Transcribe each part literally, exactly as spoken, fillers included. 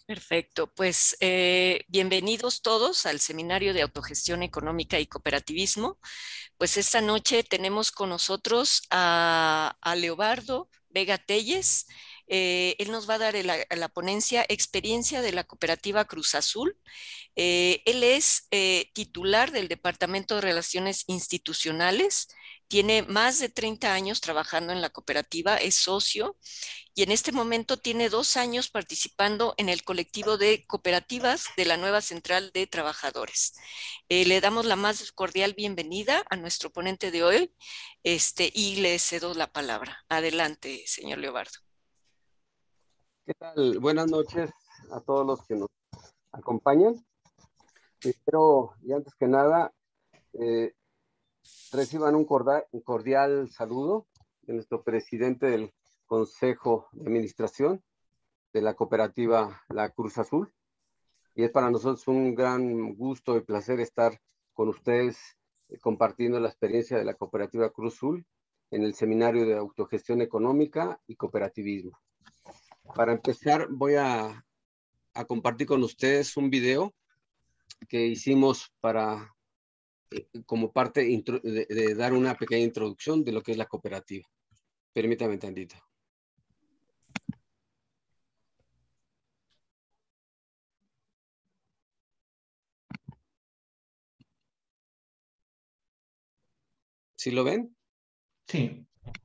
Perfecto, pues eh, bienvenidos todos al Seminario de Autogestión Económica y Cooperativismo. Pues esta noche tenemos con nosotros a, a Leobardo Vega Telles. Eh, él nos va a dar el- la, la ponencia Experiencia de la Cooperativa Cruz Azul. Eh, él es eh, titular del Departamento de Relaciones Institucionales, tiene más de treinta años trabajando en la cooperativa, es socio y en este momento tiene dos años participando en el colectivo de cooperativas de la nueva Central de Trabajadores. Eh, le damos la más cordial bienvenida a nuestro ponente de hoy, este, y le cedo la palabra. Adelante, señor Leobardo. ¿Qué tal? Buenas noches a todos los que nos acompañan. Espero, y antes que nada, eh, reciban un cordial, un cordial saludo de nuestro presidente del Consejo de Administración de la cooperativa La Cruz Azul. Y es para nosotros un gran gusto y placer estar con ustedes eh, compartiendo la experiencia de la cooperativa Cruz Azul en el Seminario de Autogestión Económica y Cooperativismo. Para empezar, voy a, a compartir con ustedes un video que hicimos para, eh, como parte de, de dar una pequeña introducción de lo que es la cooperativa. Permítame tantito. ¿Sí lo ven? Sí.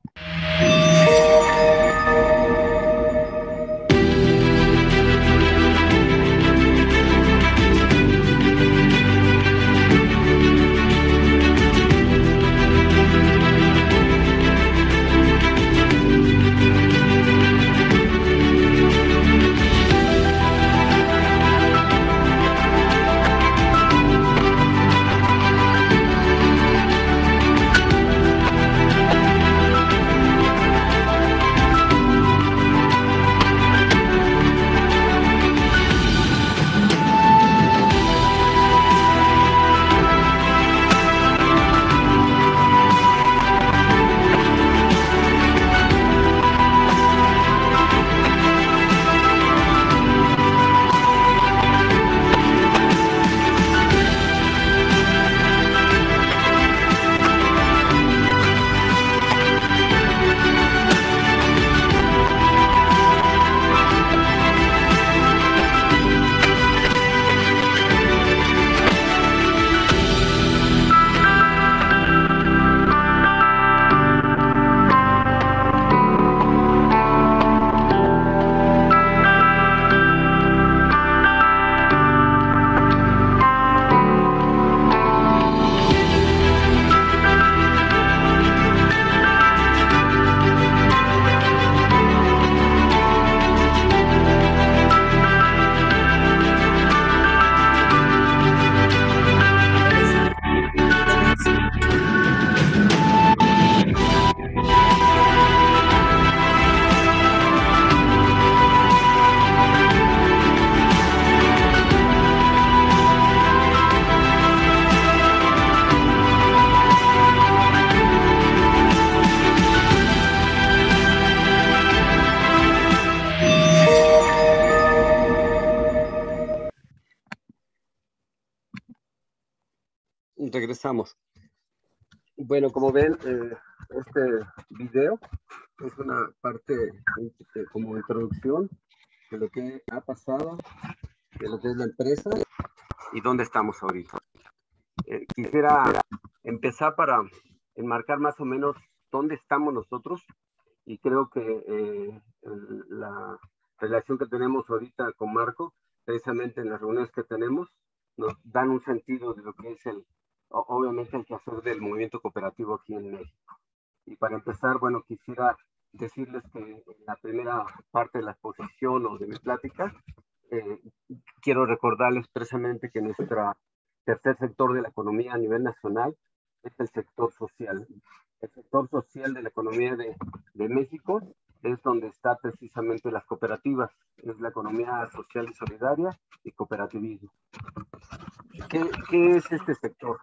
Regresamos. Bueno, como ven, eh, este video es una parte eh, como introducción de lo que ha pasado, de lo que es la empresa y dónde estamos ahorita. Eh, quisiera empezar para enmarcar más o menos dónde estamos nosotros y creo que eh, la relación que tenemos ahorita con Marco, precisamente en las reuniones que tenemos, nos dan un sentido de lo que es el, obviamente el quehacer del movimiento cooperativo aquí en México. Y para empezar, bueno, quisiera decirles que en la primera parte de la exposición o de mi plática, eh, quiero recordarles precisamente que nuestro tercer sector de la economía a nivel nacional es el sector social. El sector social de la economía de, de México es donde está precisamente las cooperativas, es la economía social y solidaria y cooperativismo. ¿Qué, qué es este sector?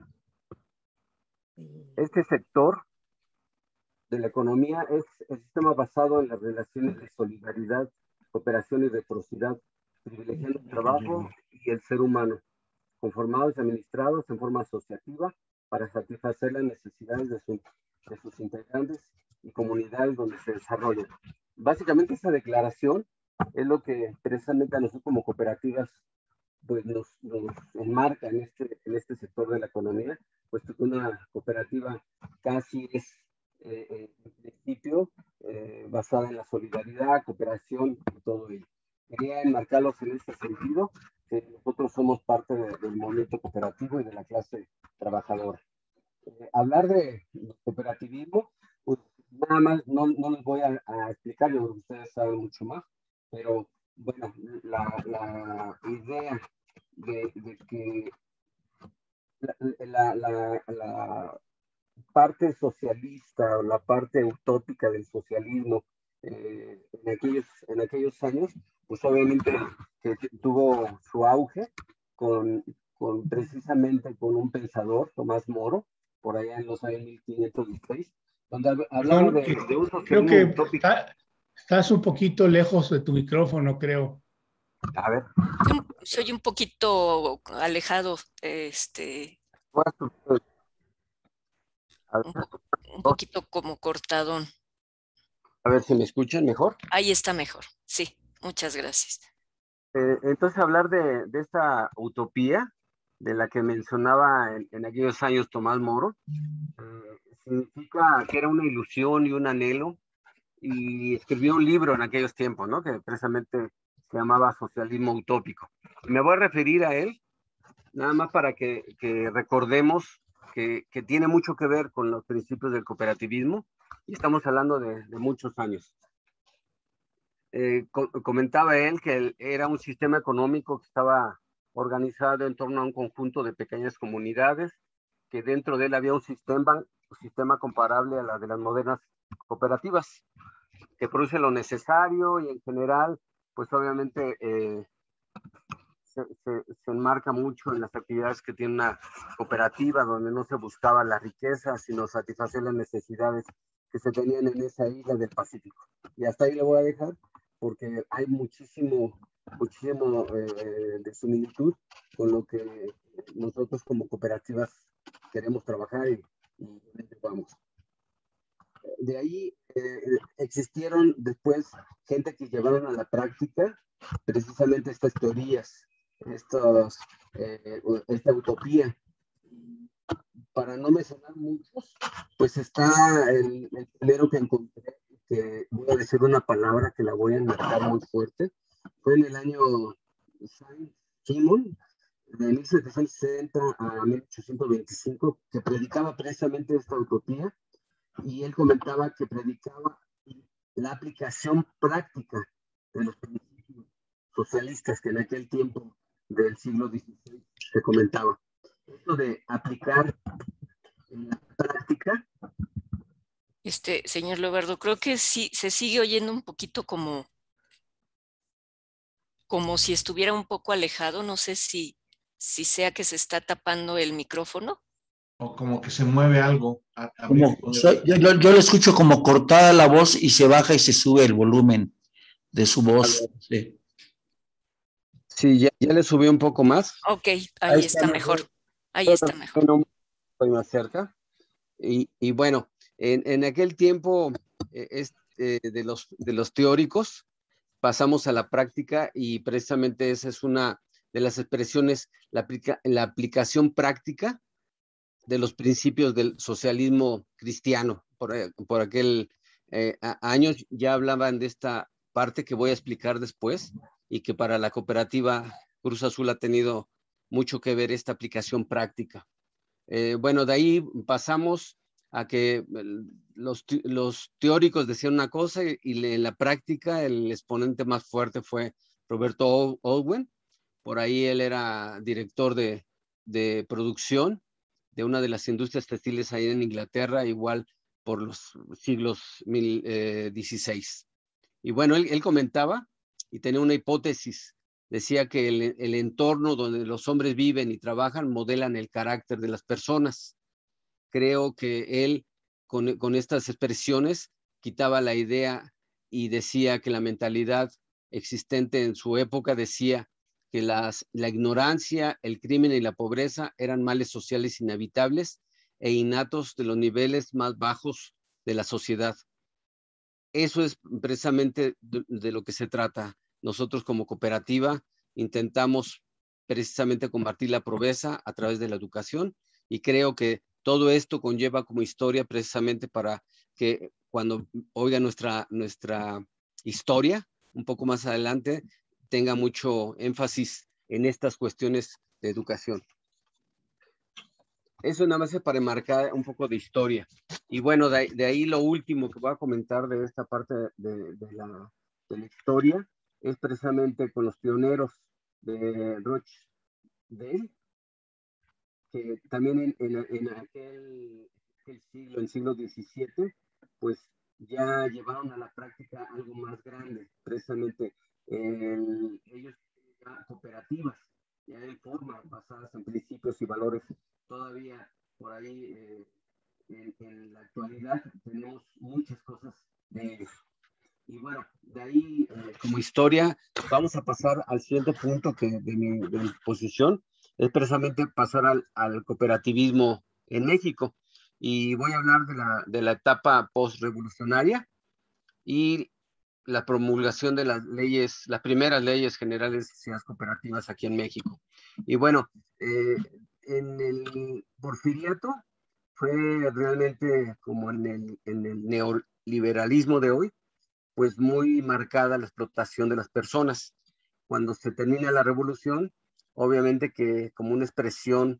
Este sector de la economía es el sistema basado en las relaciones de solidaridad, cooperación y reciprocidad privilegiando el trabajo y el ser humano, conformados y administrados en forma asociativa para satisfacer las necesidades de, su, de sus integrantes y comunidades donde se desarrollan. Básicamente esa declaración es lo que precisamente a nosotros como cooperativas pues nos, nos enmarca en este, en este sector de la economía, puesto que una cooperativa casi es eh, eh, en principio eh, basada en la solidaridad, cooperación y todo ello. Quería enmarcarlos en este sentido, que nosotros somos parte de, del movimiento cooperativo y de la clase trabajadora. Eh, hablar de, de cooperativismo, pues nada más, no, no les voy a, a explicar, yo creo que ustedes saben mucho más, pero bueno, la, la idea de, de que la, la, la, la, parte socialista o la parte utópica del socialismo eh, en, aquellos, en aquellos años, pues obviamente que tuvo su auge con, con precisamente con un pensador, Tomás Moro, por allá en los años mil quinientos dieciséis, donde hablaba Perdón, de, que, de un creo socialismo que utópico. está, estás un poquito lejos de tu micrófono, creo. A ver. Soy un poquito alejado, este, A ver, un, po un poquito como cortadón. a ver si me escuchan mejor. Ahí está mejor, sí, muchas gracias. Eh, entonces, hablar de, de esta utopía de la que mencionaba en, en aquellos años Tomás Moro, eh, significa que era una ilusión y un anhelo, y escribió un libro en aquellos tiempos, ¿no? Que precisamente se llamaba Socialismo Utópico. Me voy a referir a él, nada más para que, que recordemos que, que tiene mucho que ver con los principios del cooperativismo, y estamos hablando de, de muchos años. Eh, co comentaba él que él era un sistema económico que estaba organizado en torno a un conjunto de pequeñas comunidades, que dentro de él había un sistema, un sistema comparable a la de las modernas cooperativas, que produce lo necesario y en general, pues obviamente eh, se, se, se enmarca mucho en las actividades que tiene una cooperativa, donde no se buscaba la riqueza, sino satisfacer las necesidades que se tenían en esa isla del Pacífico. Y hasta ahí le voy a dejar, porque hay muchísimo, muchísimo eh, de similitud con lo que nosotros como cooperativas queremos trabajar y, y vamos. De ahí eh, existieron después gente que llevaron a la práctica precisamente estas teorías, estos, eh, esta utopía. Para no mencionar muchos, pues está el, el primero que encontré, que voy a decir una palabra que la voy a enmarcar muy fuerte, fue en el año Saint-Simon, de mil setecientos sesenta a mil ochocientos veinticinco, que predicaba precisamente esta utopía, y él comentaba que predicaba la aplicación práctica de los principios socialistas que en aquel tiempo del siglo dieciséis se comentaba. Esto de aplicar en la práctica. Este, señor Leobardo, creo que sí se sigue oyendo un poquito como, como si estuviera un poco alejado. No sé si, si sea que se está tapando el micrófono. O como que se mueve algo. A, a Como, ver, soy, yo, yo, yo le escucho como cortada la voz y se baja y se sube el volumen de su voz. Sí, Sí, ya, ya le subí un poco más. Ok, ahí, Ahí está, está mejor. mejor. Ahí está mejor. No estoy más cerca. Y, y bueno, en, en aquel tiempo eh, es, eh, de, los, de los teóricos pasamos a la práctica, y precisamente esa es una de las expresiones, la, aplica, la aplicación práctica de los principios del socialismo cristiano. Por, por aquel eh, años ya hablaban de esta parte que voy a explicar después, y que para la cooperativa Cruz Azul ha tenido mucho que ver esta aplicación práctica. Eh, bueno, de ahí pasamos a que los, los teóricos decían una cosa, y, y en la práctica el exponente más fuerte fue Roberto Owen. Por ahí él era director de, de producción de una de las industrias textiles ahí en Inglaterra, igual por los siglos mil, eh, dieciséis. Y bueno, él, él comentaba y tenía una hipótesis. Decía que el, el entorno donde los hombres viven y trabajan modelan el carácter de las personas. Creo que él, con, con estas expresiones, quitaba la idea y decía que la mentalidad existente en su época decía que las, la ignorancia, el crimen y la pobreza eran males sociales inevitables e innatos de los niveles más bajos de la sociedad. Eso es precisamente de, de lo que se trata. Nosotros como cooperativa intentamos precisamente combatir la pobreza a través de la educación, y creo que todo esto conlleva como historia precisamente para que cuando oiga nuestra, nuestra historia un poco más adelante tenga mucho énfasis en estas cuestiones de educación. Eso nada más es para enmarcar un poco de historia. Y bueno, de, de ahí lo último que voy a comentar de esta parte de, de, la, de la historia es precisamente con los pioneros de Rochdale, que también en, en, en aquel, aquel siglo, en el siglo diecisiete, pues ya llevaron a la práctica algo más grande, precisamente el, ellos ya cooperativas, ya en forma, basadas en principios y valores. Todavía por ahí, eh, en, en la actualidad, tenemos muchas cosas de ellos. Y bueno, de ahí, eh, como historia, vamos a pasar al siguiente punto que de mi, de mi posición, es precisamente pasar al, al cooperativismo en México. Y voy a hablar de la, de la etapa post-revolucionaria y la promulgación de las leyes, las primeras leyes generales de sociedades cooperativas aquí en México. Y bueno, eh, en el porfiriato fue realmente como en el, en el neoliberalismo de hoy, pues muy marcada la explotación de las personas. Cuando se termina la revolución, obviamente que como una expresión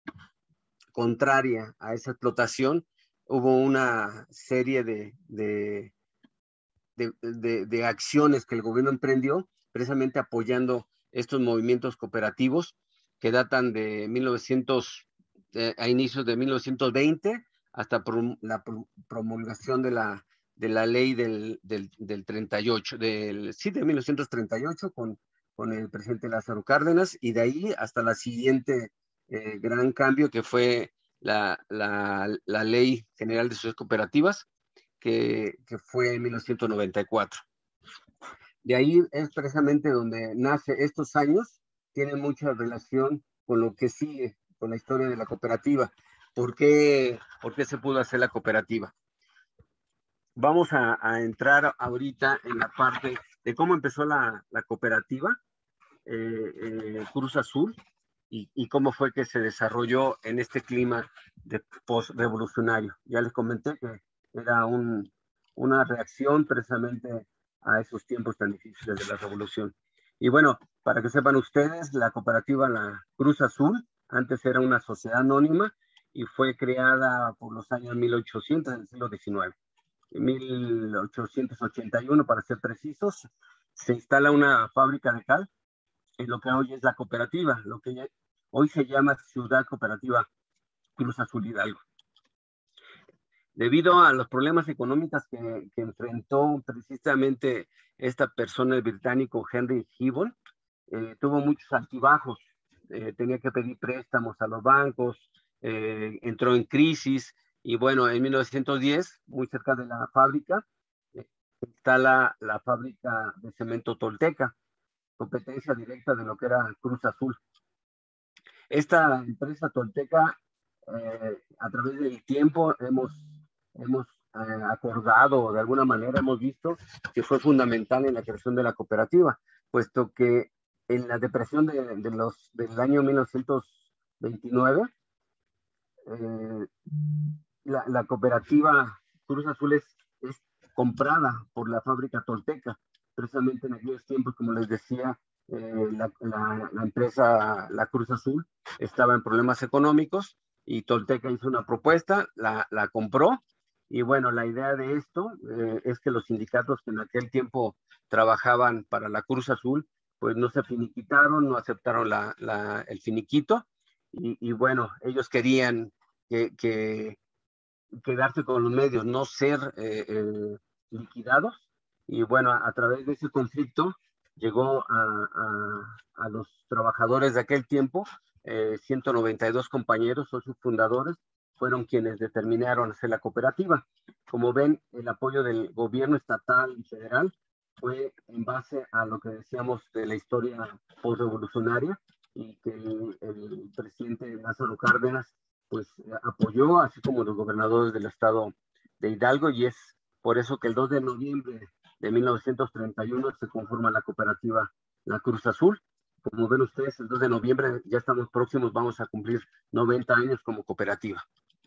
contraria a esa explotación, hubo una serie de, de, de, de, de acciones que el gobierno emprendió, precisamente apoyando estos movimientos cooperativos que datan de mil novecientos, eh, a inicios de mil novecientos veinte, hasta prom la promulgación de la, de la ley del, del, del treinta y ocho, del, sí, de mil novecientos treinta y ocho, con, con el presidente Lázaro Cárdenas, y de ahí hasta la siguiente eh, gran cambio que fue la, la, la Ley General de Sociedades Cooperativas, que, que fue en mil novecientos noventa y cuatro. De ahí es precisamente donde nace estos años, tiene mucha relación con lo que sigue, con la historia de la cooperativa. ¿Por qué, por qué se pudo hacer la cooperativa? Vamos a, a entrar ahorita en la parte de cómo empezó la, la cooperativa, eh, eh, Cruz Azul, y, y cómo fue que se desarrolló en este clima de post-revolucionario. Ya les comenté que era un, una reacción precisamente a esos tiempos tan difíciles de la revolución. Y bueno, para que sepan ustedes, la cooperativa La Cruz Azul antes era una sociedad anónima y fue creada por los años mil ochocientos del siglo diecinueve. En mil ochocientos ochenta y uno, para ser precisos, se instala una fábrica de cal en lo que hoy es la cooperativa, lo que ya, hoy se llama Ciudad Cooperativa Cruz Azul Hidalgo. Debido a los problemas económicos que, que enfrentó precisamente esta persona, el británico Henry Gibbon, eh, tuvo muchos altibajos, eh, tenía que pedir préstamos a los bancos, eh, entró en crisis, y bueno, en mil novecientos diez, muy cerca de la fábrica, eh, instala la fábrica de cemento Tolteca, competencia directa de lo que era Cruz Azul. Esta empresa Tolteca, eh, a través del tiempo, hemos, hemos eh, acordado, de alguna manera hemos visto que fue fundamental en la creación de la cooperativa, puesto que en la depresión de, de los, del año mil novecientos veintinueve, eh, la, la cooperativa Cruz Azul es, es comprada por la fábrica Tolteca. Precisamente en aquellos tiempos, como les decía, eh, la, la, la empresa La Cruz Azul estaba en problemas económicos y Tolteca hizo una propuesta, la, la compró, y bueno, la idea de esto eh, es que los sindicatos que en aquel tiempo trabajaban para La Cruz Azul, pues no se finiquitaron, no aceptaron la, la, el finiquito, y, y bueno, ellos querían que, que quedarse con los medios, no ser eh, eh, liquidados. Y bueno, a, a través de ese conflicto llegó a, a, a los trabajadores de aquel tiempo, eh, ciento noventa y dos compañeros, socios fundadores, fueron quienes determinaron hacer la cooperativa. Como ven, el apoyo del gobierno estatal y federal fue en base a lo que decíamos de la historia postrevolucionaria y que el, el presidente Lázaro Cárdenas pues apoyó, así como los gobernadores del estado de Hidalgo, y es por eso que el dos de noviembre de mil novecientos treinta y uno se conforma la cooperativa La Cruz Azul. Como ven ustedes, el dos de noviembre ya estamos próximos, vamos a cumplir noventa años como cooperativa.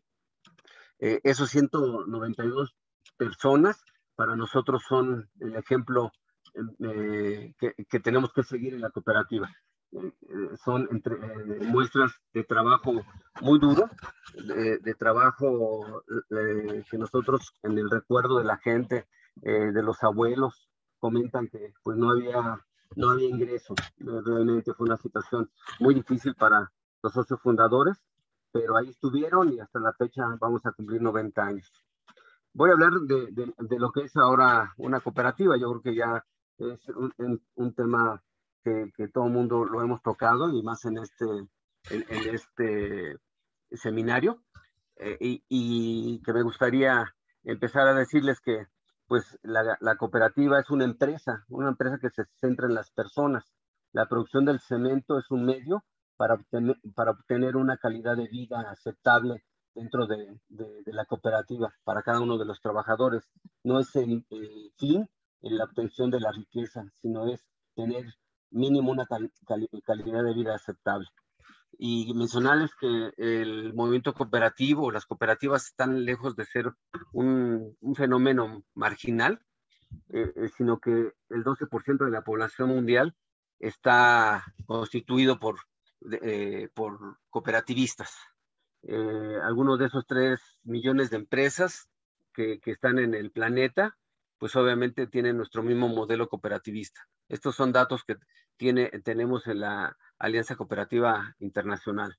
Eh, esos ciento noventa y dos personas para nosotros son el ejemplo eh, que, que tenemos que seguir en la cooperativa. Eh, son entre, eh, muestras de trabajo muy duro, de, de trabajo eh, que nosotros en el recuerdo de la gente, eh, de los abuelos, comentan que pues no había, no había ingresos. Realmente fue una situación muy difícil para los socios fundadores, pero ahí estuvieron y hasta la fecha vamos a cumplir noventa años. Voy a hablar de, de, de lo que es ahora una cooperativa. Yo creo que ya es un, un tema que, que todo el mundo lo hemos tocado, y más en este, en, en este seminario, eh, y, y que me gustaría empezar a decirles que pues la, la cooperativa es una empresa, una empresa que se centra en las personas. La producción del cemento es un medio para obtener, para obtener una calidad de vida aceptable dentro de, de, de la cooperativa para cada uno de los trabajadores. No es el, el fin en la obtención de la riqueza, sino es tener mínimo una cal, cal, calidad de vida aceptable. Y mencionarles que el movimiento cooperativo, las cooperativas están lejos de ser un, un fenómeno marginal, eh, sino que el doce por ciento de la población mundial está constituido por, eh, por cooperativistas. Eh, algunos de esos tres millones de empresas que, que están en el planeta, pues obviamente tienen nuestro mismo modelo cooperativista. Estos son datos que tiene, tenemos en la Alianza Cooperativa Internacional.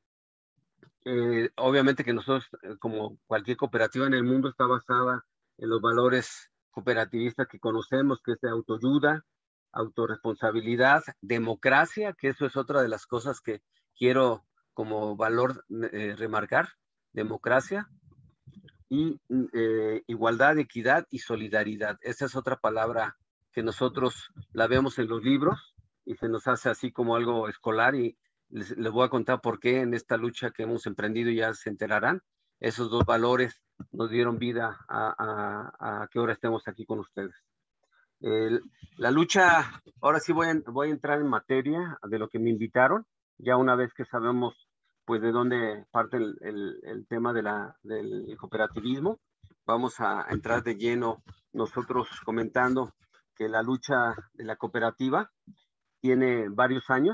Eh, obviamente que nosotros, como cualquier cooperativa en el mundo, está basada en los valores cooperativistas que conocemos, que es de autoayuda, autorresponsabilidad, democracia, que eso es otra de las cosas que quiero como valor eh, remarcar, democracia, y eh, igualdad, equidad y solidaridad. Esa es otra palabra que nosotros la vemos en los libros y se nos hace así como algo escolar, y les, les voy a contar por qué en esta lucha que hemos emprendido ya se enterarán. Esos dos valores nos dieron vida a, a, a que ahora estemos aquí con ustedes. El, la lucha, ahora sí voy a, voy a entrar en materia de lo que me invitaron, ya una vez que sabemos pues de dónde parte el, el, el tema de la, del cooperativismo. Vamos a entrar de lleno nosotros comentando que la lucha de la cooperativa tiene varios años,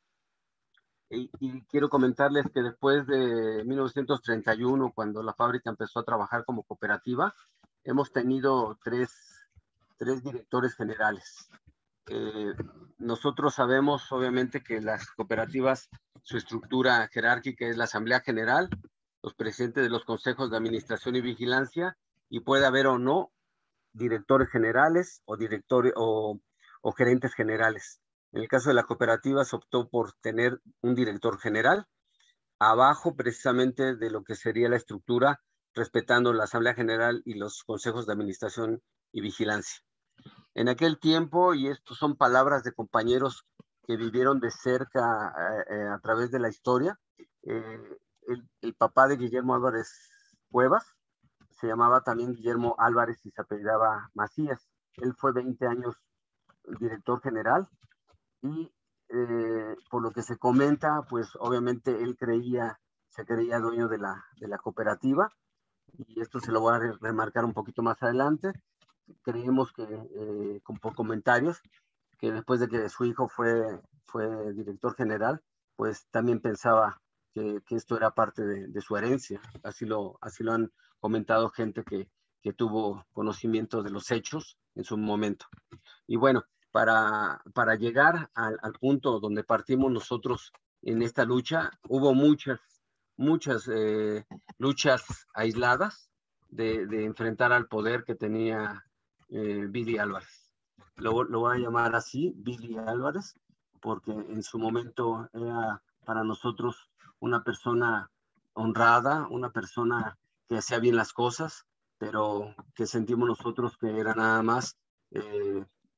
y, y quiero comentarles que después de mil novecientos treinta y uno, cuando la fábrica empezó a trabajar como cooperativa, hemos tenido tres tres directores generales. Eh, nosotros sabemos, obviamente, que las cooperativas, su estructura jerárquica es la Asamblea General, los presidentes de los consejos de administración y vigilancia, y puede haber o no directores generales o, directores, o, o gerentes generales. En el caso de la cooperativa se optó por tener un director general, abajo precisamente de lo que sería la estructura, respetando la Asamblea General y los consejos de administración y vigilancia. En aquel tiempo, y estos son palabras de compañeros que vivieron de cerca eh, a través de la historia, eh, el, el papá de Guillermo Álvarez Cuevas se llamaba también Guillermo Álvarez y se apellidaba Macías. Él fue veinte años director general, y eh, por lo que se comenta, pues obviamente él creía, se creía dueño de la, de la cooperativa, y esto se lo voy a re remarcar un poquito más adelante. Creemos que, eh, con, por comentarios, que después de que su hijo fue, fue director general, pues también pensaba que, que esto era parte de, de su herencia. Así lo, así lo han comentado gente que, que tuvo conocimiento de los hechos en su momento. Y bueno, para, para llegar al, al punto donde partimos nosotros en esta lucha, hubo muchas, muchas eh, luchas aisladas de, de enfrentar al poder que tenía eh, Billy Álvarez. Lo, lo voy a llamar así, Billy Álvarez, porque en su momento era para nosotros una persona honrada, una persona que hacía bien las cosas, pero que sentimos nosotros que era nada más eh,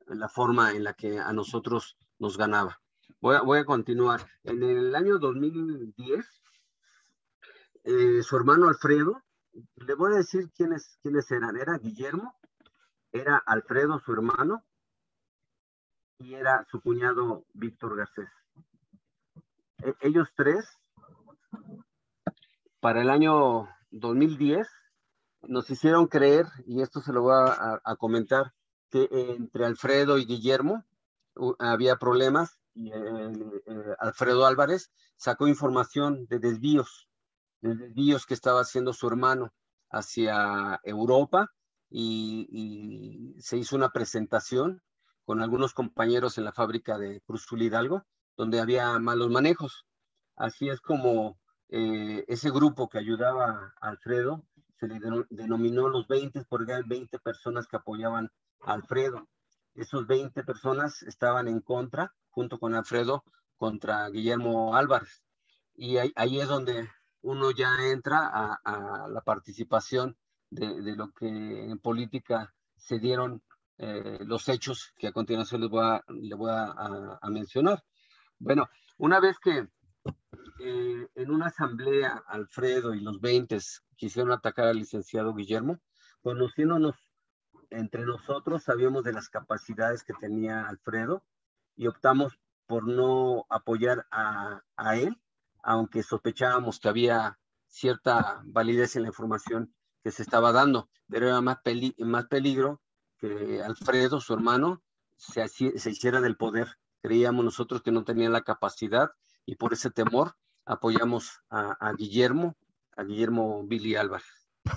la forma en la que a nosotros nos ganaba. Voy a, voy a continuar. En el año dos mil diez, eh, su hermano Alfredo, le voy a decir quiénes, quiénes eran. Era Guillermo, era Alfredo, su hermano, y era su cuñado Víctor Garcés. E ellos tres, para el año dos mil diez, nos hicieron creer, y esto se lo voy a, a comentar, que eh, entre Alfredo y Guillermo uh, había problemas, y eh, eh, Alfredo Álvarez sacó información de desvíos, de desvíos que estaba haciendo su hermano hacia Europa, y, y se hizo una presentación con algunos compañeros en la fábrica de Cruzul Hidalgo, donde había malos manejos. Así es como eh, ese grupo que ayudaba a Alfredo se le denominó los veinte, porque eran veinte personas que apoyaban a Alfredo. Esos veinte personas estaban en contra, junto con Alfredo, contra Guillermo Álvarez. Y ahí, ahí es donde uno ya entra a, a la participación de, de lo que en política se dieron eh, los hechos que a continuación les voy a, les voy a, a, a mencionar. Bueno, una vez que eh, en una asamblea Alfredo y los veinte quisieron atacar al licenciado Guillermo, conociéndonos entre nosotros, sabíamos de las capacidades que tenía Alfredo y optamos por no apoyar a, a él, aunque sospechábamos que había cierta validez en la información que se estaba dando, pero era más, peli más peligro que Alfredo, su hermano, se, se hiciera del poder. Creíamos nosotros que no tenía la capacidad y por ese temor apoyamos a, a Guillermo, a Guillermo Billy Álvarez.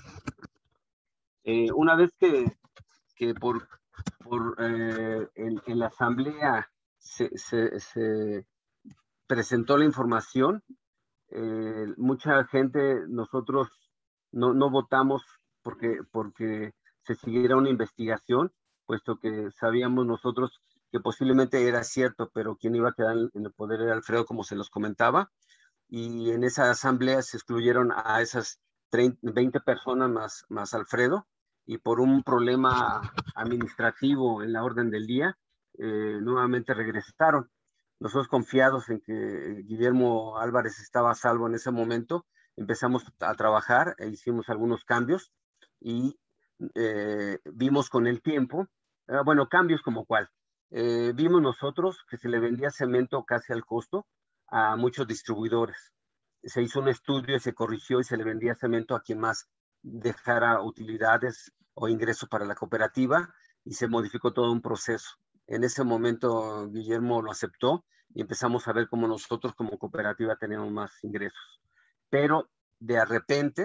Eh, una vez que, que por, por eh, en, en la asamblea se, se, se presentó la información, eh, mucha gente, nosotros no, no votamos porque, porque se siguiera una investigación, puesto que sabíamos nosotros que posiblemente era cierto, pero quien iba a quedar en el poder era Alfredo, como se los comentaba, y en esa asamblea se excluyeron a esas treinta, veinte personas más, más Alfredo, y por un problema administrativo en la orden del día, eh, nuevamente regresaron. Nosotros, confiados en que Guillermo Álvarez estaba a salvo en ese momento, empezamos a trabajar e hicimos algunos cambios y eh, vimos con el tiempo, eh, bueno, cambios como cuál. Eh, vimos nosotros que se le vendía cemento casi al costo a muchos distribuidores. Se hizo un estudio y se corrigió y se le vendía cemento a quien más dejara utilidades o ingresos para la cooperativa y se modificó todo un proceso. En ese momento Guillermo lo aceptó y empezamos a ver cómo nosotros como cooperativa teníamos más ingresos. Pero de repente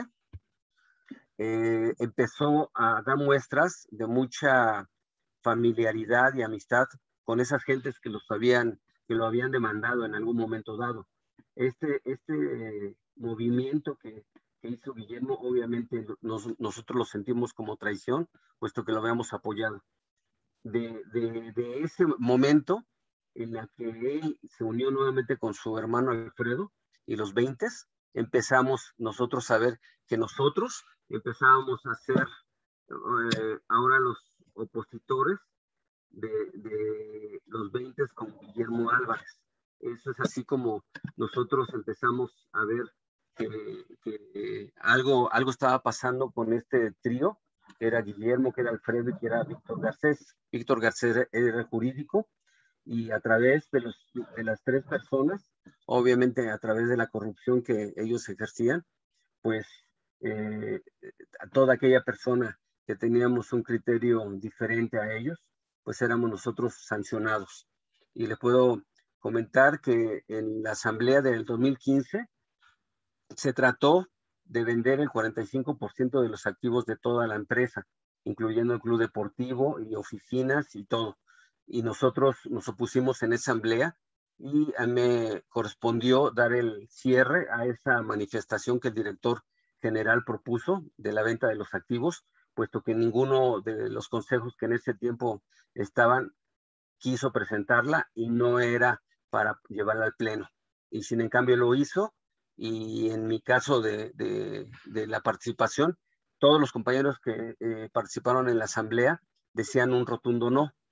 eh, empezó a dar muestras de mucha familiaridad y amistad con esas gentes que, los habían, que lo habían demandado en algún momento dado. Este, este eh, movimiento que, que hizo Guillermo, obviamente nos, nosotros lo sentimos como traición, puesto que lo habíamos apoyado. De, de, de ese momento en la que él se unió nuevamente con su hermano Alfredo y los veinte, empezamos nosotros a ver que nosotros empezábamos a ser eh, ahora los opositores de, de los veinte con Guillermo Álvarez. Eso es así como nosotros empezamos a ver que, que algo, algo estaba pasando con este trío, que era Guillermo, que era Alfredo y que era Víctor Garcés. Víctor Garcés era jurídico y a través de, los, de las tres personas, obviamente a través de la corrupción que ellos ejercían, pues eh, a toda aquella persona que teníamos un criterio diferente a ellos, pues éramos nosotros sancionados. Y le puedo comentar que en la asamblea del dos mil quince se trató de vender el cuarenta y cinco por ciento de los activos de toda la empresa, incluyendo el club deportivo y oficinas y todo. Y nosotros nos opusimos en esa asamblea y me correspondió dar el cierre a esa manifestación que el director general propuso de la venta de los activos, puesto que ninguno de los consejos que en ese tiempo estaban quiso presentarla y no era para llevarla al pleno. Y sin en cambio lo hizo, y en mi caso de, de, de la participación, todos los compañeros que eh, participaron en la asamblea decían un rotundo no.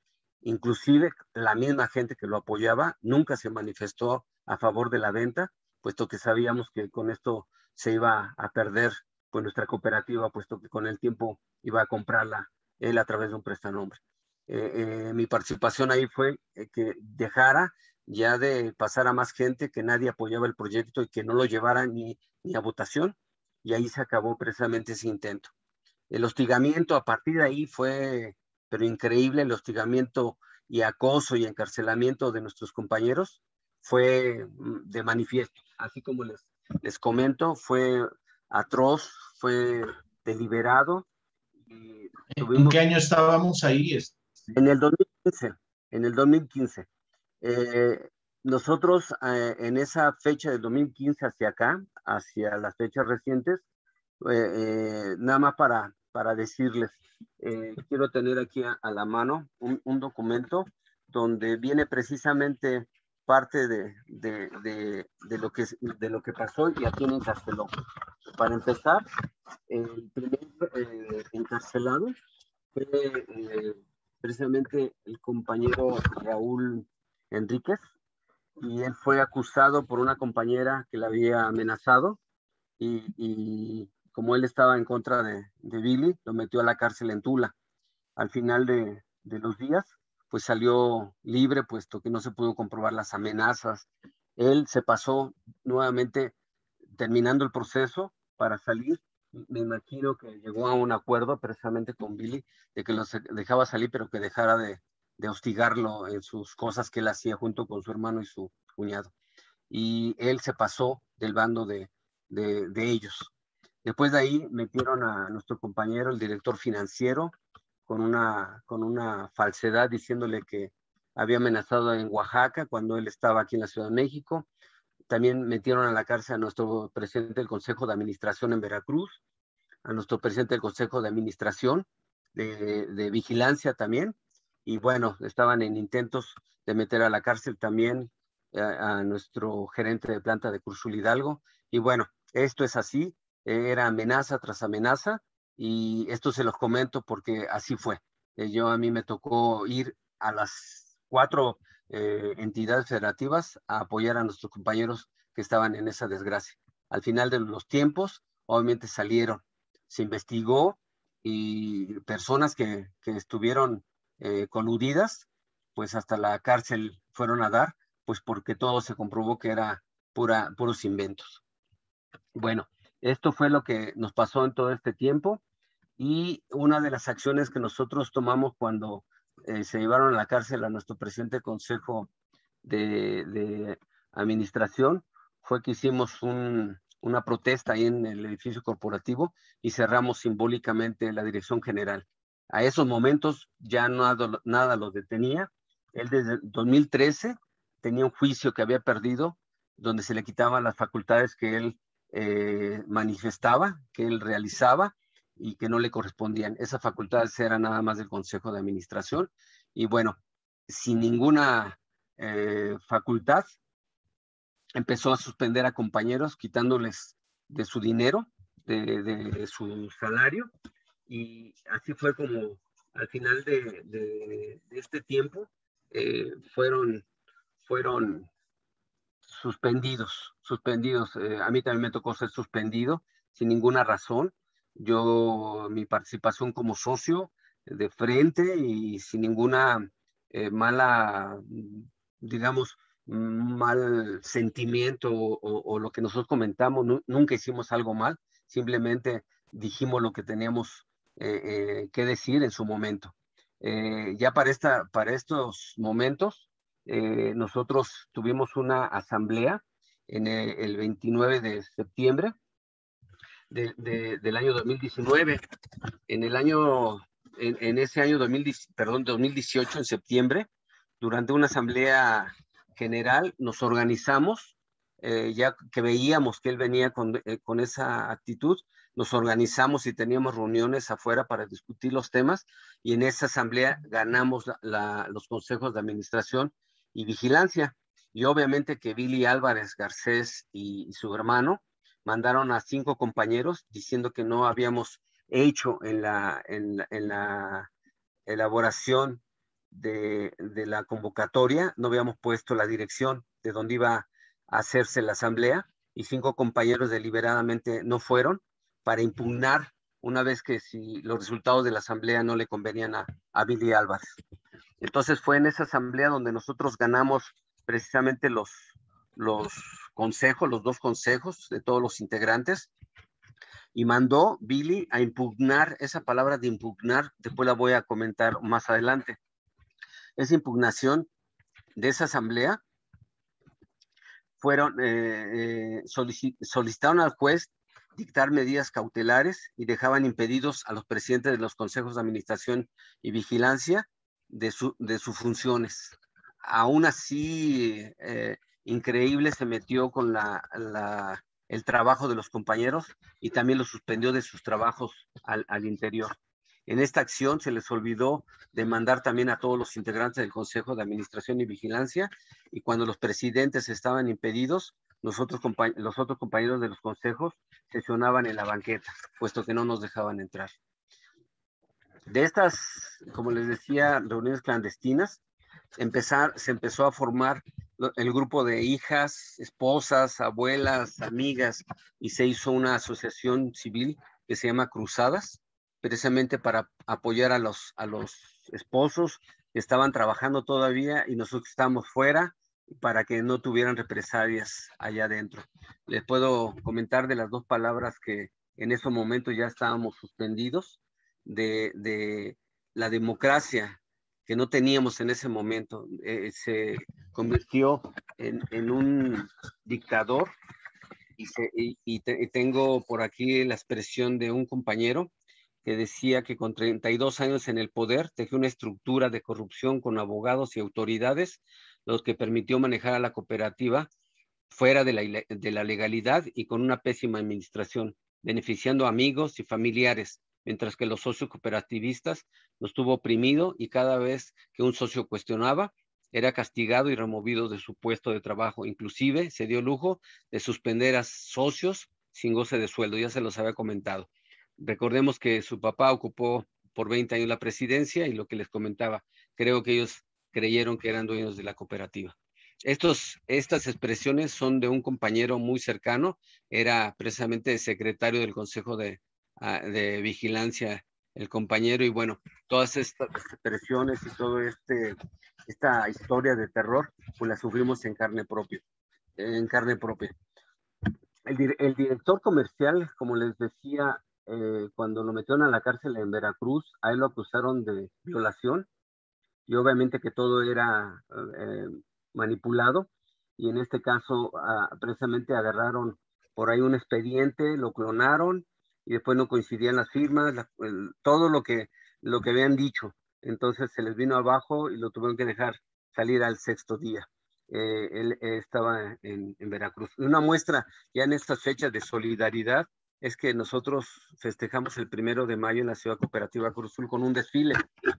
Inclusive la misma gente que lo apoyaba nunca se manifestó a favor de la venta, puesto que sabíamos que con esto se iba a perder pues nuestra cooperativa, puesto que con el tiempo iba a comprarla él a través de un prestanombre. Eh, eh, mi participación ahí fue eh, que dejara ya de pasar a más gente, que nadie apoyaba el proyecto y que no lo llevara ni, ni a votación, y ahí se acabó precisamente ese intento. El hostigamiento a partir de ahí fue, pero increíble, el hostigamiento y acoso y encarcelamiento de nuestros compañeros fue de manifiesto. Así como les, les comento, fue atroz, fue deliberado. Y ¿En tuvimos, qué año estábamos ahí? en el dos mil quince, en el dos mil quince. Eh, nosotros eh, en esa fecha del dos mil quince hacia acá, hacia las fechas recientes, eh, eh, nada más para, para decirles, eh, quiero tener aquí a, a la mano un, un, documento donde viene precisamente parte de, de, de, de, lo que, de lo que pasó y a quién encarceló. Para empezar, el primer eh, encarcelado fue eh, precisamente el compañero Raúl Enríquez, y él fue acusado por una compañera que le había amenazado, y, y como él estaba en contra de, de Billy, lo metió a la cárcel en Tula. Al final de, de los días, pues salió libre, puesto que no se pudo comprobar las amenazas. Él se pasó nuevamente terminando el proceso para salir. Me imagino que llegó a un acuerdo precisamente con Billy de que los dejaba salir, pero que dejara de, de hostigarlo en sus cosas que él hacía junto con su hermano y su cuñado. Y él se pasó del bando de, de, de ellos. Después de ahí metieron a nuestro compañero, el director financiero, con una, con una falsedad, diciéndole que había amenazado en Oaxaca cuando él estaba aquí en la Ciudad de México. También metieron a la cárcel a nuestro presidente del Consejo de Administración en Veracruz, a nuestro presidente del Consejo de Administración, de, de Vigilancia también, y bueno, estaban en intentos de meter a la cárcel también a, a nuestro gerente de planta de Cruzul Hidalgo, y bueno, esto es así, era amenaza tras amenaza, y esto se los comento porque así fue. Eh, yo a mí me tocó ir a las cuatro eh, entidades federativas a apoyar a nuestros compañeros que estaban en esa desgracia. Al final de los tiempos, obviamente salieron, se investigó, y personas que, que estuvieron eh, coludidas, pues hasta la cárcel fueron a dar, pues porque todo se comprobó que era pura, puros inventos. Bueno, esto fue lo que nos pasó en todo este tiempo, y una de las acciones que nosotros tomamos cuando eh, se llevaron a la cárcel a nuestro presidente del Consejo de, de Administración fue que hicimos un, una protesta ahí en el edificio corporativo y cerramos simbólicamente la dirección general. A esos momentos ya nada, nada lo detenía. Él desde dos mil trece tenía un juicio que había perdido, donde se le quitaban las facultades que él eh, manifestaba, que él realizaba y que no le correspondían. Esas facultades eran nada más del Consejo de Administración, y bueno, sin ninguna eh, facultad, empezó a suspender a compañeros, quitándoles de su dinero, de, de su salario, y así fue como al final de, de, de este tiempo eh, fueron, fueron suspendidos, suspendidos. Eh, a mí también me tocó ser suspendido sin ninguna razón. Yo, mi participación como socio de frente y sin ninguna eh, mala, digamos, mal sentimiento o, o, o lo que nosotros comentamos, nu nunca hicimos algo mal, simplemente dijimos lo que teníamos eh, eh, que decir en su momento. Eh, ya para, esta, para estos momentos, eh, nosotros tuvimos una asamblea en el, el veintinueve de septiembre de, de, del año dos mil diecinueve. En el año, en, en ese año dos mil, perdón, dos mil dieciocho, en septiembre, durante una asamblea general, nos organizamos, eh, ya que veíamos que él venía con, eh, con esa actitud, nos organizamos y teníamos reuniones afuera para discutir los temas, y en esa asamblea ganamos la, la, los consejos de administración y vigilancia. Y obviamente que Billy Álvarez Garcés y, y su hermano mandaron a cinco compañeros diciendo que no habíamos hecho en la, en, en la elaboración de, de la convocatoria no habíamos puesto la dirección de donde iba a hacerse la asamblea, y cinco compañeros deliberadamente no fueron para impugnar una vez que si los resultados de la asamblea no le convenían a, a Billy Álvarez. Entonces fue en esa asamblea donde nosotros ganamos precisamente los, los consejos, los dos consejos de todos los integrantes, y mandó Billy a impugnar. Esa palabra de impugnar, después la voy a comentar más adelante. Esa impugnación de esa asamblea fueron, eh, eh, solici solicitaron al juez dictar medidas cautelares y dejaban impedidos a los presidentes de los consejos de administración y vigilancia de, su, de sus funciones. Aún así, eh, increíble, se metió con la, la, el trabajo de los compañeros y también los suspendió de sus trabajos al, al interior. En esta acción se les olvidó demandar también a todos los integrantes del Consejo de Administración y Vigilancia, y cuando los presidentes estaban impedidos, los otros, los otros compañeros de los consejos sesionaban en la banqueta, puesto que no nos dejaban entrar. De estas, como les decía, reuniones clandestinas, empezar, se empezó a formar el grupo de hijas, esposas, abuelas, amigas, y se hizo una asociación civil que se llama Cruzadas, precisamente para apoyar a los, a los esposos que estaban trabajando todavía y nosotros estábamos fuera, para que no tuvieran represalias allá adentro. Les puedo comentar de las dos palabras que en ese momento ya estábamos suspendidos, de, de la democracia que no teníamos en ese momento. Eh, se convirtió en, en un dictador, y, se, y, y, te, y tengo por aquí la expresión de un compañero que decía que con treinta y dos años en el poder tejió una estructura de corrupción con abogados y autoridades, lo que permitió manejar a la cooperativa fuera de la, de la legalidad y con una pésima administración, beneficiando a amigos y familiares, mientras que los socios cooperativistas los tuvo oprimido, y cada vez que un socio cuestionaba, era castigado y removido de su puesto de trabajo. Inclusive se dio lujo de suspender a socios sin goce de sueldo, ya se los había comentado. Recordemos que su papá ocupó por veinte años la presidencia, y lo que les comentaba, creo que ellos creyeron que eran dueños de la cooperativa. Estos, estas expresiones son de un compañero muy cercano, era precisamente secretario del Consejo de, de Vigilancia, el compañero, y bueno, todas estas expresiones y toda este, esta historia de terror, pues la sufrimos en carne propia, en carne propia. El, el director comercial, como les decía, eh, cuando lo metieron a la cárcel en Veracruz, a él lo acusaron de violación, y obviamente que todo era eh, manipulado, y en este caso uh, precisamente agarraron por ahí un expediente, lo clonaron, y después no coincidían las firmas, la, el, todo lo que, lo que habían dicho. Entonces se les vino abajo y lo tuvieron que dejar salir al sexto día. Eh, él eh, estaba en, en Veracruz. Una muestra ya en estas fechas de solidaridad es que nosotros festejamos el primero de mayo en la Ciudad Cooperativa Cruz Azul con un desfile,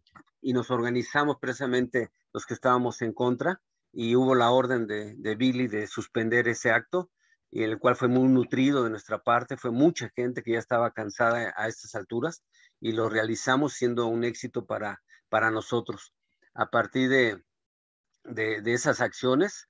y nos organizamos precisamente los que estábamos en contra, y hubo la orden de, de Billy de suspender ese acto, y el cual fue muy nutrido de nuestra parte. Fue mucha gente que ya estaba cansada a estas alturas, y lo realizamos siendo un éxito para, para nosotros. A partir de, de, de esas acciones,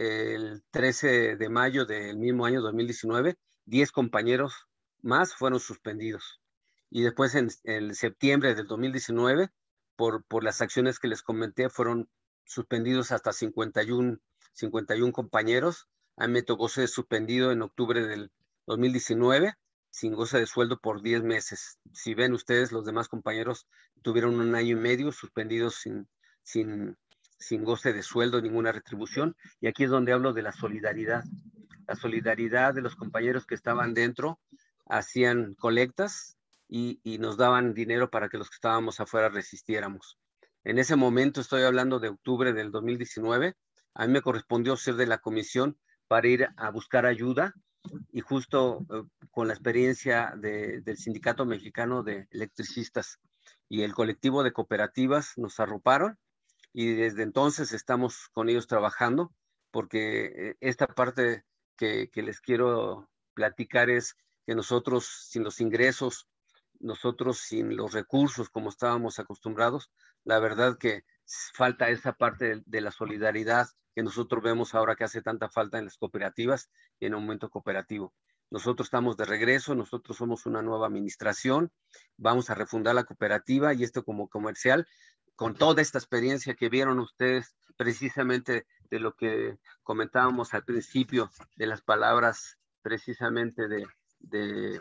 el trece de mayo del mismo año dos mil diecinueve, diez compañeros más fueron suspendidos. Y después en, en septiembre del dos mil diecinueve, por, por las acciones que les comenté, fueron suspendidos hasta cincuenta y uno compañeros. A mí me tocó ser suspendido en octubre del dos mil diecinueve, sin goce de sueldo por diez meses. Si ven ustedes, los demás compañeros tuvieron un año y medio suspendidos sin, sin, sin goce de sueldo, ninguna retribución. Y aquí es donde hablo de la solidaridad. La solidaridad de los compañeros que estaban dentro, hacían colectas y, y nos daban dinero para que los que estábamos afuera resistiéramos. En ese momento, estoy hablando de octubre del dos mil diecinueve, a mí me correspondió ser de la comisión para ir a buscar ayuda, y justo eh, con la experiencia de, del Sindicato Mexicano de Electricistas y el colectivo de cooperativas nos arroparon, y desde entonces estamos con ellos trabajando, porque esta parte que, que les quiero platicar es que nosotros, sin los ingresos, nosotros sin los recursos como estábamos acostumbrados, la verdad que falta esa parte de, de la solidaridad que nosotros vemos ahora que hace tanta falta en las cooperativas y en el momento cooperativo. Nosotros estamos de regreso, nosotros somos una nueva administración, vamos a refundar la cooperativa y esto como comercial, con toda esta experiencia que vieron ustedes precisamente de lo que comentábamos al principio, de las palabras precisamente de, de,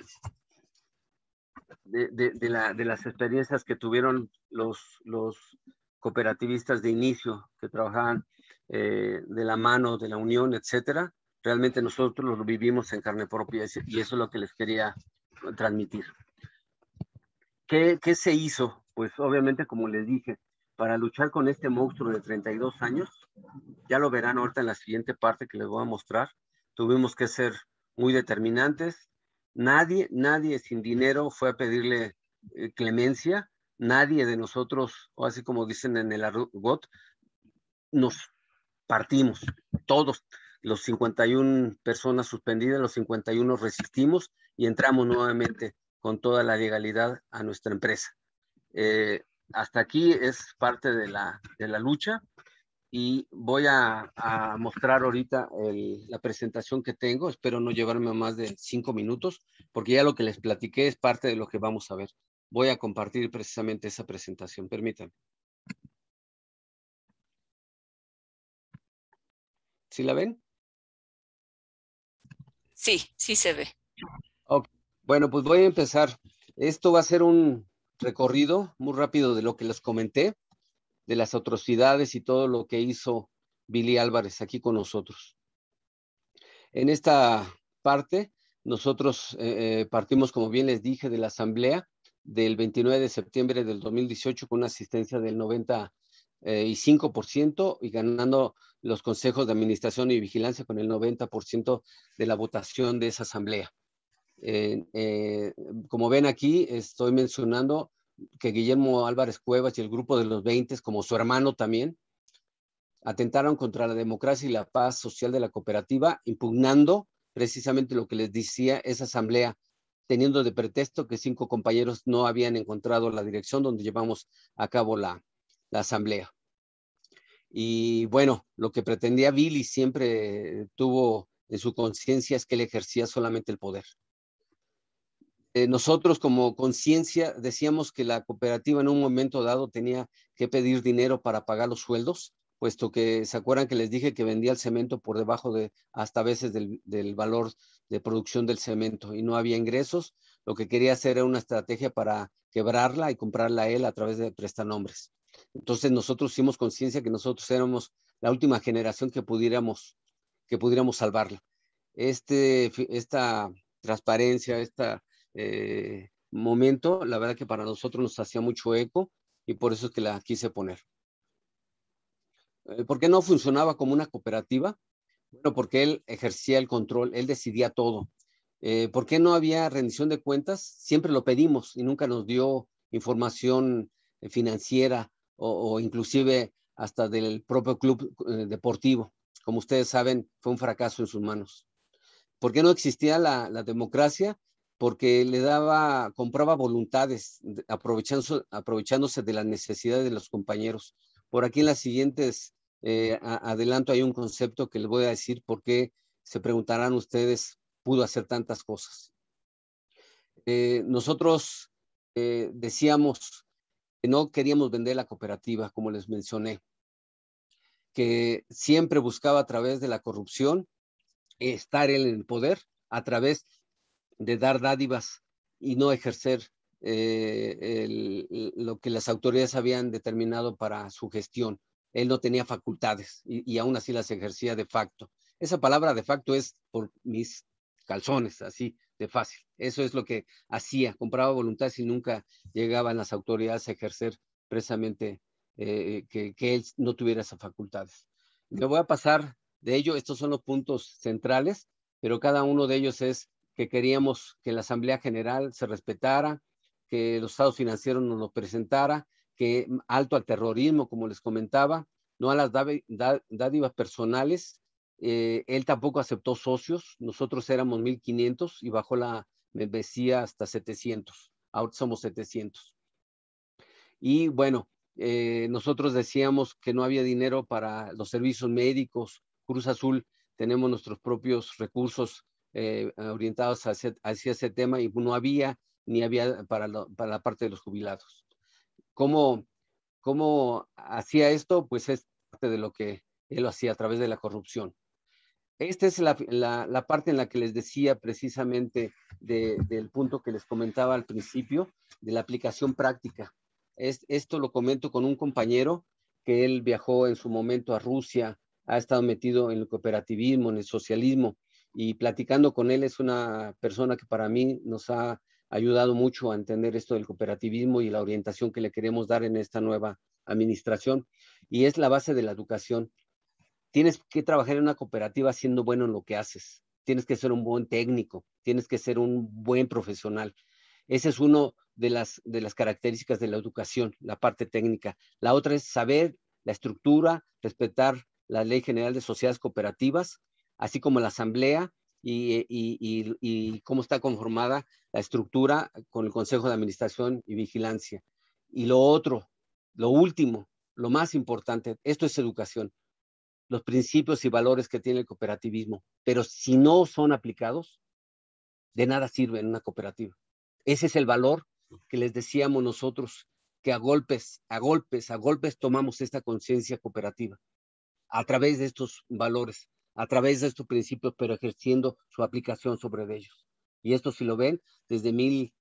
de, de, de, la, de las experiencias que tuvieron los, los cooperativistas de inicio, que trabajaban eh, de la mano, de la unión, etcétera. Realmente nosotros lo vivimos en carne propia y eso es lo que les quería transmitir. ¿Qué, qué se hizo? Pues obviamente, como les dije, para luchar con este monstruo de treinta y dos años, ya lo verán ahorita en la siguiente parte que les voy a mostrar, tuvimos que ser muy determinantes. Nadie, nadie sin dinero fue a pedirle eh, clemencia. Nadie de nosotros, o así como dicen en el argot, nos partimos. Todos, los cincuenta y una personas suspendidas, los cincuenta y uno resistimos y entramos nuevamente con toda la legalidad a nuestra empresa. Eh, hasta aquí es parte de la, de la lucha. Y voy a, a mostrar ahorita el, la presentación que tengo. Espero no llevarme más de cinco minutos, porque ya lo que les platiqué es parte de lo que vamos a ver. Voy a compartir precisamente esa presentación. Permítanme. ¿Sí la ven? Sí, sí se ve. Okay. Bueno, pues voy a empezar. Esto va a ser un recorrido muy rápido de lo que les comenté, de las atrocidades y todo lo que hizo Billy Álvarez aquí con nosotros. En esta parte, nosotros eh, partimos, como bien les dije, de la asamblea del veintinueve de septiembre del dos mil dieciocho con una asistencia del noventa y cinco por ciento y ganando los consejos de administración y vigilancia con el noventa por ciento de la votación de esa asamblea. Eh, eh, como ven aquí, estoy mencionando que Guillermo Álvarez Cuevas y el grupo de los veinte, como su hermano también, atentaron contra la democracia y la paz social de la cooperativa, impugnando precisamente lo que les decía esa asamblea, teniendo de pretexto que cinco compañeros no habían encontrado la dirección donde llevamos a cabo la, la asamblea. Y bueno, lo que pretendía Billy siempre tuvo en su conciencia es que él ejercía solamente el poder. Eh, nosotros como conciencia decíamos que la cooperativa en un momento dado tenía que pedir dinero para pagar los sueldos, puesto que se acuerdan que les dije que vendía el cemento por debajo de hasta veces del, del valor de producción del cemento y no había ingresos. Lo que quería hacer era una estrategia para quebrarla y comprarla a él a través de prestanombres. Entonces nosotros hicimos conciencia que nosotros éramos la última generación que pudiéramos, que pudiéramos salvarla. Este, esta transparencia, esta eh, momento, la verdad que para nosotros nos hacía mucho eco y por eso es que la quise poner. Eh, ¿Por qué no funcionaba como una cooperativa? Bueno, porque él ejercía el control, él decidía todo. Eh, ¿Por qué no había rendición de cuentas? Siempre lo pedimos y nunca nos dio información financiera o, o inclusive hasta del propio club eh, deportivo. Como ustedes saben, fue un fracaso en sus manos. ¿Por qué no existía la, la democracia? Porque le daba, compraba voluntades, aprovechándose, aprovechándose de las necesidades de los compañeros. Por aquí en las siguientes, eh, a, adelanto, hay un concepto que les voy a decir por qué se preguntarán ustedes, pudo hacer tantas cosas. Eh, nosotros eh, decíamos que no queríamos vender la cooperativa, como les mencioné, que siempre buscaba a través de la corrupción estar él en el poder, a través de dar dádivas y no ejercer eh, el, lo que las autoridades habían determinado para su gestión. Él no tenía facultades y, y aún así las ejercía de facto. Esa palabra de facto es por mis calzones, así de fácil. Eso es lo que hacía, compraba voluntades y nunca llegaban las autoridades a ejercer precisamente eh, que, que él no tuviera esas facultades. Me voy a pasar de ello, estos son los puntos centrales, pero cada uno de ellos es que queríamos que la Asamblea General se respetara, que los estados financieros nos lo presentara, que alto al terrorismo, como les comentaba, no a las dádivas personales. Eh, él tampoco aceptó socios, nosotros éramos mil quinientos y bajó la membresía hasta setecientos, ahora somos setecientos. Y bueno, Eh, nosotros decíamos que no había dinero para los servicios médicos. Cruz Azul tenemos nuestros propios recursos eh, orientados hacia, hacia ese tema y no había ni había para, lo, para la parte de los jubilados. ¿Cómo, cómo hacía esto? Pues es parte de lo que él lo hacía a través de la corrupción. Esta es la, la, la parte en la que les decía precisamente de, del punto que les comentaba al principio, de la aplicación práctica. Es, esto lo comento con un compañero que él viajó en su momento a Rusia, ha estado metido en el cooperativismo, en el socialismo, y platicando con él es una persona que para mí nos ha ayudado mucho a entender esto del cooperativismo y la orientación que le queremos dar en esta nueva administración, y es la base de la educación. Tienes que trabajar en una cooperativa siendo bueno en lo que haces. Tienes que ser un buen técnico, tienes que ser un buen profesional. Esa es una de las, de las características de la educación, la parte técnica. La otra es saber la estructura, respetar la Ley General de Sociedades Cooperativas, así como la asamblea y, y, y, y cómo está conformada la estructura con el Consejo de Administración y Vigilancia. Y lo otro, lo último, lo más importante, esto es educación. Los principios y valores que tiene el cooperativismo, pero si no son aplicados, de nada sirve en una cooperativa. Ese es el valor que les decíamos nosotros, que a golpes, a golpes, a golpes tomamos esta conciencia cooperativa, a través de estos valores, a través de estos principios, pero ejerciendo su aplicación sobre ellos. Y esto, si lo ven, desde mil,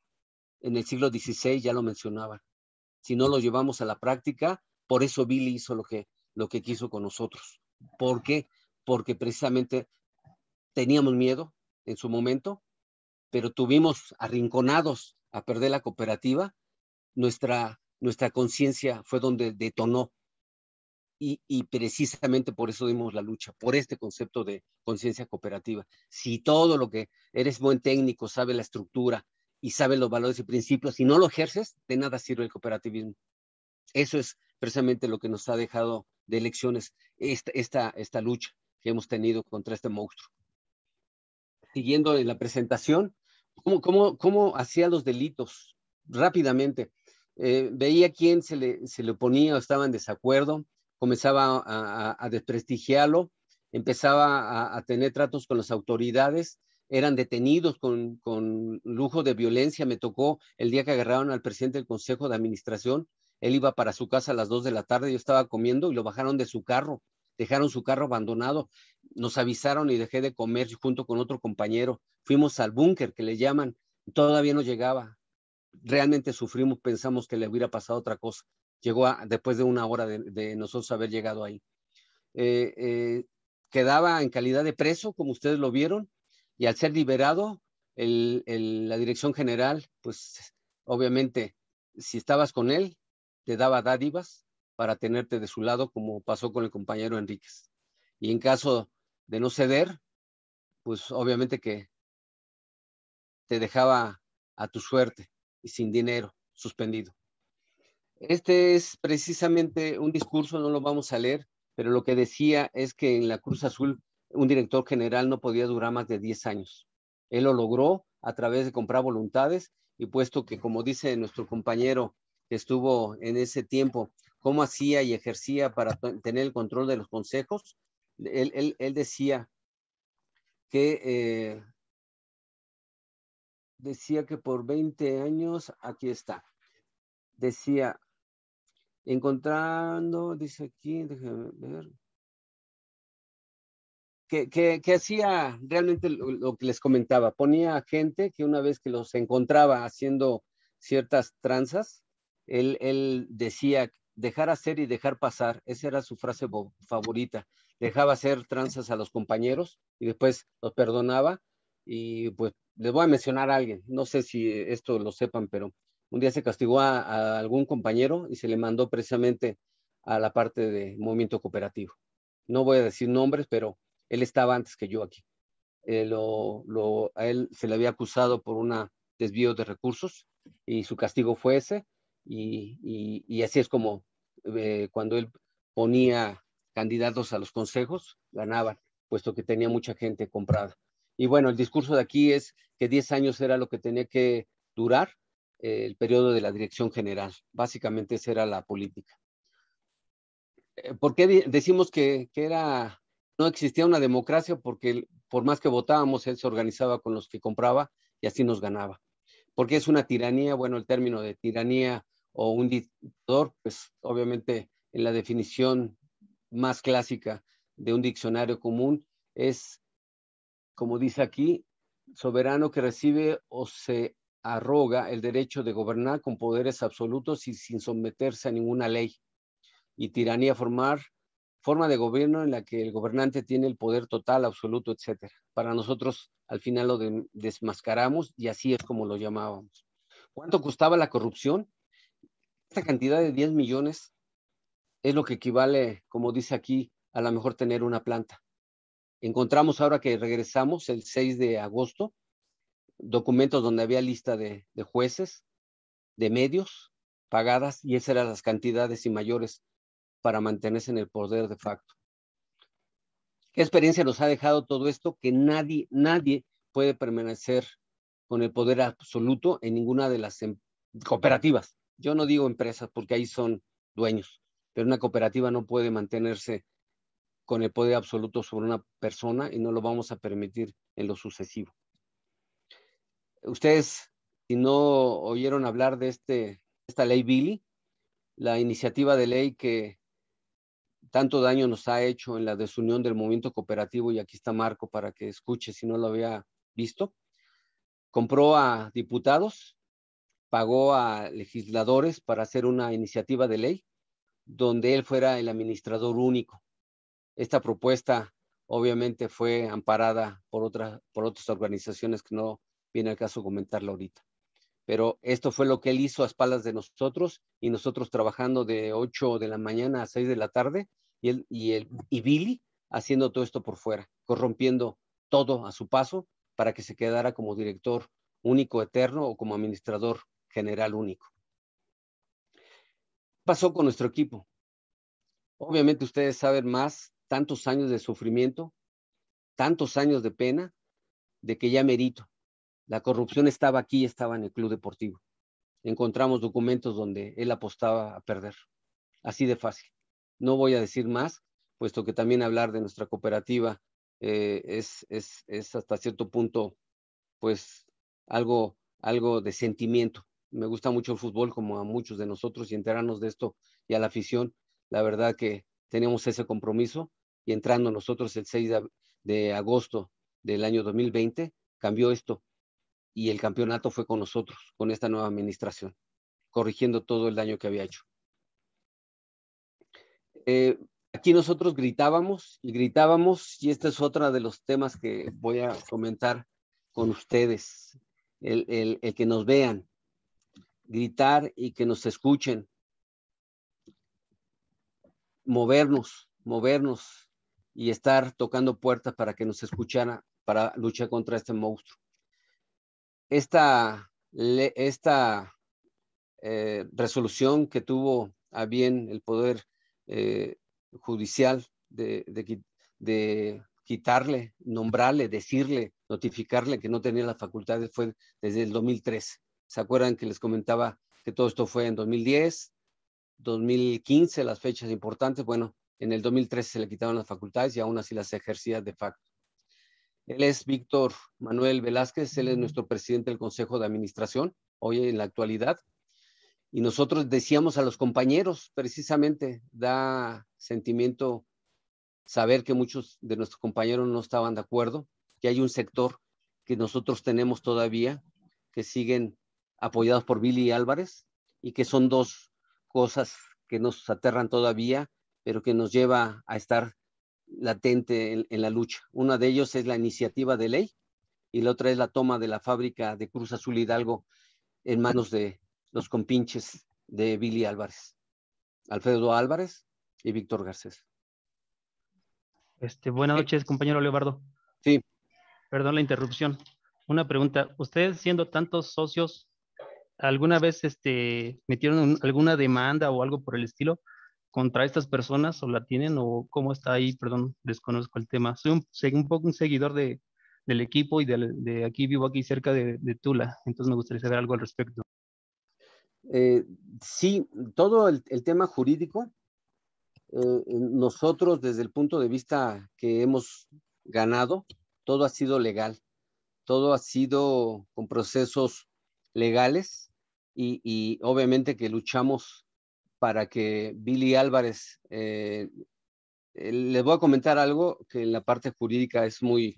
en el siglo dieciséis ya lo mencionaban. Si no lo llevamos a la práctica, por eso Billy hizo lo que, lo que quiso con nosotros. ¿Por qué? Porque precisamente teníamos miedo en su momento, pero tuvimos arrinconados a perder la cooperativa. Nuestra, nuestra conciencia fue donde detonó. Y, y precisamente por eso dimos la lucha, por este concepto de conciencia cooperativa. Si todo lo que eres buen técnico, sabe la estructura y sabe los valores y principios, si no lo ejerces, de nada sirve el cooperativismo. Eso es precisamente lo que nos ha dejado de lecciones esta, esta, esta lucha que hemos tenido contra este monstruo. Siguiendo en la presentación, ¿cómo, cómo, cómo hacía los delitos? Rápidamente, eh, veía quién se le, se le oponía o estaba en desacuerdo, comenzaba a, a, a desprestigiarlo, empezaba a, a tener tratos con las autoridades, eran detenidos con, con lujo de violencia. Me tocó el día que agarraron al presidente del Consejo de Administración. Él iba para su casa a las dos de la tarde, yo estaba comiendo y lo bajaron de su carro, dejaron su carro abandonado, nos avisaron y dejé de comer junto con otro compañero, fuimos al búnker que le llaman, todavía no llegaba, realmente sufrimos, pensamos que le hubiera pasado otra cosa, llegó a, después de una hora de, de nosotros haber llegado ahí. Eh, eh, quedaba en calidad de preso, como ustedes lo vieron, y al ser liberado, el, el, la dirección general, pues obviamente, si estabas con él, te daba dádivas para tenerte de su lado, como pasó con el compañero Enríquez. Y en caso de no ceder, pues obviamente que te dejaba a tu suerte y sin dinero, suspendido. Este es precisamente un discurso, no lo vamos a leer, pero lo que decía es que en la Cruz Azul un director general no podía durar más de diez años. Él lo logró a través de comprar voluntades y puesto que, como dice nuestro compañero que estuvo en ese tiempo, cómo hacía y ejercía para tener el control de los consejos, él, él, él decía que eh, decía que por veinte años, aquí está, decía, encontrando, dice aquí, déjame ver, que, que, que hacía realmente lo, lo que les comentaba, ponía a gente que una vez que los encontraba haciendo ciertas tranzas, él, él decía dejar hacer y dejar pasar, esa era su frase favorita, dejaba hacer tranzas a los compañeros y después los perdonaba y pues les voy a mencionar a alguien, no sé si esto lo sepan, pero un día se castigó a, a algún compañero y se le mandó precisamente a la parte de movimiento cooperativo. No voy a decir nombres, pero él estaba antes que yo aquí. Eh, lo, lo, a él se le había acusado por un desvío de recursos y su castigo fue ese. Y, y, y así es como eh, cuando él ponía candidatos a los consejos, ganaban, puesto que tenía mucha gente comprada. Y bueno, el discurso de aquí es que diez años era lo que tenía que durar eh, el periodo de la dirección general. Básicamente esa era la política. Eh, ¿Por qué decimos que, que era, no existía una democracia? Porque por más que votábamos, él se organizaba con los que compraba y así nos ganaba. ¿Por qué es una tiranía? Bueno, el término de tiranía o un dictador, pues obviamente en la definición más clásica de un diccionario común es, como dice aquí, soberano que recibe o se arroga el derecho de gobernar con poderes absolutos y sin someterse a ninguna ley. Y tiranía, formar forma de gobierno en la que el gobernante tiene el poder total, absoluto, etcétera. Para nosotros, al final lo de, desmascaramos y así es como lo llamábamos. ¿Cuánto costaba la corrupción? Esta cantidad de diez millones es lo que equivale, como dice aquí, a lo mejor tener una planta. Encontramos ahora que regresamos el seis de agosto, documentos donde había lista de, de jueces, de medios pagadas, y esas eran las cantidades y mayores para mantenerse en el poder de facto. ¿Qué experiencia nos ha dejado todo esto? Que nadie, nadie puede permanecer con el poder absoluto en ninguna de las cooperativas. Yo no digo empresas porque ahí son dueños, pero una cooperativa no puede mantenerse con el poder absoluto sobre una persona y no lo vamos a permitir en lo sucesivo. Ustedes, si no oyeron hablar de este, esta ley Billy, la iniciativa de ley que tanto daño nos ha hecho en la desunión del movimiento cooperativo, y aquí está Marco para que escuche si no lo había visto, compró a diputados, pagó a legisladores para hacer una iniciativa de ley donde él fuera el administrador único. Esta propuesta obviamente fue amparada por, otra, por otras organizaciones que no viene al caso comentarlo ahorita. Pero esto fue lo que él hizo a espaldas de nosotros, y nosotros trabajando de ocho de la mañana a seis de la tarde, y, él, y, él, y Billy haciendo todo esto por fuera, corrompiendo todo a su paso para que se quedara como director único eterno o como administrador general único. ¿Qué pasó con nuestro equipo? Obviamente ustedes saben más, tantos años de sufrimiento, tantos años de pena, de que ya merito. La corrupción estaba aquí, estaba en el club deportivo. Encontramos documentos donde él apostaba a perder. Así de fácil. No voy a decir más, puesto que también hablar de nuestra cooperativa eh, es, es, es hasta cierto punto, pues, algo, algo de sentimiento. Me gusta mucho el fútbol, como a muchos de nosotros, y enterarnos de esto y a la afición. La verdad que tenemos ese compromiso, y entrando nosotros el seis de agosto del año dos mil veinte, cambió esto, y el campeonato fue con nosotros, con esta nueva administración, corrigiendo todo el daño que había hecho. Eh, aquí nosotros gritábamos y gritábamos, y este es otro de los temas que voy a comentar con ustedes, el, el, el que nos vean, gritar y que nos escuchen, movernos, movernos y estar tocando puertas para que nos escucharan, para luchar contra este monstruo. Esta, esta eh, resolución que tuvo a bien el Poder eh, Judicial de, de, de quitarle, nombrarle, decirle, notificarle que no tenía las facultades fue desde el dos mil trece. ¿Se acuerdan que les comentaba que todo esto fue en dos mil diez, dos mil quince, las fechas importantes? Bueno, en el dos mil trece se le quitaron las facultades y aún así las ejercía de facto. Él es Víctor Manuel Velázquez, él es nuestro presidente del Consejo de Administración, hoy en la actualidad. Y nosotros decíamos a los compañeros, precisamente, da sentimiento saber que muchos de nuestros compañeros no estaban de acuerdo, que hay un sector que nosotros tenemos todavía, que siguen apoyados por Billy Álvarez, y que son dos cosas que nos aterran todavía, pero que nos lleva a estar latente en, en la lucha. Una de ellos es la iniciativa de ley, y la otra es la toma de la fábrica de Cruz Azul Hidalgo en manos de los compinches de Billy Álvarez, Alfredo Álvarez y Víctor Garcés. Este, buenas noches, compañero Leobardo. Sí. Perdón la interrupción. Una pregunta. ¿Ustedes, siendo tantos socios, alguna vez este, metieron un, alguna demanda o algo por el estilo contra estas personas, o la tienen, o cómo está ahí? Perdón, desconozco el tema. Soy un, un poco un seguidor de, del equipo, y de, de aquí, vivo aquí cerca de, de Tula, entonces me gustaría saber algo al respecto. Eh, sí, todo el, el tema jurídico, eh, nosotros desde el punto de vista que hemos ganado, todo ha sido legal, todo ha sido con procesos legales y, y obviamente que luchamos para que Billy Álvarez, eh, eh, les voy a comentar algo que en la parte jurídica es muy,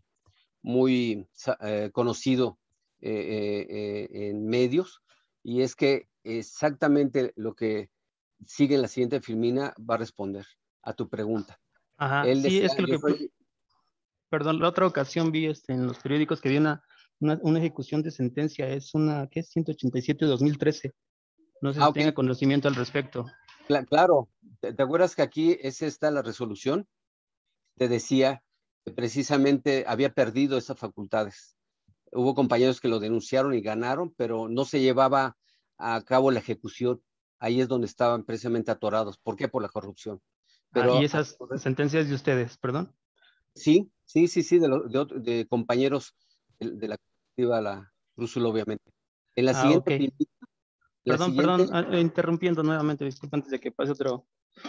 muy eh, conocido eh, eh, eh, en medios, y es que exactamente lo que sigue en la siguiente filmina va a responder a tu pregunta. Ajá, Él sí, decía, es que lo yo que, soy... perdón, la otra ocasión vi este, en los periódicos que había una, una, una ejecución de sentencia, es una, ¿qué es? ciento ochenta y siete de dos mil trece. No sé Ah, si ok, tenga conocimiento al respecto. Cla- claro, ¿te, te acuerdas que aquí es esta la resolución? Te decía que precisamente había perdido esas facultades. Hubo compañeros que lo denunciaron y ganaron, pero no se llevaba a cabo la ejecución. Ahí es donde estaban precisamente atorados. ¿Por qué? Por la corrupción. Ah, y Pero esas sentencias de ustedes, perdón. sí, sí, sí, sí, de, lo- de, otro- de compañeros de, de la cooperativa La Cruzul, obviamente. En la Ah, ok. siguiente, filmita, la Perdón, perdón, siguiente, ah, eh, interrumpiendo nuevamente, disculpa antes de que pase otro.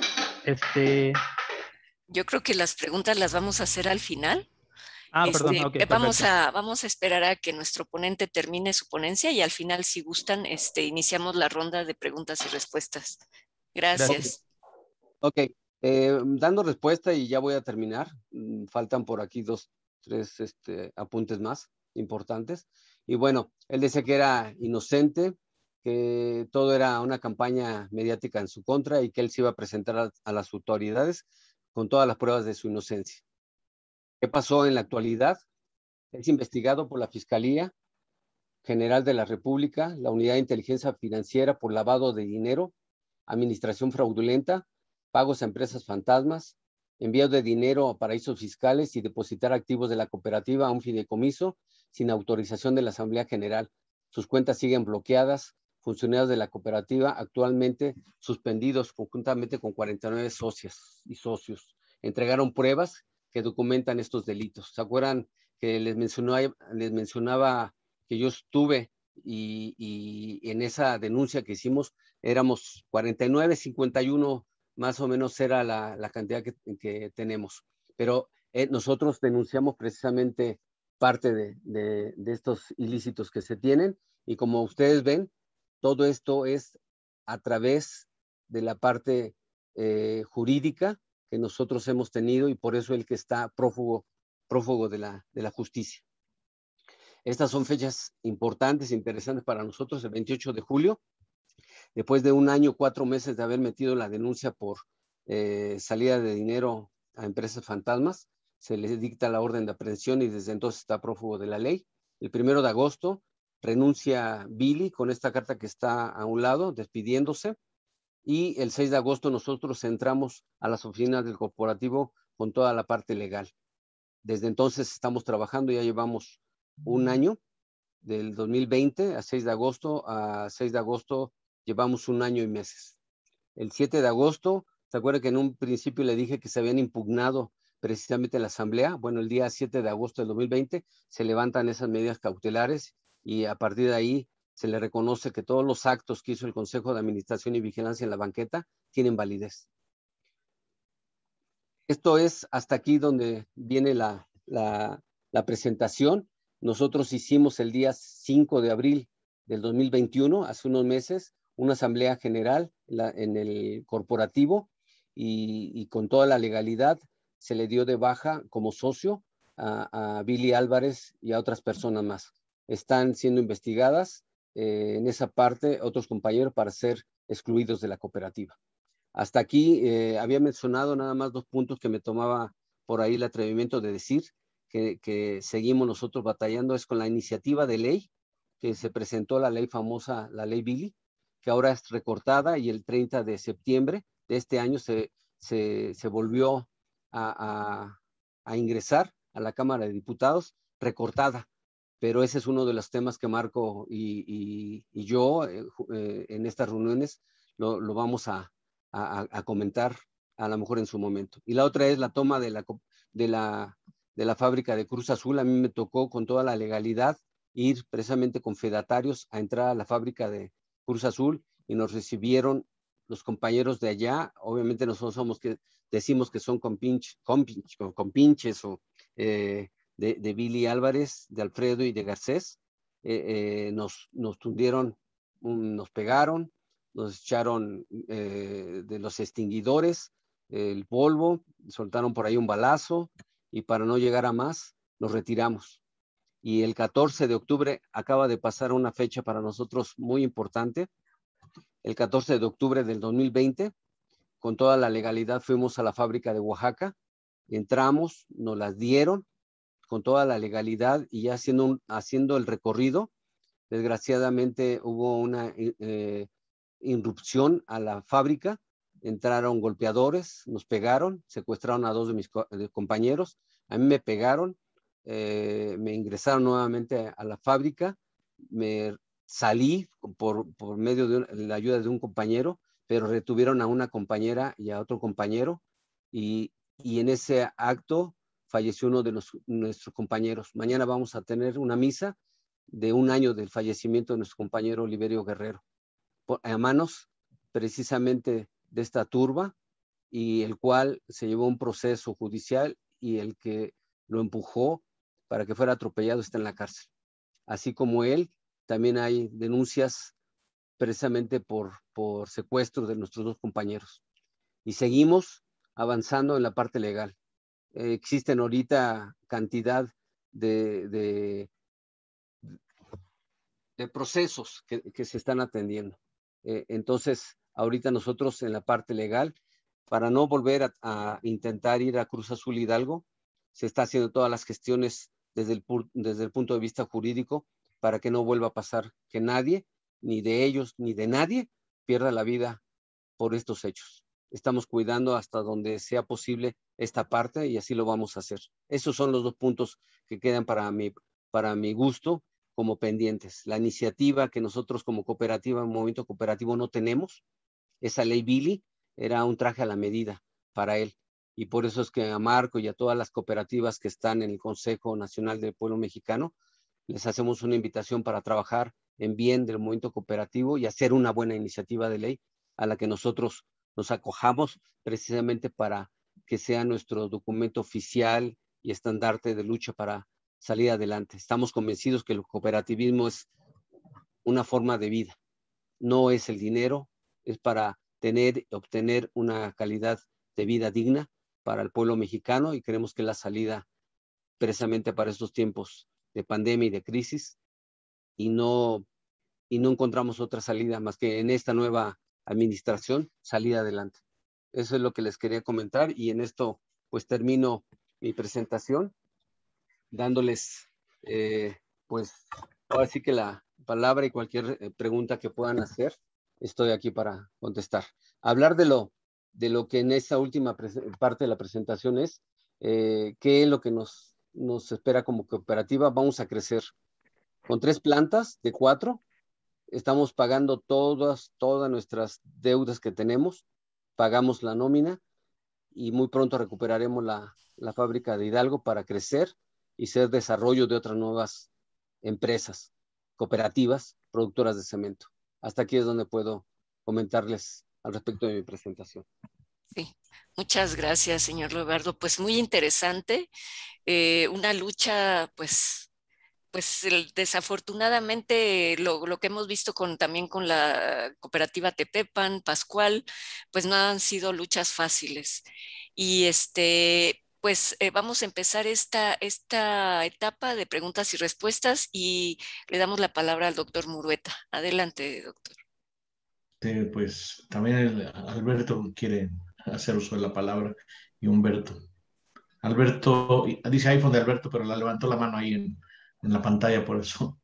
Este, Yo creo que las preguntas las vamos a hacer al final. ah, perdón, Este, ok, eh, vamos perfecto. a, vamos a esperar a que nuestro ponente termine su ponencia y al final, si gustan, este, iniciamos la ronda de preguntas y respuestas. ok, Gracias. Gracias. ok, eh, dando respuesta y ya voy a terminar. Mm, Faltan por aquí dos, tres este, apuntes más importantes. Y bueno, él decía que era inocente, que todo era una campaña mediática en su contra y que él se iba a presentar a, a las autoridades con todas las pruebas de su inocencia. ¿Qué pasó en la actualidad? Es investigado por la Fiscalía General de la República, la Unidad de Inteligencia Financiera por lavado de dinero, administración fraudulenta, pagos a empresas fantasmas, envío de dinero a paraísos fiscales y depositar activos de la cooperativa a un fideicomiso sin autorización de la Asamblea General. Sus cuentas siguen bloqueadas. Funcionarios de la cooperativa actualmente suspendidos conjuntamente con cuarenta y nueve socias y socios. Entregaron pruebas que documentan estos delitos. ¿Se acuerdan que les, mencionó, les mencionaba que yo estuve y, y en esa denuncia que hicimos éramos cuarenta y nueve, cincuenta y uno más o menos era la, la cantidad que, que, tenemos. Pero eh, nosotros denunciamos precisamente parte de, de, de estos ilícitos que se tienen y como ustedes ven, todo esto es a través de la parte eh, jurídica que nosotros hemos tenido y por eso el que está prófugo, prófugo de la, de la justicia. Estas son fechas importantes, interesantes para nosotros. El veintiocho de julio, después de un año, cuatro meses de haber metido la denuncia por eh, salida de dinero a empresas fantasmas, se le dicta la orden de aprehensión y desde entonces está prófugo de la ley. El primero de agosto renuncia Billy con esta carta que está a un lado, despidiéndose. Y el seis de agosto nosotros entramos a las oficinas del corporativo con toda la parte legal. Desde entonces estamos trabajando, ya llevamos un año, del dos mil veinte a seis de agosto, a seis de agosto llevamos un año y meses. El siete de agosto, ¿se acuerda que en un principio le dije que se habían impugnado precisamente en la asamblea? Bueno, el día siete de agosto del dos mil veinte se levantan esas medidas cautelares y a partir de ahí se le reconoce que todos los actos que hizo el Consejo de Administración y Vigilancia en la banqueta tienen validez. Esto es hasta aquí donde viene la, la, la presentación. Nosotros hicimos el día cinco de abril del dos mil veintiuno, hace unos meses, una asamblea general la, en el corporativo y, y con toda la legalidad se le dio de baja como socio a, a Billy Álvarez y a otras personas más. Están siendo investigadas eh, en esa parte otros compañeros para ser excluidos de la cooperativa. Hasta aquí eh, había mencionado nada más dos puntos que me tomaba por ahí el atrevimiento de decir, que, que seguimos nosotros batallando, es con la iniciativa de ley, que se presentó la ley famosa, la ley Billy, que ahora es recortada y el treinta de septiembre de este año se, se, se volvió a, a, a ingresar a la Cámara de Diputados, recortada. Pero ese es uno de los temas que Marco y, y, y yo eh, eh, en estas reuniones lo, lo vamos a, a, a, comentar a lo mejor en su momento. Y la otra es la toma de la, de la, de la fábrica de Cruz Azul. A mí me tocó con toda la legalidad ir precisamente con fedatarios a entrar a la fábrica de Cruz Azul y nos recibieron los compañeros de allá. Obviamente nosotros somos que decimos que son compinches, compinches, compinches o eh, de, de Billy Álvarez, de Alfredo y de Garcés. Eh, eh, nos, nos tundieron, um, nos pegaron, nos echaron eh, de los extinguidores, eh, el polvo, soltaron por ahí un balazo y para no llegar a más, nos retiramos. Y el catorce de octubre acaba de pasar una fecha para nosotros muy importante. El catorce de octubre del dos mil veinte, con toda la legalidad, fuimos a la fábrica de Oaxaca, entramos, nos las dieron con toda la legalidad y ya haciendo, un, haciendo el recorrido, desgraciadamente hubo una eh, irrupción a la fábrica, entraron golpeadores, nos pegaron, secuestraron a dos de mis co de compañeros, a mí me pegaron, eh, me ingresaron nuevamente a la fábrica, me salí por, por medio de un, la ayuda de un compañero, pero retuvieron a una compañera y a otro compañero, y, y en ese acto falleció uno de los, nuestros compañeros. Mañana vamos a tener una misa de un año del fallecimiento de nuestro compañero Oliverio Guerrero, por, a manos precisamente de esta turba, y el cual se llevó un proceso judicial, y el que lo empujó para que fuera atropellado está en la cárcel. Así como él, también hay denuncias precisamente por, por secuestro de nuestros dos compañeros. Y seguimos avanzando en la parte legal. Eh, existen ahorita cantidad de, de, de procesos que, que se están atendiendo. Eh, entonces, ahorita nosotros en la parte legal, para no volver a, a intentar ir a Cruz Azul Hidalgo, se está haciendo todas las gestiones desde el, desde el punto de vista jurídico para que no vuelva a pasar que nadie, ni de ellos, ni de nadie, pierda la vida por estos hechos. Estamos cuidando hasta donde sea posible esta parte y así lo vamos a hacer. Esos son los dos puntos que quedan para mi, para mi gusto como pendientes. La iniciativa que nosotros como cooperativa, movimiento cooperativo, no tenemos, esa ley Billy, era un traje a la medida para él. Y por eso es que a Marco y a todas las cooperativas que están en el Consejo Nacional del Pueblo Mexicano, les hacemos una invitación para trabajar en bien del movimiento cooperativo y hacer una buena iniciativa de ley a la que nosotros nos acojamos precisamente para que sea nuestro documento oficial y estandarte de lucha para salir adelante. Estamos convencidos que el cooperativismo es una forma de vida, no es el dinero, es para tener y obtener una calidad de vida digna para el pueblo mexicano, y creemos que la salida precisamente para estos tiempos de pandemia y de crisis, y no, y no encontramos otra salida más que en esta nueva administración salir adelante. Eso es lo que les quería comentar, y en esto pues termino mi presentación dándoles eh, pues ahora sí que la palabra, y cualquier eh, pregunta que puedan hacer, estoy aquí para contestar. Hablar de lo, de lo que en esta última parte de la presentación es eh, qué es lo que nos, nos espera como cooperativa. Vamos a crecer con tres plantas de cuatro. Estamos pagando todas, todas nuestras deudas que tenemos, pagamos la nómina y muy pronto recuperaremos la, la fábrica de Hidalgo para crecer y ser desarrollo de otras nuevas empresas, cooperativas, productoras de cemento. Hasta aquí es donde puedo comentarles al respecto de mi presentación. Sí, muchas gracias, señor Leobardo. Pues muy interesante, eh, una lucha, pues, pues el, desafortunadamente lo, lo que hemos visto con, también con la cooperativa Tepepan, Pascual, pues no han sido luchas fáciles. Y este, pues eh, vamos a empezar esta, esta etapa de preguntas y respuestas y le damos la palabra al doctor Murueta. Adelante, doctor. Sí, pues también el Alberto quiere hacer uso de la palabra, y Humberto. Alberto, dice iPhone de Alberto, pero la levantó la mano ahí en, en la pantalla, por eso.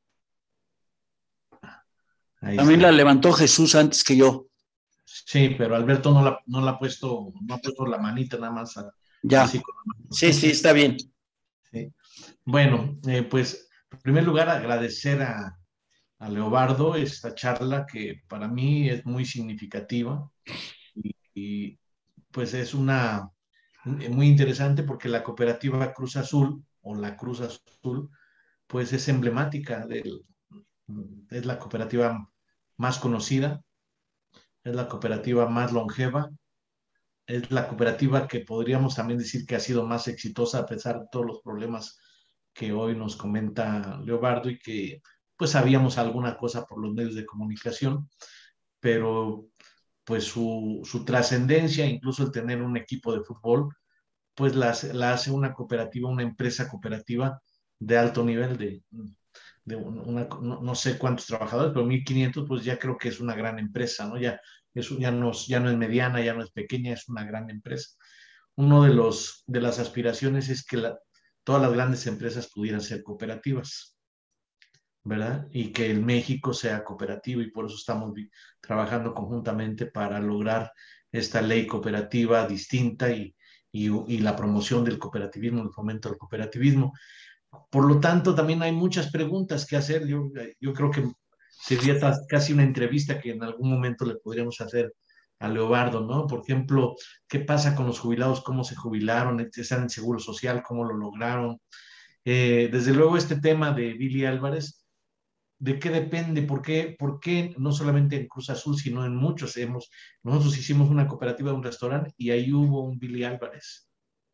Ahí También está. la levantó Jesús antes que yo. Sí, pero Alberto no la, no la ha puesto, no ha puesto la manita nada más. A, ya. así con la mano. Sí, sí, está bien. Sí. Bueno, eh, pues en primer lugar agradecer a, a Leobardo esta charla que para mí es muy significativa y, y pues es una muy interesante porque la cooperativa Cruz Azul o la Cruz Azul pues es emblemática del, es la cooperativa más conocida es la cooperativa más longeva, es la cooperativa que podríamos también decir que ha sido más exitosa a pesar de todos los problemas que hoy nos comenta Leobardo y que pues sabíamos alguna cosa por los medios de comunicación, pero pues su, su trascendencia, incluso el tener un equipo de fútbol, pues la, la hace una cooperativa, una empresa cooperativa de alto nivel, de, de una, no, no sé cuántos trabajadores, pero mil quinientos, pues ya creo que es una gran empresa, ¿no? Ya, es, ya, no, ya no es mediana, ya no es pequeña, es una gran empresa. Uno de, los, de las aspiraciones es que la, todas las grandes empresas pudieran ser cooperativas, ¿verdad? Y que el México sea cooperativo y por eso estamos trabajando conjuntamente para lograr esta ley cooperativa distinta y, y, y la promoción del cooperativismo, el fomento del cooperativismo. Por lo tanto, también hay muchas preguntas que hacer. Yo, yo creo que sería casi una entrevista que en algún momento le podríamos hacer a Leobardo, ¿no? Por ejemplo, ¿qué pasa con los jubilados? ¿Cómo se jubilaron? ¿Están en seguro social? ¿Cómo lo lograron? Eh, desde luego, este tema de Billy Álvarez, ¿de qué depende? ¿Por qué, ¿Por qué no solamente en Cruz Azul, sino en muchos? Hemos, nosotros hicimos una cooperativa de un restaurante y ahí hubo un Billy Álvarez.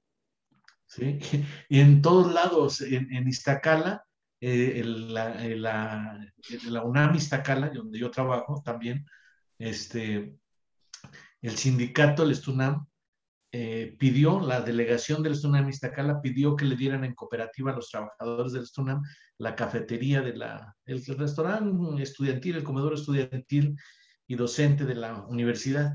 ¿Sí? Y en todos lados, en, en Iztacala, eh, la, la, la UNAM Iztacala, donde yo trabajo también, este, el sindicato, el Estunam, eh, pidió, la delegación del Estunam Iztacala pidió que le dieran en cooperativa a los trabajadores del Estunam la cafetería del el restaurante estudiantil, el comedor estudiantil y docente de la universidad.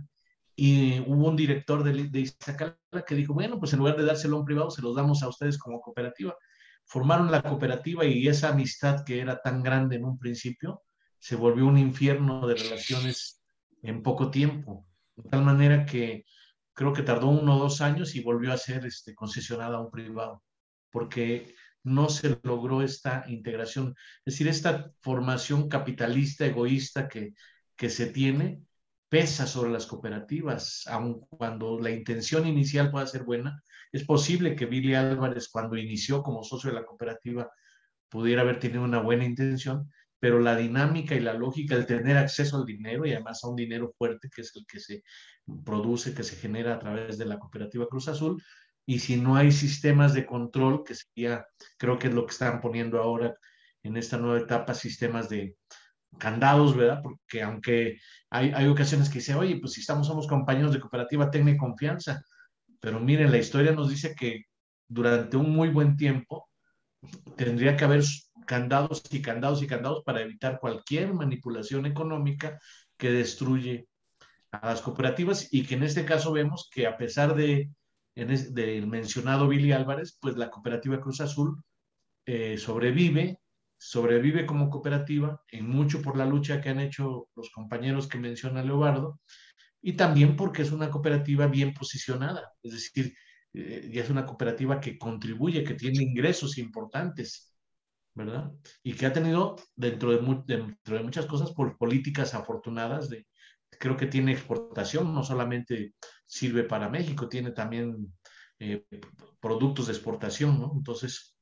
Y hubo un director de, de Iztacala que dijo, bueno, pues en lugar de dárselo a un privado, se los damos a ustedes como cooperativa. Formaron la cooperativa y esa amistad que era tan grande en un principio, se volvió un infierno de relaciones en poco tiempo. De tal manera que creo que tardó uno o dos años y volvió a ser este, concesionada a un privado, porque no se logró esta integración. Es decir, esta formación capitalista, egoísta que, que se tiene, pesa sobre las cooperativas, aun cuando la intención inicial pueda ser buena. Es posible que Billy Álvarez, cuando inició como socio de la cooperativa, pudiera haber tenido una buena intención, pero la dinámica y la lógica de tener acceso al dinero y además a un dinero fuerte, que es el que se produce, que se genera a través de la cooperativa Cruz Azul, y si no hay sistemas de control, que sería, creo que es lo que están poniendo ahora en esta nueva etapa, sistemas de candados, ¿verdad? Porque aunque hay, hay ocasiones que dice, oye, pues si estamos, somos compañeros de cooperativa, tenme confianza, pero miren, la historia nos dice que durante un muy buen tiempo tendría que haber candados y candados y candados para evitar cualquier manipulación económica que destruye a las cooperativas y que en este caso vemos que a pesar de es, del mencionado Billy Álvarez, pues la cooperativa Cruz Azul eh, sobrevive, sobrevive como cooperativa, en mucho por la lucha que han hecho los compañeros que menciona Leobardo, y también porque es una cooperativa bien posicionada, es decir, eh, ya es una cooperativa que contribuye, que tiene ingresos importantes, ¿verdad? Y que ha tenido, dentro de, mu dentro de muchas cosas, por políticas afortunadas, de, creo que tiene exportación, no solamente sirve para México, tiene también eh, productos de exportación, ¿no? Entonces,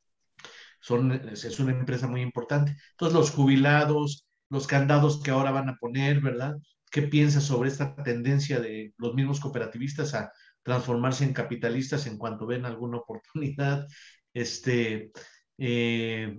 son, es una empresa muy importante. Entonces, los jubilados, los candados que ahora van a poner, ¿verdad? ¿Qué piensas sobre esta tendencia de los mismos cooperativistas a transformarse en capitalistas en cuanto ven alguna oportunidad? Este, eh,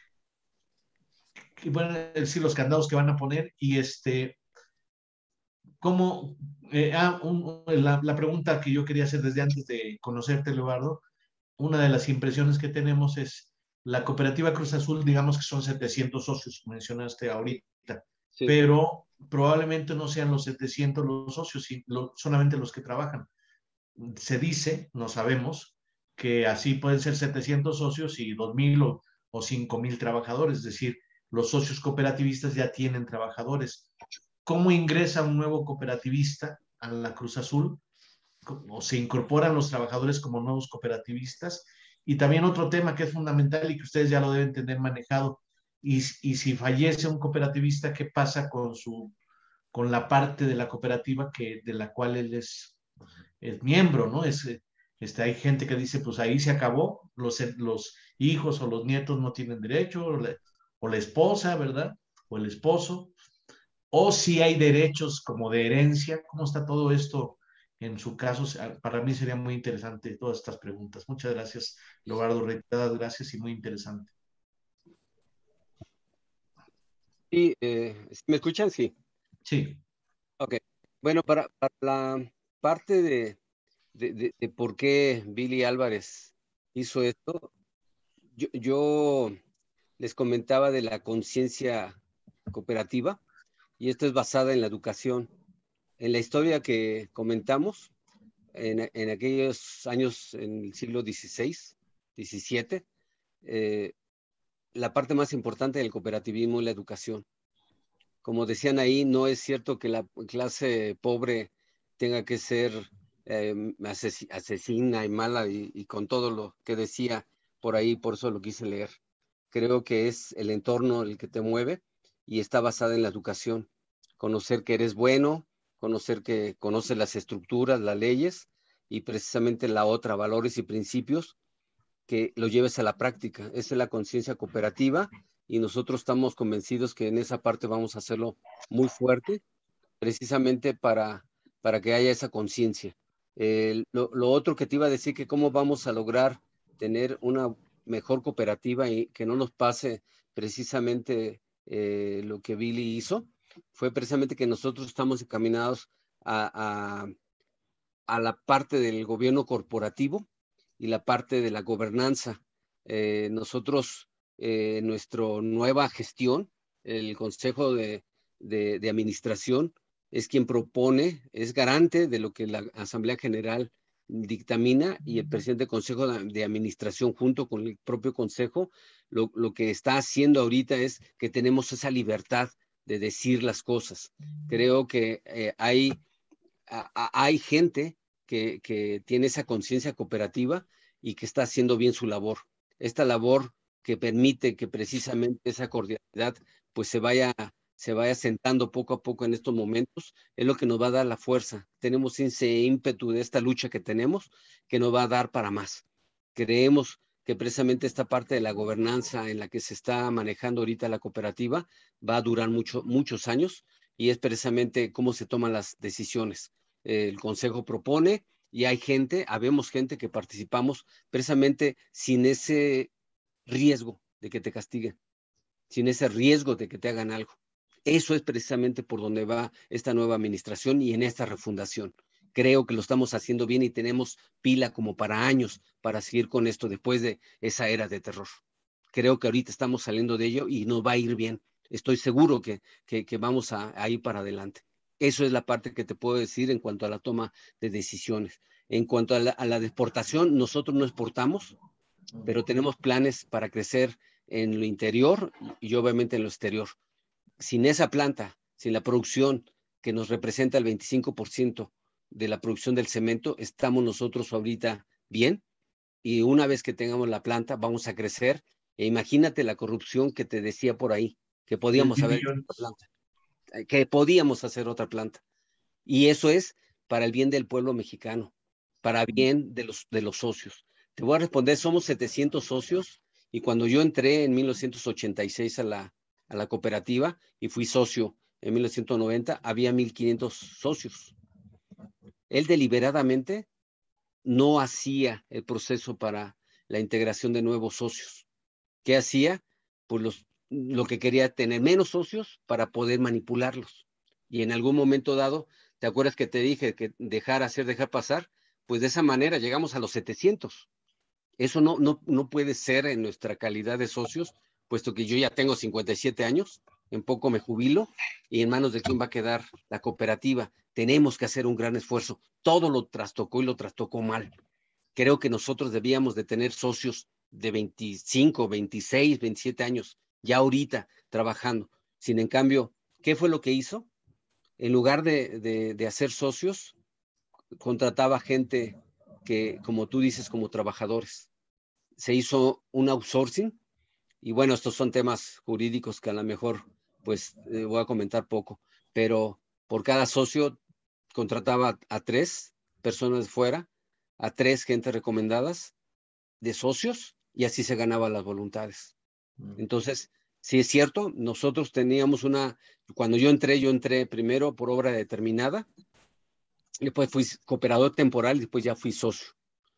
y bueno, es decir, los candados que van a poner y este, ¿cómo? Eh, ah, un, la, la pregunta que yo quería hacer desde antes de conocerte, Leobardo, una de las impresiones que tenemos es la cooperativa Cruz Azul, digamos que son setecientos socios, mencionaste ahorita, sí, pero probablemente no sean los setecientos los socios, sino solamente los que trabajan. Se dice, no sabemos, que así pueden ser setecientos socios y dos mil o, o cinco mil trabajadores, es decir, los socios cooperativistas ya tienen trabajadores. ¿Cómo ingresa un nuevo cooperativista a la Cruz Azul? O se incorporan los trabajadores como nuevos cooperativistas. Y también otro tema que es fundamental y que ustedes ya lo deben tener manejado, y, y si fallece un cooperativista, ¿qué pasa con, su, con la parte de la cooperativa que, de la cual él es, es miembro, ¿no? Es, este, hay gente que dice, pues ahí se acabó, los, los hijos o los nietos no tienen derecho, o la, o la esposa, ¿verdad? O el esposo. o si hay derechos como de herencia. ¿Cómo está todo esto en su caso? Para mí sería muy interesante todas estas preguntas. Muchas gracias, Leobardo, reiteradas gracias y muy interesante. Sí, eh, ¿me escuchan? Sí. Sí. Ok. Bueno, para, para la parte de, de, de, de por qué Billy Álvarez hizo esto, yo, yo les comentaba de la conciencia cooperativa, y esto es basada en la educación. En la historia que comentamos, en, en aquellos años, en el siglo dieciséis, diecisiete, eh, la parte más importante del cooperativismo es la educación. Como decían ahí, no es cierto que la clase pobre tenga que ser eh, ases asesina y mala y, y con todo lo que decía por ahí, por eso lo quise leer. Creo que es el entorno el que te mueve y está basada en la educación. Conocer que eres bueno, conocer que conoces las estructuras, las leyes y precisamente la otra, valores y principios, que lo lleves a la práctica. Esa es la conciencia cooperativa y nosotros estamos convencidos que en esa parte vamos a hacerlo muy fuerte, precisamente para, para que haya esa conciencia. Eh, lo, lo otro que te iba a decir, que cómo vamos a lograr tener una mejor cooperativa y que no nos pase precisamente eh, lo que Billy hizo, fue precisamente que nosotros estamos encaminados a, a, a la parte del gobierno corporativo y la parte de la gobernanza. Eh, nosotros, eh, nuestra nueva gestión, el Consejo de, de, de Administración, es quien propone, es garante de lo que la Asamblea General dictamina, y el presidente del Consejo de, de Administración junto con el propio Consejo, lo, lo que está haciendo ahorita es que tenemos esa libertad de decir las cosas. Creo que eh, hay, a, a, hay gente que, que tiene esa conciencia cooperativa y que está haciendo bien su labor. Esta labor que permite que precisamente esa cordialidad pues se vaya, se vaya sentando poco a poco en estos momentos, es lo que nos va a dar la fuerza. Tenemos ese ímpetu de esta lucha que tenemos, que nos va a dar para más. Creemos que precisamente esta parte de la gobernanza en la que se está manejando ahorita la cooperativa va a durar mucho, muchos años, y es precisamente cómo se toman las decisiones. El Consejo propone y hay gente, habemos gente que participamos precisamente sin ese riesgo de que te castiguen, sin ese riesgo de que te hagan algo. Eso es precisamente por donde va esta nueva administración y en esta refundación. Creo que lo estamos haciendo bien y tenemos pila como para años para seguir con esto después de esa era de terror. Creo que ahorita estamos saliendo de ello y nos va a ir bien. Estoy seguro que, que, que vamos a, a ir para adelante. Eso es la parte que te puedo decir en cuanto a la toma de decisiones. En cuanto a la, a la exportación, nosotros no exportamos, pero tenemos planes para crecer en lo interior y obviamente en lo exterior. Sin esa planta, sin la producción que nos representa el veinticinco por ciento de la producción del cemento, estamos nosotros ahorita bien, y una vez que tengamos la planta vamos a crecer. E imagínate la corrupción que te decía por ahí, que podíamos haber hecho otra planta, que podíamos hacer otra planta. Y eso es para el bien del pueblo mexicano, para bien de los, de los socios. Te voy a responder, somos setecientos socios, y cuando yo entré en mil novecientos ochenta y seis a la, a la cooperativa y fui socio en mil novecientos noventa, había mil quinientos socios. Él deliberadamente no hacía el proceso para la integración de nuevos socios. ¿Qué hacía? Pues los, lo que quería, tener menos socios para poder manipularlos. Y en algún momento dado, ¿te acuerdas que te dije que dejar hacer, dejar pasar? Pues de esa manera llegamos a los setecientos. Eso no, no, no puede ser en nuestra calidad de socios, puesto que yo ya tengo cincuenta y siete años, en poco me jubilo, y en manos de quién va a quedar la cooperativa. Tenemos que hacer un gran esfuerzo. Todo lo trastocó y lo trastocó mal. Creo que nosotros debíamos de tener socios de veinticinco, veintiséis, veintisiete años, ya ahorita trabajando. Sin en cambio, ¿qué fue lo que hizo? En lugar de, de, de hacer socios, contrataba gente que, como tú dices, como trabajadores. Se hizo un outsourcing, y bueno, estos son temas jurídicos que a lo mejor pues eh, voy a comentar poco, pero por cada socio contrataba a tres personas de fuera, a tres gentes recomendadas de socios, y así se ganaban las voluntades. Entonces, Sí, es cierto, nosotros teníamos una, cuando yo entré, yo entré primero por obra determinada, después fui cooperador temporal y después ya fui socio.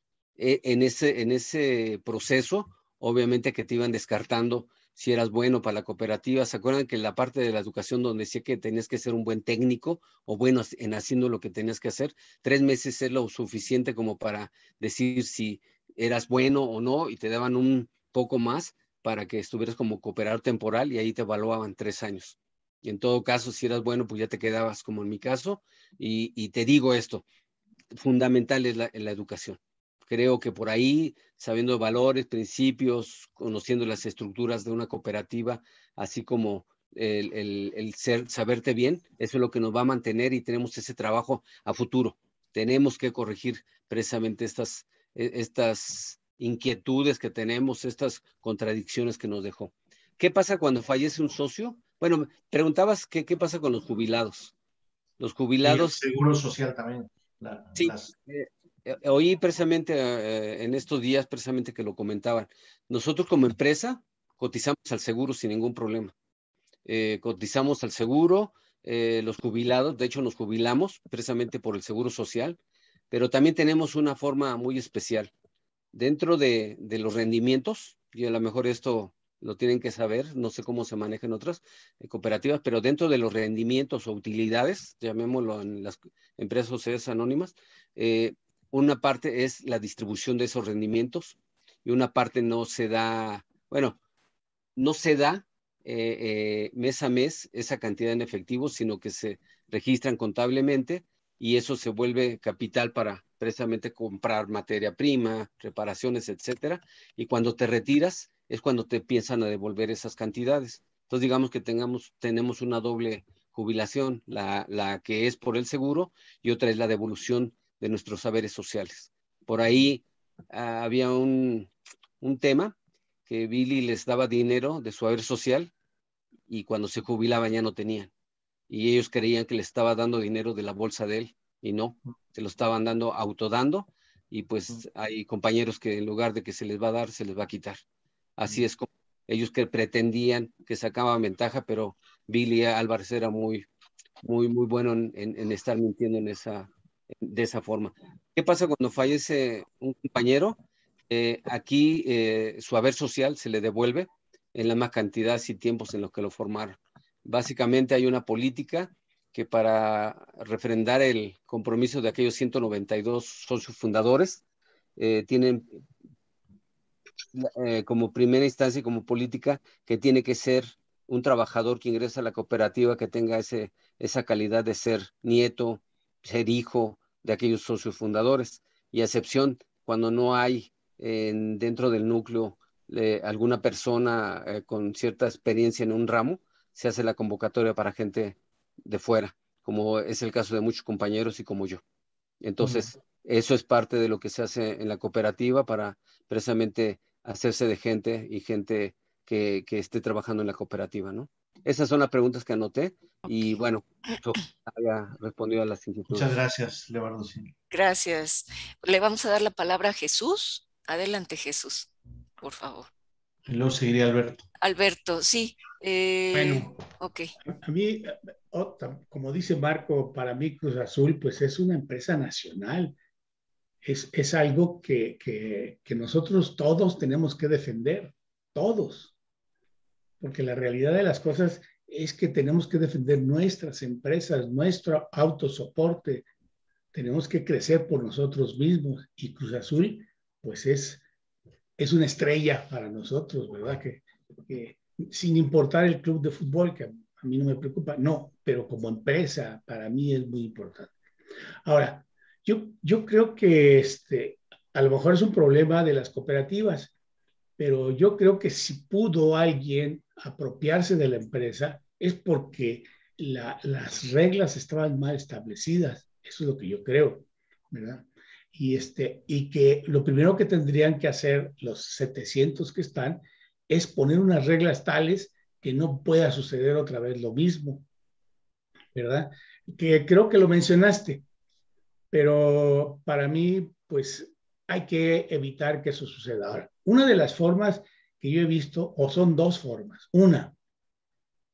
E, en, ese, en ese proceso, obviamente que te iban descartando si eras bueno para la cooperativa. ¿Se acuerdan que la parte de la educación donde decía que tenías que ser un buen técnico o bueno en haciendo lo que tenías que hacer? Tres meses es lo suficiente como para decir si eras bueno o no y te daban un poco más para que estuvieras como cooperador temporal y ahí te evaluaban tres años. Y en todo caso, si eras bueno, pues ya te quedabas como en mi caso. Y, y te digo esto, fundamental es la, la educación. Creo que por ahí, sabiendo valores, principios, conociendo las estructuras de una cooperativa, así como el, el, el ser, saberte bien, eso es lo que nos va a mantener y tenemos ese trabajo a futuro. Tenemos que corregir precisamente estas, estas inquietudes que tenemos, estas contradicciones que nos dejó. ¿Qué pasa cuando fallece un socio? Bueno, preguntabas qué, qué pasa con los jubilados. Los jubilados... Y el seguro social también. La, sí, las... eh, eh, oí precisamente eh, en estos días, precisamente que lo comentaban. Nosotros como empresa cotizamos al seguro sin ningún problema. Eh, cotizamos al seguro, eh, los jubilados, de hecho nos jubilamos precisamente por el seguro social, pero también tenemos una forma muy especial. Dentro de, de los rendimientos, y a lo mejor esto lo tienen que saber, no sé cómo se manejan otras eh, cooperativas, pero dentro de los rendimientos o utilidades, llamémoslo en las empresas sociedades anónimas, eh, una parte es la distribución de esos rendimientos y una parte no se da, bueno, no se da eh, eh, mes a mes esa cantidad en efectivo, sino que se registran contablemente y eso se vuelve capital para precisamente comprar materia prima, reparaciones, etcétera. Y cuando te retiras es cuando te empiezan a devolver esas cantidades. Entonces digamos que tengamos, tenemos una doble jubilación, la, la que es por el seguro y otra es la devolución de nuestros saberes sociales. Por ahí ah, había un, un tema que Billy les daba dinero de su haber social y cuando se jubilaban ya no tenían. Y ellos creían que le estaba dando dinero de la bolsa de él y no, se lo estaban dando, autodando y pues hay compañeros que en lugar de que se les va a dar, se les va a quitar. Así es como ellos que pretendían que sacaban ventaja, pero Billy Álvarez era muy, muy, muy bueno en, en, en estar mintiendo en esa, de esa forma. ¿Qué pasa cuando fallece un compañero? Eh, aquí eh, su haber social se le devuelve en la misma cantidad y tiempos en los que lo formaron. Básicamente hay una política que para refrendar el compromiso de aquellos ciento noventa y dos socios fundadores, eh, tienen eh, como primera instancia y como política que tiene que ser un trabajador que ingresa a la cooperativa que tenga ese, esa calidad de ser nieto, ser hijo de aquellos socios fundadores, y a excepción cuando no hay eh, dentro del núcleo eh, alguna persona eh, con cierta experiencia en un ramo, se hace la convocatoria para gente de fuera, como es el caso de muchos compañeros y como yo. Entonces, uh-huh. Eso es parte de lo que se hace en la cooperativa para precisamente hacerse de gente y gente que, que esté trabajando en la cooperativa, ¿no? Esas son las preguntas que anoté y bueno, yo haya respondido a las inquietudes. Muchas gracias, Leobardo. Sí. Gracias. Le vamos a dar la palabra a Jesús. Adelante, Jesús, por favor. Y luego seguiría Alberto. Alberto, sí. Eh, bueno, ok. A mí, como dice Marco, para mí Cruz Azul pues es una empresa nacional. Es, es algo que, que, que nosotros todos tenemos que defender, todos. Porque la realidad de las cosas es que tenemos que defender nuestras empresas, nuestro autosoporte. Tenemos que crecer por nosotros mismos. Y Cruz Azul pues es, es una estrella para nosotros, ¿verdad? Que, que sin importar el club de fútbol, que a mí no me preocupa, no, pero como empresa para mí es muy importante. Ahora, yo, yo creo que este, a lo mejor es un problema de las cooperativas, pero yo creo que si pudo alguien apropiarse de la empresa es porque la, las reglas estaban mal establecidas. Eso es lo que yo creo, ¿verdad? Y, este, y que lo primero que tendrían que hacer los setecientos que están es poner unas reglas tales que no pueda suceder otra vez lo mismo, ¿verdad? Que creo que lo mencionaste, pero para mí, pues hay que evitar que eso suceda. Ahora, una de las formas que yo he visto, o son dos formas. Una,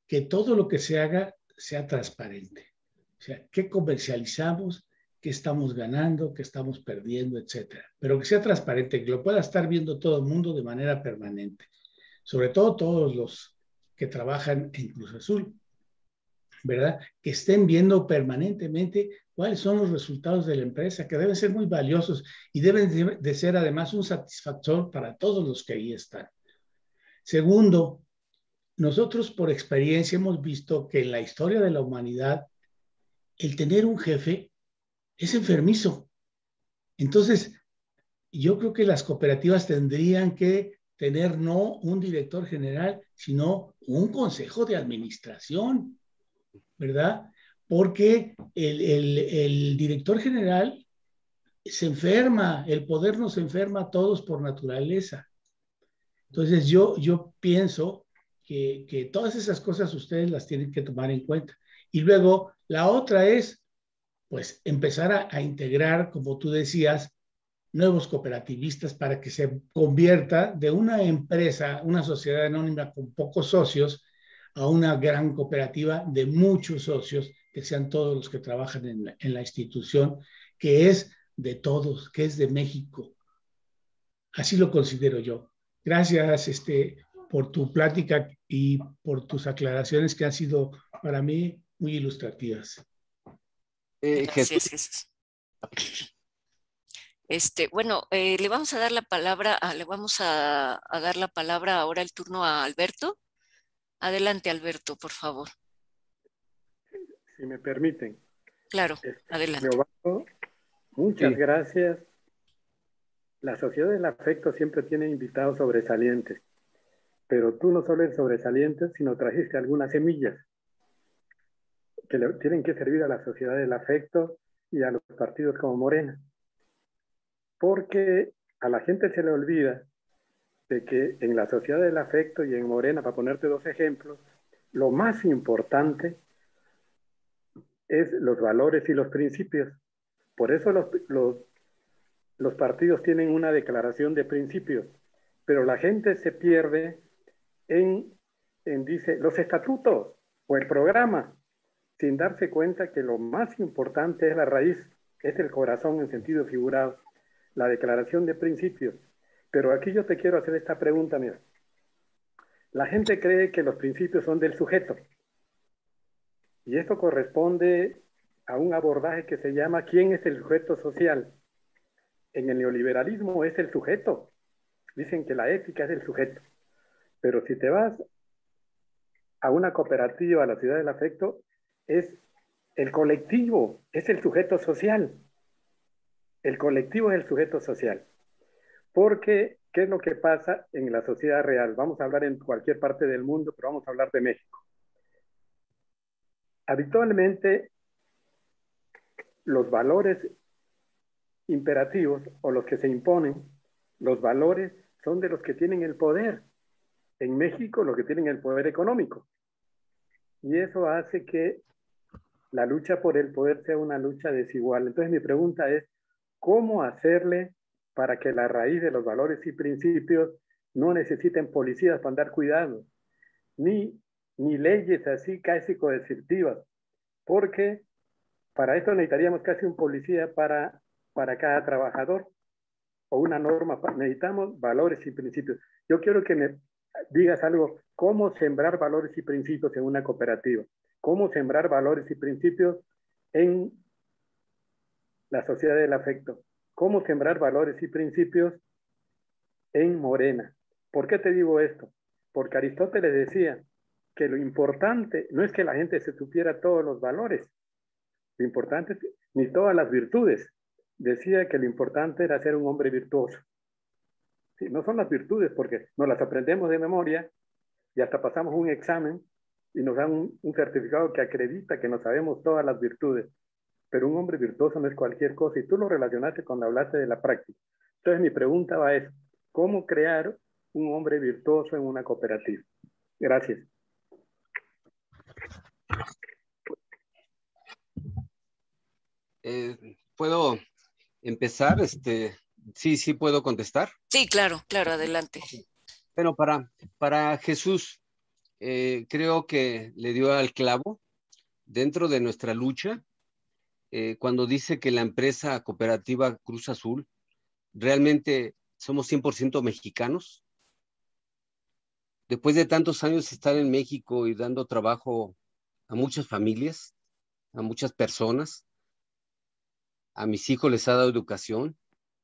que todo lo que se haga sea transparente. O sea, qué comercializamos, qué estamos ganando, qué estamos perdiendo, etcétera. Pero que sea transparente, que lo pueda estar viendo todo el mundo de manera permanente. Sobre todo todos los que trabajan en Cruz Azul, ¿verdad? Que estén viendo permanentemente cuáles son los resultados de la empresa, que deben ser muy valiosos y deben de ser además un satisfactor para todos los que ahí están. Segundo, nosotros por experiencia hemos visto que en la historia de la humanidad el tener un jefe es enfermizo. Entonces, yo creo que las cooperativas tendrían que tener no un director general, sino un consejo de administración, ¿verdad? Porque el, el, el director general se enferma, el poder nos enferma a todos por naturaleza. Entonces yo, yo pienso que, que todas esas cosas ustedes las tienen que tomar en cuenta. Y luego la otra es, pues, empezar a, a integrar, como tú decías, nuevos cooperativistas para que se convierta de una empresa, una sociedad anónima con pocos socios, a una gran cooperativa de muchos socios, que sean todos los que trabajan en la, en la institución, que es de todos, que es de México. Así lo considero yo. Gracias este, por tu plática y por tus aclaraciones que han sido para mí muy ilustrativas. Eh, Gracias, Jesús. Jesús. Este, bueno, eh, le vamos a dar la palabra, a, le vamos a, a dar la palabra ahora el turno a Alberto. Adelante, Alberto, por favor. Si me permiten. Claro, Este, adelante. Leobardo, muchas Sí. gracias. La Sociedad del Afecto siempre tiene invitados sobresalientes, pero tú no solo eres sobresaliente, sino trajiste algunas semillas que le tienen que servir a la Sociedad del Afecto y a los partidos como Morena. Porque a la gente se le olvida de que en la Sociedad del Afecto y en Morena, para ponerte dos ejemplos, lo más importante es los valores y los principios. Por eso los, los, los partidos tienen una declaración de principios, pero la gente se pierde en, en dice, los estatutos o el programa, sin darse cuenta que lo más importante es la raíz, es el corazón en sentido figurado, la declaración de principios. Pero aquí yo te quiero hacer esta pregunta, mira. La gente cree que los principios son del sujeto. Y esto corresponde a un abordaje que se llama ¿quién es el sujeto social? En el neoliberalismo es el sujeto. Dicen que la ética es el sujeto. Pero si te vas a una cooperativa, a la Ciudad del Afecto, es el colectivo, es el sujeto social. El colectivo es el sujeto social. Porque, ¿qué es lo que pasa en la sociedad real? Vamos a hablar en cualquier parte del mundo, pero vamos a hablar de México. Habitualmente, los valores imperativos o los que se imponen, los valores son de los que tienen el poder. En México, los que tienen el poder económico. Y eso hace que la lucha por el poder sea una lucha desigual. Entonces, mi pregunta es, ¿cómo hacerle para que la raíz de los valores y principios no necesiten policías para andar cuidando, ni, ni leyes así casi coercitivas? Porque para esto necesitaríamos casi un policía para, para cada trabajador, o una norma. Necesitamos valores y principios. Yo quiero que me digas algo, ¿cómo sembrar valores y principios en una cooperativa? ¿Cómo sembrar valores y principios en la Sociedad del Afecto? ¿Cómo sembrar valores y principios en Morena? ¿Por qué te digo esto? Porque Aristóteles decía que lo importante no es que la gente se supiera todos los valores, lo importante es ni todas las virtudes. Decía que lo importante era ser un hombre virtuoso. Sí, no son las virtudes porque nos las aprendemos de memoria y hasta pasamos un examen y nos dan un, un certificado que acredita que no sabemos todas las virtudes. Pero un hombre virtuoso no es cualquier cosa y tú lo relacionaste cuando hablaste de la práctica. Entonces mi pregunta va a es, ¿cómo crear un hombre virtuoso en una cooperativa? Gracias. Eh, ¿Puedo empezar? Este, sí, sí puedo contestar. Sí, claro, claro, adelante. Bueno, para, para Jesús, eh, creo que le dio al clavo dentro de nuestra lucha, eh, cuando dice que la empresa cooperativa Cruz Azul, realmente somos cien por ciento mexicanos. Después de tantos años estar en México y dando trabajo a muchas familias, a muchas personas, a mis hijos les ha dado educación.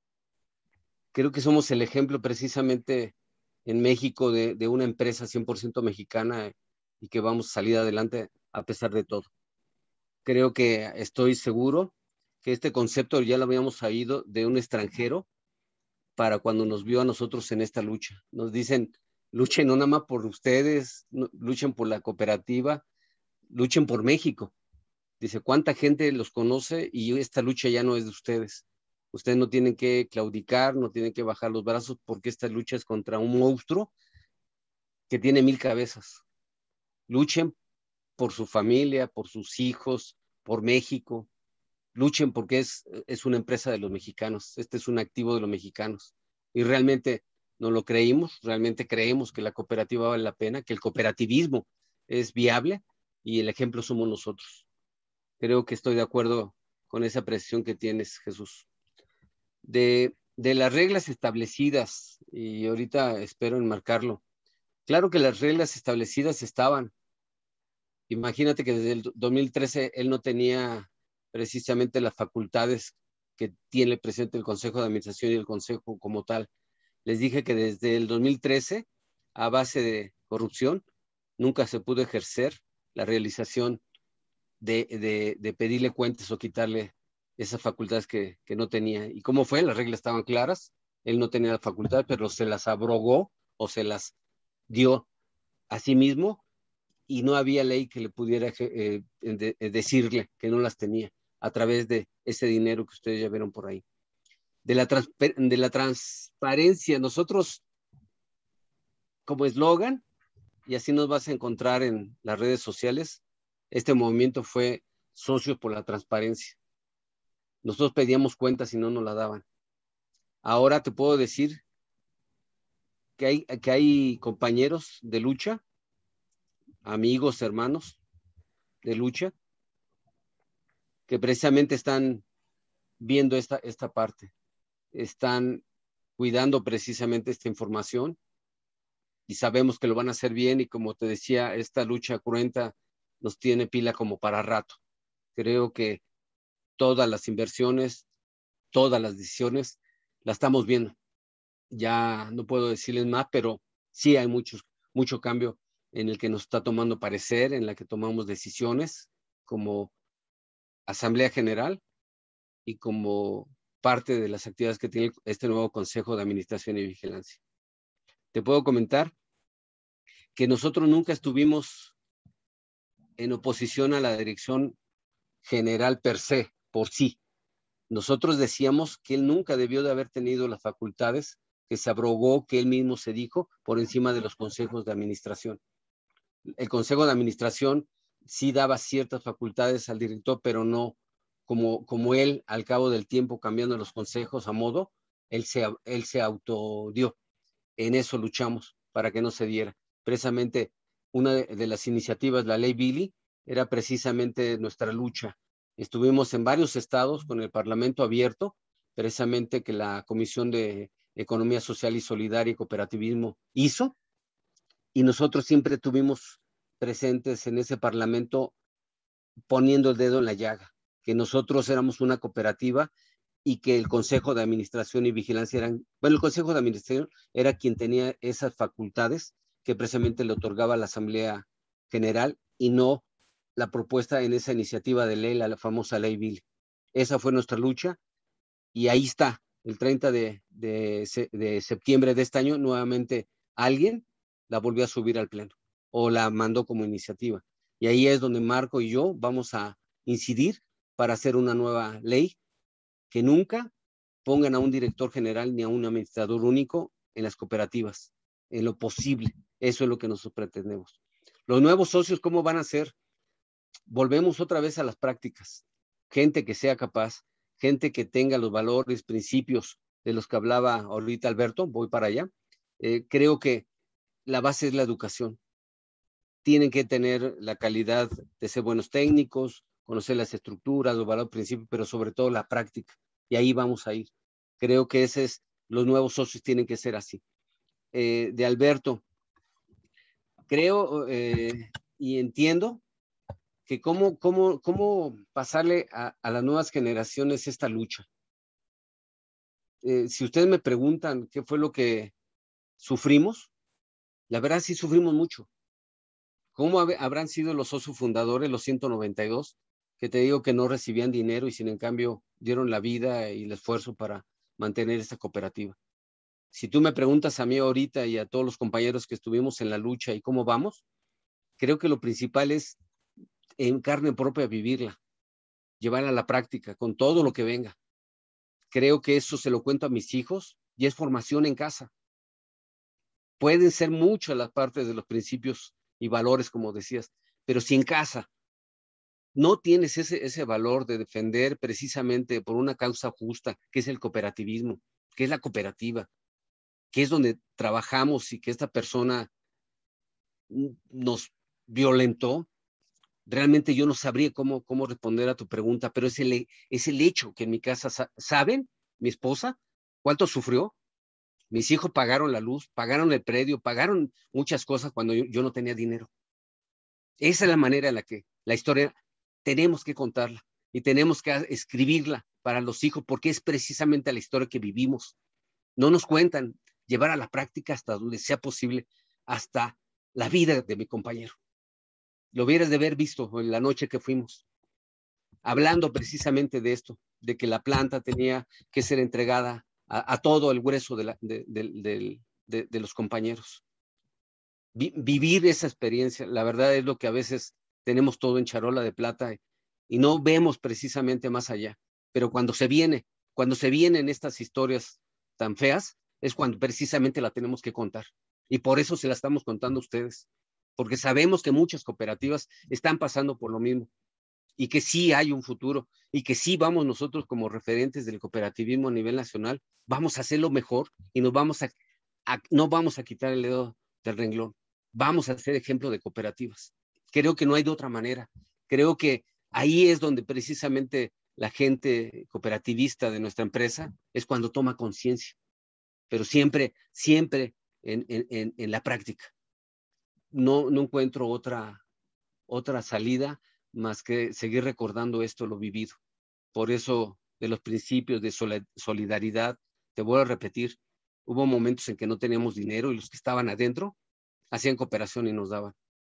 Creo que somos el ejemplo precisamente en México de, de una empresa cien por ciento mexicana y que vamos a salir adelante a pesar de todo. Creo que estoy seguro que este concepto ya lo habíamos oído de un extranjero para cuando nos vio a nosotros en esta lucha. Nos dicen, luchen no nada más por ustedes, no, luchen por la cooperativa, luchen por México. Dice, ¿cuánta gente los conoce y esta lucha ya no es de ustedes? Ustedes no tienen que claudicar, no tienen que bajar los brazos porque esta lucha es contra un monstruo que tiene mil cabezas. Luchen por su familia, por sus hijos, por México. Luchen porque es, es una empresa de los mexicanos. Este es un activo de los mexicanos. Y realmente no lo creímos, realmente creemos que la cooperativa vale la pena, que el cooperativismo es viable y el ejemplo somos nosotros. Creo que estoy de acuerdo con esa apreciación que tienes, Jesús. De, de las reglas establecidas, y ahorita espero enmarcarlo, claro que las reglas establecidas estaban. Imagínate que desde el dos mil trece él no tenía precisamente las facultades que tiene presente el Consejo de Administración y el Consejo como tal. Les dije que desde el dos mil trece, a base de corrupción, nunca se pudo ejercer la realización de, de, de pedirle cuentas o quitarle esas facultades que, que no tenía. ¿Y cómo fue? Las reglas estaban claras, él no tenía las facultades, pero se las abrogó o se las dio a sí mismo y no había ley que le pudiera eh, de, de decirle que no las tenía a través de ese dinero que ustedes ya vieron por ahí. De la, trans de la transparencia, nosotros como eslogan, y así nos vas a encontrar en las redes sociales, este movimiento fue Socios por la Transparencia. Nosotros pedíamos cuentas y no nos la daban. Ahora te puedo decir que hay, que hay compañeros de lucha, amigos, hermanos de lucha, que precisamente están viendo esta, esta parte, están cuidando precisamente esta información y sabemos que lo van a hacer bien y como te decía, esta lucha cruenta nos tiene pila como para rato. Creo que todas las inversiones, todas las decisiones, las estamos viendo. Ya no puedo decirles más, pero sí hay muchos, mucho cambio en el que nos está tomando parecer, en la que tomamos decisiones como Asamblea General y como parte de las actividades que tiene este nuevo Consejo de Administración y Vigilancia. Te puedo comentar que nosotros nunca estuvimos en oposición a la dirección general per se, por sí. Nosotros decíamos que él nunca debió de haber tenido las facultades que se abrogó, que él mismo se dijo, por encima de los consejos de administración. El Consejo de Administración sí daba ciertas facultades al director, pero no como, como él, al cabo del tiempo, cambiando los consejos a modo, él se, él se autodió. En eso luchamos para que no se diera. Precisamente una de, de las iniciativas, la ley Billy, era precisamente nuestra lucha. Estuvimos en varios estados con el Parlamento abierto, precisamente que la Comisión de Economía Social y Solidaria y Cooperativismo hizo, y nosotros siempre tuvimos presentes en ese Parlamento poniendo el dedo en la llaga, que nosotros éramos una cooperativa y que el Consejo de Administración y Vigilancia eran, bueno, el Consejo de Administración era quien tenía esas facultades que precisamente le otorgaba a la Asamblea General y no la propuesta en esa iniciativa de ley, la famosa ley Bill. Esa fue nuestra lucha y ahí está, el treinta de, de, de septiembre de este año, nuevamente alguien la volvió a subir al pleno o la mandó como iniciativa. Y ahí es donde Marco y yo vamos a incidir para hacer una nueva ley que nunca pongan a un director general ni a un administrador único en las cooperativas, en lo posible. Eso es lo que nosotros pretendemos. Los nuevos socios, ¿cómo van a ser? Volvemos otra vez a las prácticas. Gente que sea capaz, gente que tenga los valores, principios de los que hablaba ahorita Alberto, voy para allá. Eh, creo que la base es la educación. tienen que tener la calidad de ser buenos técnicos, conocer las estructuras, los valores, principios, pero sobre todo la práctica. Y ahí vamos a ir. Creo que ese es, los nuevos socios tienen que ser así. Eh, de Alberto, creo eh, y entiendo que cómo, cómo, cómo pasarle a, a las nuevas generaciones esta lucha. Eh, si ustedes me preguntan qué fue lo que sufrimos, la verdad sí sufrimos mucho. ¿Cómo hab habrán sido los socios fundadores, los ciento noventa y dos, que te digo que no recibían dinero y sin en cambio dieron la vida y el esfuerzo para mantener esta cooperativa? Si tú me preguntas a mí ahorita y a todos los compañeros que estuvimos en la lucha y cómo vamos, creo que lo principal es en carne propia vivirla, llevarla a la práctica con todo lo que venga. Creo que eso se lo cuento a mis hijos y es formación en casa. Pueden ser muchas las partes de los principios y valores, como decías, pero si en casa no tienes ese, ese valor de defender precisamente por una causa justa, que es el cooperativismo, que es la cooperativa, que es donde trabajamos y que esta persona nos violentó, realmente yo no sabría cómo, cómo responder a tu pregunta, pero es el, es el hecho que en mi casa, ¿saben? Mi esposa, ¿cuánto sufrió? Mis hijos pagaron la luz, pagaron el predio, pagaron muchas cosas cuando yo, yo no tenía dinero. Esa es la manera en la que la historia tenemos que contarla y tenemos que escribirla para los hijos, porque es precisamente la historia que vivimos. No nos cuentan, llevar a la práctica hasta donde sea posible, hasta la vida de mi compañero. Lo hubieras de haber visto en la noche que fuimos, hablando precisamente de esto, de que la planta tenía que ser entregada a, a todo el grueso de, la, de, de, de, de, de los compañeros. Vi, vivir esa experiencia, la verdad es lo que a veces tenemos todo en charola de plata y no vemos precisamente más allá. Pero cuando se viene, cuando se vienen estas historias tan feas, es cuando precisamente la tenemos que contar. Y por eso se la estamos contando a ustedes, porque sabemos que muchas cooperativas están pasando por lo mismo y que sí hay un futuro y que sí vamos nosotros como referentes del cooperativismo a nivel nacional, vamos a hacerlo mejor y nos vamos a, a, no vamos a quitar el dedo del renglón, vamos a ser ejemplo de cooperativas. Creo que no hay de otra manera. Creo que ahí es donde precisamente la gente cooperativista de nuestra empresa es cuando toma conciencia, pero siempre, siempre en, en, en la práctica. No, no encuentro otra, otra salida más que seguir recordando esto, lo vivido. Por eso, de los principios de solidaridad, te voy a repetir, hubo momentos en que no teníamos dinero y los que estaban adentro hacían cooperación y nos daban.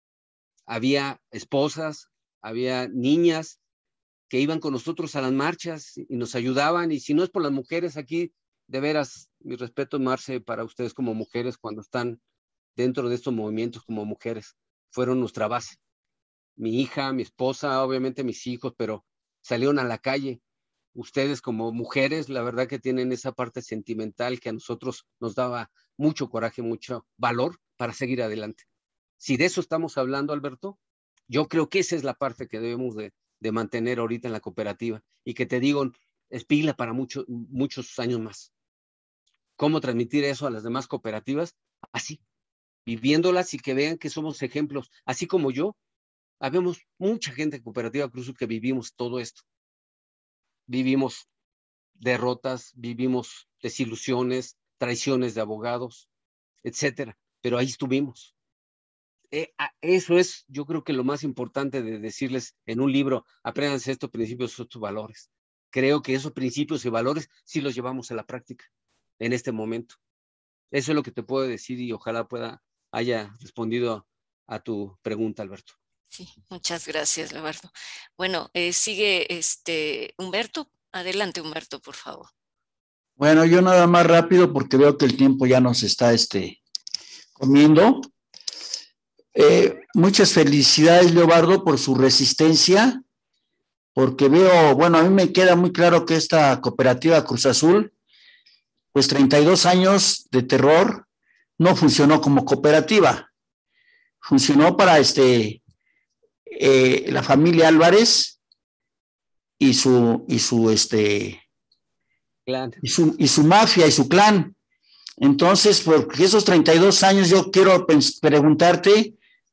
Había esposas, había niñas que iban con nosotros a las marchas y nos ayudaban, y si no es por las mujeres aquí, de veras, mi respeto, Marce, para ustedes como mujeres cuando están dentro de estos movimientos como mujeres, fueron nuestra base. Mi hija, mi esposa, obviamente mis hijos, pero salieron a la calle. Ustedes como mujeres, la verdad que tienen esa parte sentimental que a nosotros nos daba mucho coraje, mucho valor para seguir adelante. Si de eso estamos hablando, Alberto, yo creo que esa es la parte que debemos de, de mantener ahorita en la cooperativa y que te digo, es pila para mucho, muchos años más. ¿Cómo transmitir eso a las demás cooperativas? Así, viviéndolas y que vean que somos ejemplos. Así como yo, habemos mucha gente en Cooperativa Cruz que vivimos todo esto. Vivimos derrotas, vivimos desilusiones, traiciones de abogados, etcétera. Pero ahí estuvimos. Eh, eso es, yo creo que lo más importante de decirles en un libro, apréndanse estos principios, estos valores. Creo que esos principios y valores sí los llevamos a la práctica en este momento. Eso es lo que te puedo decir y ojalá pueda haya respondido a, a tu pregunta, Alberto. Sí, muchas gracias, Leobardo. Bueno, eh, sigue este Humberto. Adelante, Humberto, por favor. Bueno, yo nada más rápido porque veo que el tiempo ya nos está este, comiendo. Eh, muchas felicidades, Leobardo, por su resistencia, porque veo, bueno, a mí me queda muy claro que esta cooperativa Cruz Azul, pues treinta y dos años de terror, no funcionó como cooperativa, funcionó para este, eh, la familia Álvarez y su, y su, este, clan. Y su, y su mafia y su clan. Entonces, porque esos treinta y dos años yo quiero preguntarte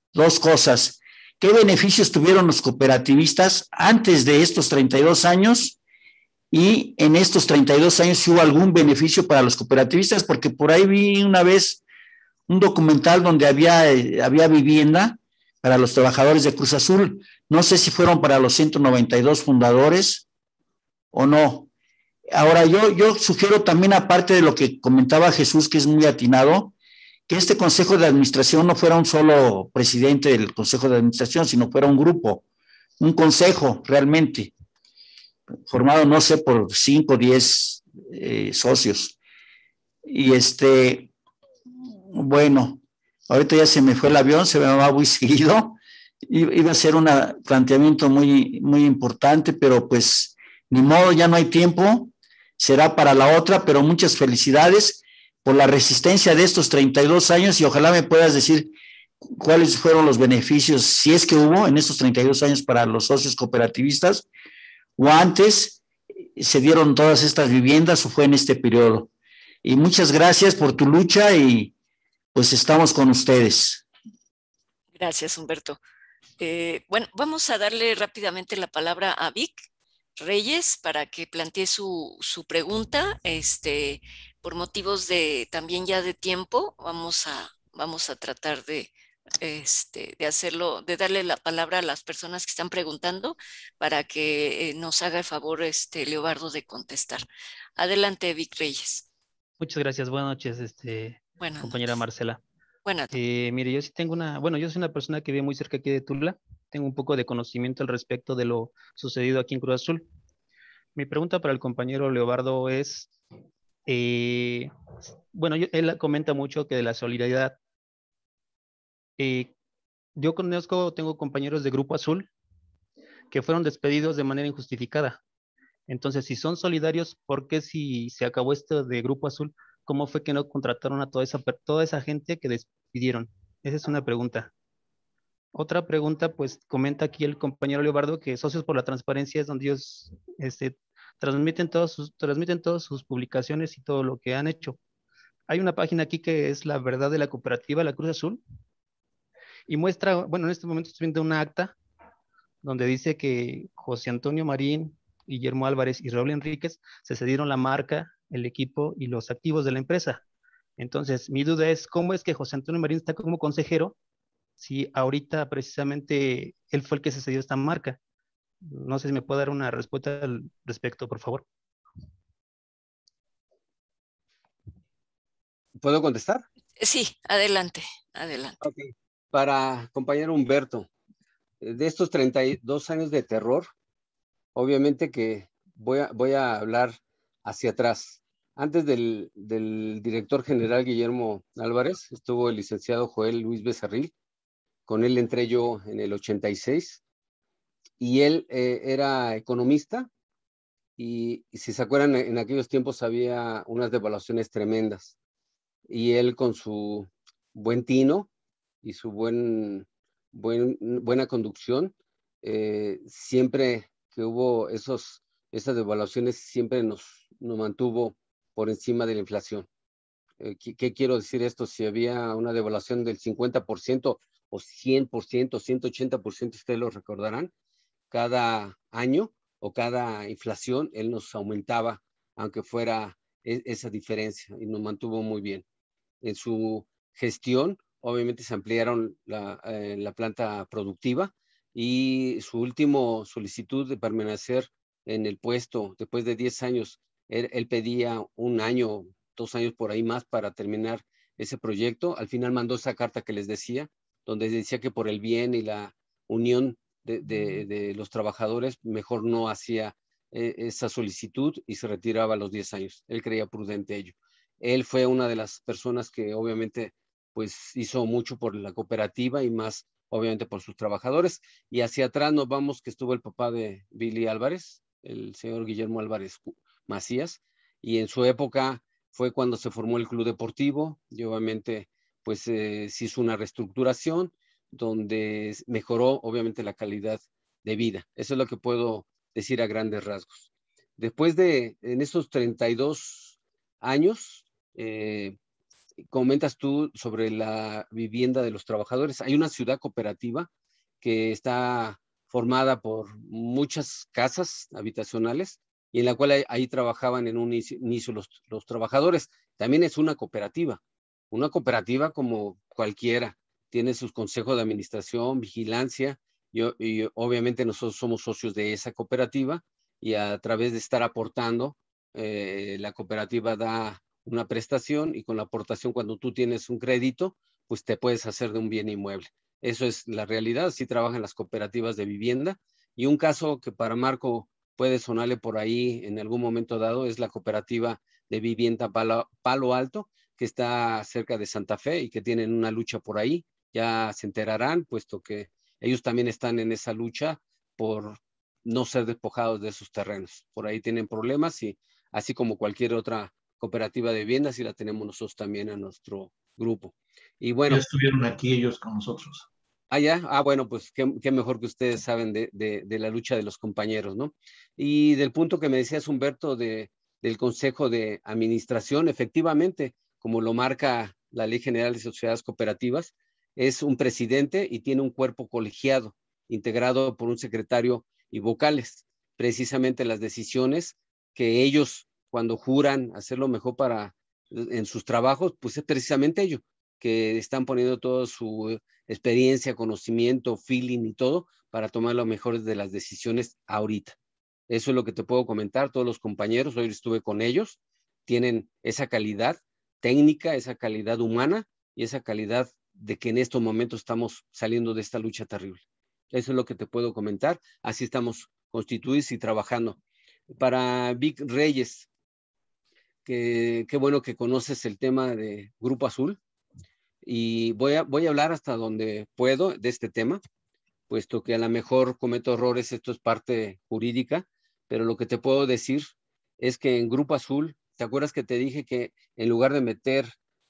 dos cosas. ¿Qué beneficios tuvieron los cooperativistas antes de estos treinta y dos años? Y en estos treinta y dos años, si hubo algún beneficio para los cooperativistas, porque por ahí vi una vez un documental donde había, eh, había vivienda para los trabajadores de Cruz Azul. No sé si fueron para los ciento noventa y dos fundadores o no. Ahora, yo, yo sugiero también, aparte de lo que comentaba Jesús, que es muy atinado, que este consejo de administración no fuera un solo presidente del consejo de administración, sino fuera un grupo, un consejo realmente, formado, no sé, por cinco o diez eh, socios. Y este, bueno, ahorita ya se me fue el avión, se me va muy seguido. Iba a ser un planteamiento muy, muy importante, pero pues ni modo, ya no hay tiempo, será para la otra, pero muchas felicidades por la resistencia de estos treinta y dos años y ojalá me puedas decir cuáles fueron los beneficios, si es que hubo en estos treinta y dos años para los socios cooperativistas, o antes se dieron todas estas viviendas o fue en este periodo. Y muchas gracias por tu lucha y pues estamos con ustedes. Gracias, Humberto. Eh, bueno, vamos a darle rápidamente la palabra a Vic Reyes para que plantee su, su pregunta. Este, por motivos de también ya de tiempo, vamos a, vamos a tratar de, este, de hacerlo, de darle la palabra a las personas que están preguntando para que eh, nos haga el favor este, Leobardo de contestar. Adelante, Vic Reyes. Muchas gracias. Buenas noches, este, Buenas compañera noches. Marcela. Buenas noches. Eh, mire, yo sí tengo una, bueno, yo soy una persona que vive muy cerca aquí de Tula. Tengo un poco de conocimiento al respecto de lo sucedido aquí en Cruz Azul. Mi pregunta para el compañero Leobardo es, eh, bueno, yo, él comenta mucho que de la solidaridad. Eh, yo conozco, tengo compañeros de Grupo Azul que fueron despedidos de manera injustificada. Entonces, si son solidarios, ¿por qué si se acabó esto de Grupo Azul, cómo fue que no contrataron a toda esa, toda esa gente que despidieron? Esa es una pregunta. Otra pregunta, pues comenta aquí el compañero Leobardo que Socios por la Transparencia es donde ellos este, transmiten, todos sus, transmiten todas sus publicaciones y todo lo que han hecho. Hay una página aquí que es La Verdad de la Cooperativa La Cruz Azul y muestra, bueno, en este momento estoy viendo una acta donde dice que José Antonio Marín, Guillermo Álvarez y Raúl Enríquez se cedieron la marca, el equipo y los activos de la empresa. Entonces, mi duda es, ¿cómo es que José Antonio Marín está como consejero si ahorita precisamente él fue el que se cedió esta marca? No sé si me puede dar una respuesta al respecto, por favor. ¿Puedo contestar? Sí, adelante, adelante. Okay. Para compañero Humberto, de estos treinta y dos años de terror, obviamente que voy a, voy a hablar hacia atrás. Antes del, del director general Guillermo Álvarez, estuvo el licenciado Joel Luis Becerril. Con él entré yo en el ochenta y seis. Y él eh, era economista. Y, y si se acuerdan, en aquellos tiempos había unas devaluaciones tremendas. Y él con su buen tino y su buen, buen, buena conducción, eh, siempre que hubo esos, esas devaluaciones, siempre nos, nos mantuvo por encima de la inflación. Eh, ¿qué, ¿Qué quiero decir esto? Si había una devaluación del cincuenta por ciento o cien por ciento, ciento ochenta por ciento, ustedes lo recordarán, cada año o cada inflación, él nos aumentaba, aunque fuera esa diferencia, y nos mantuvo muy bien. En su gestión, obviamente se ampliaron la, eh, la planta productiva y su último solicitud de permanecer en el puesto después de diez años, él, él pedía un año, dos años por ahí más para terminar ese proyecto. Al final mandó esa carta que les decía, donde decía que por el bien y la unión de, de, de los trabajadores, mejor no hacía eh, esa solicitud y se retiraba a los diez años. Él creía prudente ello. Él fue una de las personas que obviamente pues hizo mucho por la cooperativa y más obviamente por sus trabajadores. Y hacia atrás nos vamos que estuvo el papá de Billy Álvarez, el señor Guillermo Álvarez Macías, y en su época fue cuando se formó el club deportivo y obviamente pues eh, se hizo una reestructuración donde mejoró obviamente la calidad de vida. Eso es lo que puedo decir a grandes rasgos. Después de, en esos treinta y dos años, eh, comentas tú sobre la vivienda de los trabajadores. Hay una ciudad cooperativa que está formada por muchas casas habitacionales y en la cual ahí, ahí trabajaban en un inicio los, los trabajadores. También es una cooperativa, una cooperativa como cualquiera. Tiene sus consejos de administración, vigilancia, y, y obviamente nosotros somos socios de esa cooperativa y a través de estar aportando, eh, la cooperativa da una prestación y con la aportación cuando tú tienes un crédito, pues te puedes hacer de un bien inmueble. Eso es la realidad, así trabajan las cooperativas de vivienda. Y un caso que para Marco puede sonarle por ahí en algún momento dado es la cooperativa de vivienda Palo, Palo Alto, que está cerca de Santa Fe y que tienen una lucha por ahí. Ya se enterarán, puesto que ellos también están en esa lucha por no ser despojados de esos terrenos. Por ahí tienen problemas y así como cualquier otra cooperativa de vivienda, así la tenemos nosotros también en nuestro grupo. Y bueno. Ya estuvieron aquí ellos con nosotros. Ah, ya, ah, bueno, pues qué, qué mejor que ustedes saben de, de, de la lucha de los compañeros, ¿no? Y del punto que me decías, Humberto, de, del Consejo de Administración, efectivamente, como lo marca la Ley General de Sociedades Cooperativas, es un presidente y tiene un cuerpo colegiado, integrado por un secretario y vocales. Precisamente las decisiones que ellos, cuando juran hacer lo mejor para, en sus trabajos, pues es precisamente ello, que están poniendo toda su experiencia, conocimiento, feeling y todo para tomar lo mejor de las decisiones ahorita. Eso es lo que te puedo comentar. Todos los compañeros, hoy estuve con ellos, tienen esa calidad técnica, esa calidad humana y esa calidad de que en estos momentos estamos saliendo de esta lucha terrible. Eso es lo que te puedo comentar. Así estamos constituidos y trabajando. Para Vic Reyes, que qué bueno que conoces el tema de Grupo Azul. Y voy a, voy a hablar hasta donde puedo de este tema, puesto que a lo mejor cometo errores, esto es parte jurídica, pero lo que te puedo decir es que en Grupo Azul, ¿te acuerdas que te dije que en lugar de meter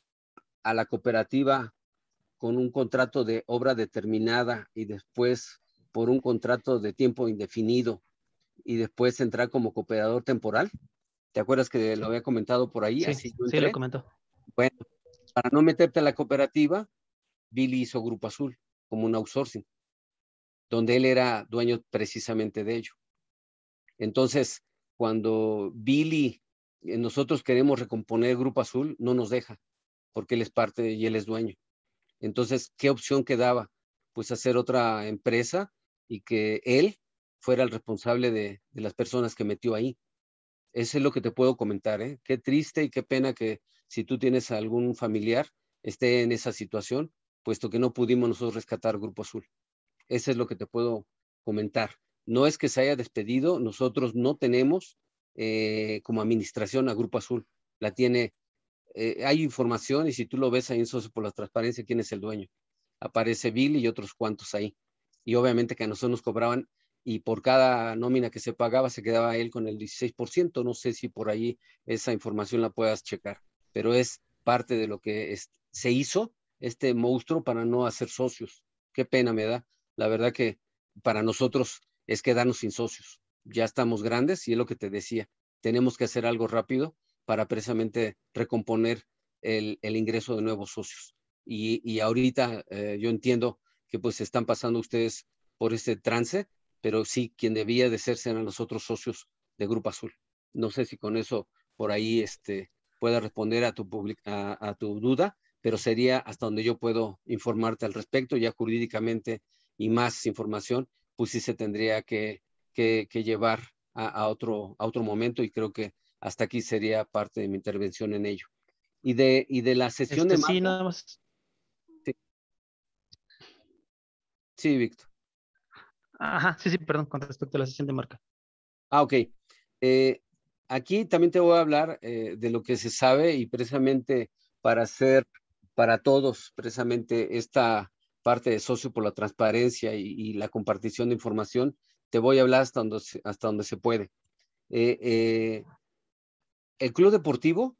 a la cooperativa con un contrato de obra determinada y después por un contrato de tiempo indefinido y después entrar como cooperador temporal? ¿Te acuerdas que lo había comentado por ahí? Sí, Así yo sí entré. lo comentó. Bueno, para no meterte a la cooperativa, Billy hizo Grupo Azul como un outsourcing, donde él era dueño precisamente de ello. Entonces, cuando Billy, eh, nosotros queremos recomponer Grupo Azul, no nos deja, porque él es parte y él es dueño. Entonces, ¿qué opción quedaba? Pues hacer otra empresa y que él fuera el responsable de, de las personas que metió ahí. Eso es lo que te puedo comentar, ¿eh? Qué triste y qué pena que si tú tienes algún familiar esté en esa situación, puesto que no pudimos nosotros rescatar Grupo Azul. Eso es lo que te puedo comentar. No es que se haya despedido, nosotros no tenemos eh, como administración a Grupo Azul. La tiene, eh, hay información y si tú lo ves ahí en Socio por la Transparencia, ¿quién es el dueño? Aparece Bill y otros cuantos ahí. Y obviamente que a nosotros nos cobraban y por cada nómina que se pagaba se quedaba él con el dieciséis por ciento. No sé si por ahí esa información la puedas checar, pero es parte de lo que es, se hizo este monstruo para no hacer socios. Qué pena me da. La verdad que para nosotros es quedarnos sin socios. Ya estamos grandes y es lo que te decía. Tenemos que hacer algo rápido para precisamente recomponer el, el ingreso de nuevos socios. Y, y ahorita eh, yo entiendo que pues están pasando ustedes por este trance, pero sí, quien debía de ser eran los otros socios de Grupo Azul. No sé si con eso por ahí este, pueda responder a tu, a, a tu duda, pero sería hasta donde yo puedo informarte al respecto, ya jurídicamente y más información, pues sí se tendría que, que, que llevar a, a, otro, a otro momento y creo que hasta aquí sería parte de mi intervención en ello. Y de, y de la sesión Este, de sí, marca. nada más. Sí, sí, Víctor. Ajá, sí, sí, perdón, con respecto a la sesión de marca. Ah, ok. Eh, aquí también te voy a hablar eh, de lo que se sabe y precisamente para hacer para todos precisamente esta parte de Socio por la Transparencia y, y la compartición de información, te voy a hablar hasta donde, hasta donde se puede. Eh, eh, el Club Deportivo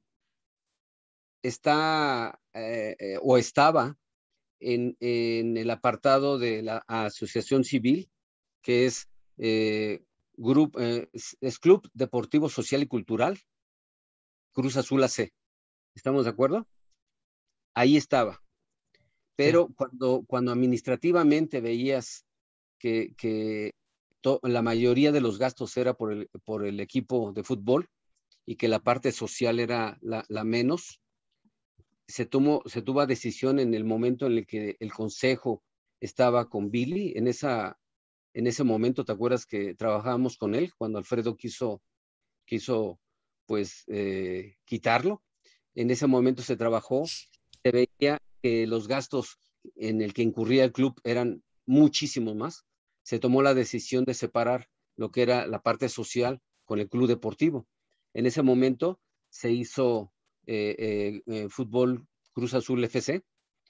está eh, eh, o estaba en, en el apartado de la Asociación Civil, que es, eh, grupo, eh, es Club Deportivo Social y Cultural, Cruz Azul A C. ¿Estamos de acuerdo? ahí estaba. Pero Sí. cuando, cuando administrativamente veías que, que to, la mayoría de los gastos era por el, por el equipo de fútbol y que la parte social era la, la menos, se, tomó, se tuvo decisión en el momento en el que el consejo estaba con Billy, en, esa, en ese momento, ¿te acuerdas que trabajábamos con él cuando Alfredo quiso, quiso pues, eh, quitarlo? En ese momento se trabajó, se veía que los gastos en el que incurría el club eran muchísimos más. Se tomó la decisión de separar lo que era la parte social con el club deportivo. En ese momento se hizo eh, eh, eh, Fútbol Cruz Azul F C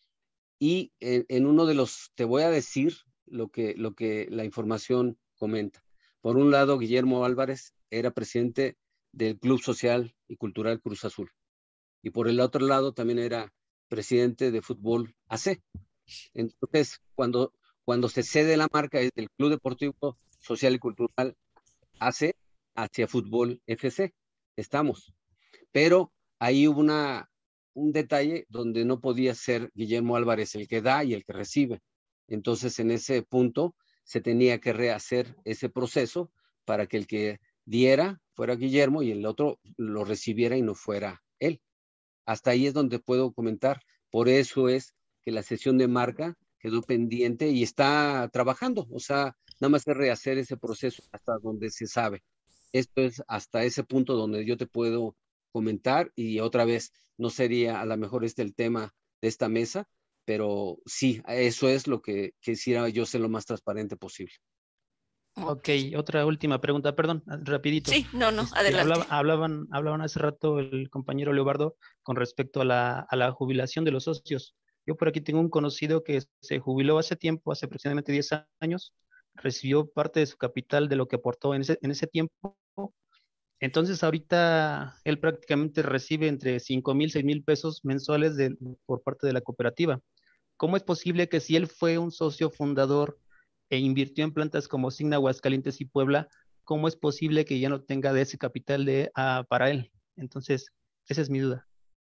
y en, en, uno de los, te voy a decir lo que, lo que la información comenta. Por un lado, Guillermo Álvarez era presidente del Club Social y Cultural Cruz Azul. Y por el otro lado también era presidente de Fútbol A C. Entonces, cuando, cuando se cede la marca es del Club Deportivo Social y Cultural A C hacia Fútbol F C, estamos. Pero ahí hubo una, un detalle donde no podía ser Guillermo Álvarez el que da y el que recibe. Entonces, en ese punto se tenía que rehacer ese proceso para que el que diera fuera Guillermo y el otro lo recibiera y no fuera él. Hasta ahí es donde puedo comentar. Por eso es que la sesión de marca quedó pendiente y está trabajando. O sea, nada más es rehacer ese proceso hasta donde se sabe. Esto es hasta ese punto donde yo te puedo comentar y otra vez, no sería a lo mejor este el tema de esta mesa, pero sí, eso es lo que quisiera yo ser lo más transparente posible. Ok, otra última pregunta, perdón, rapidito. Sí, no, no, Este, adelante. hablaba, hablaban, hablaban hace rato el compañero Leobardo con respecto a la, a la jubilación de los socios. Yo por aquí tengo un conocido que se jubiló hace tiempo, hace aproximadamente diez años, recibió parte de su capital de lo que aportó en ese, en ese tiempo. Entonces ahorita él prácticamente recibe entre cinco mil, seis mil pesos mensuales de, por parte de la cooperativa. ¿Cómo es posible que si él fue un socio fundador e invirtió en plantas como Signa, Aguascalientes y Puebla, cómo es posible que ya no tenga de ese capital de, uh, para él? Entonces, esa es mi duda.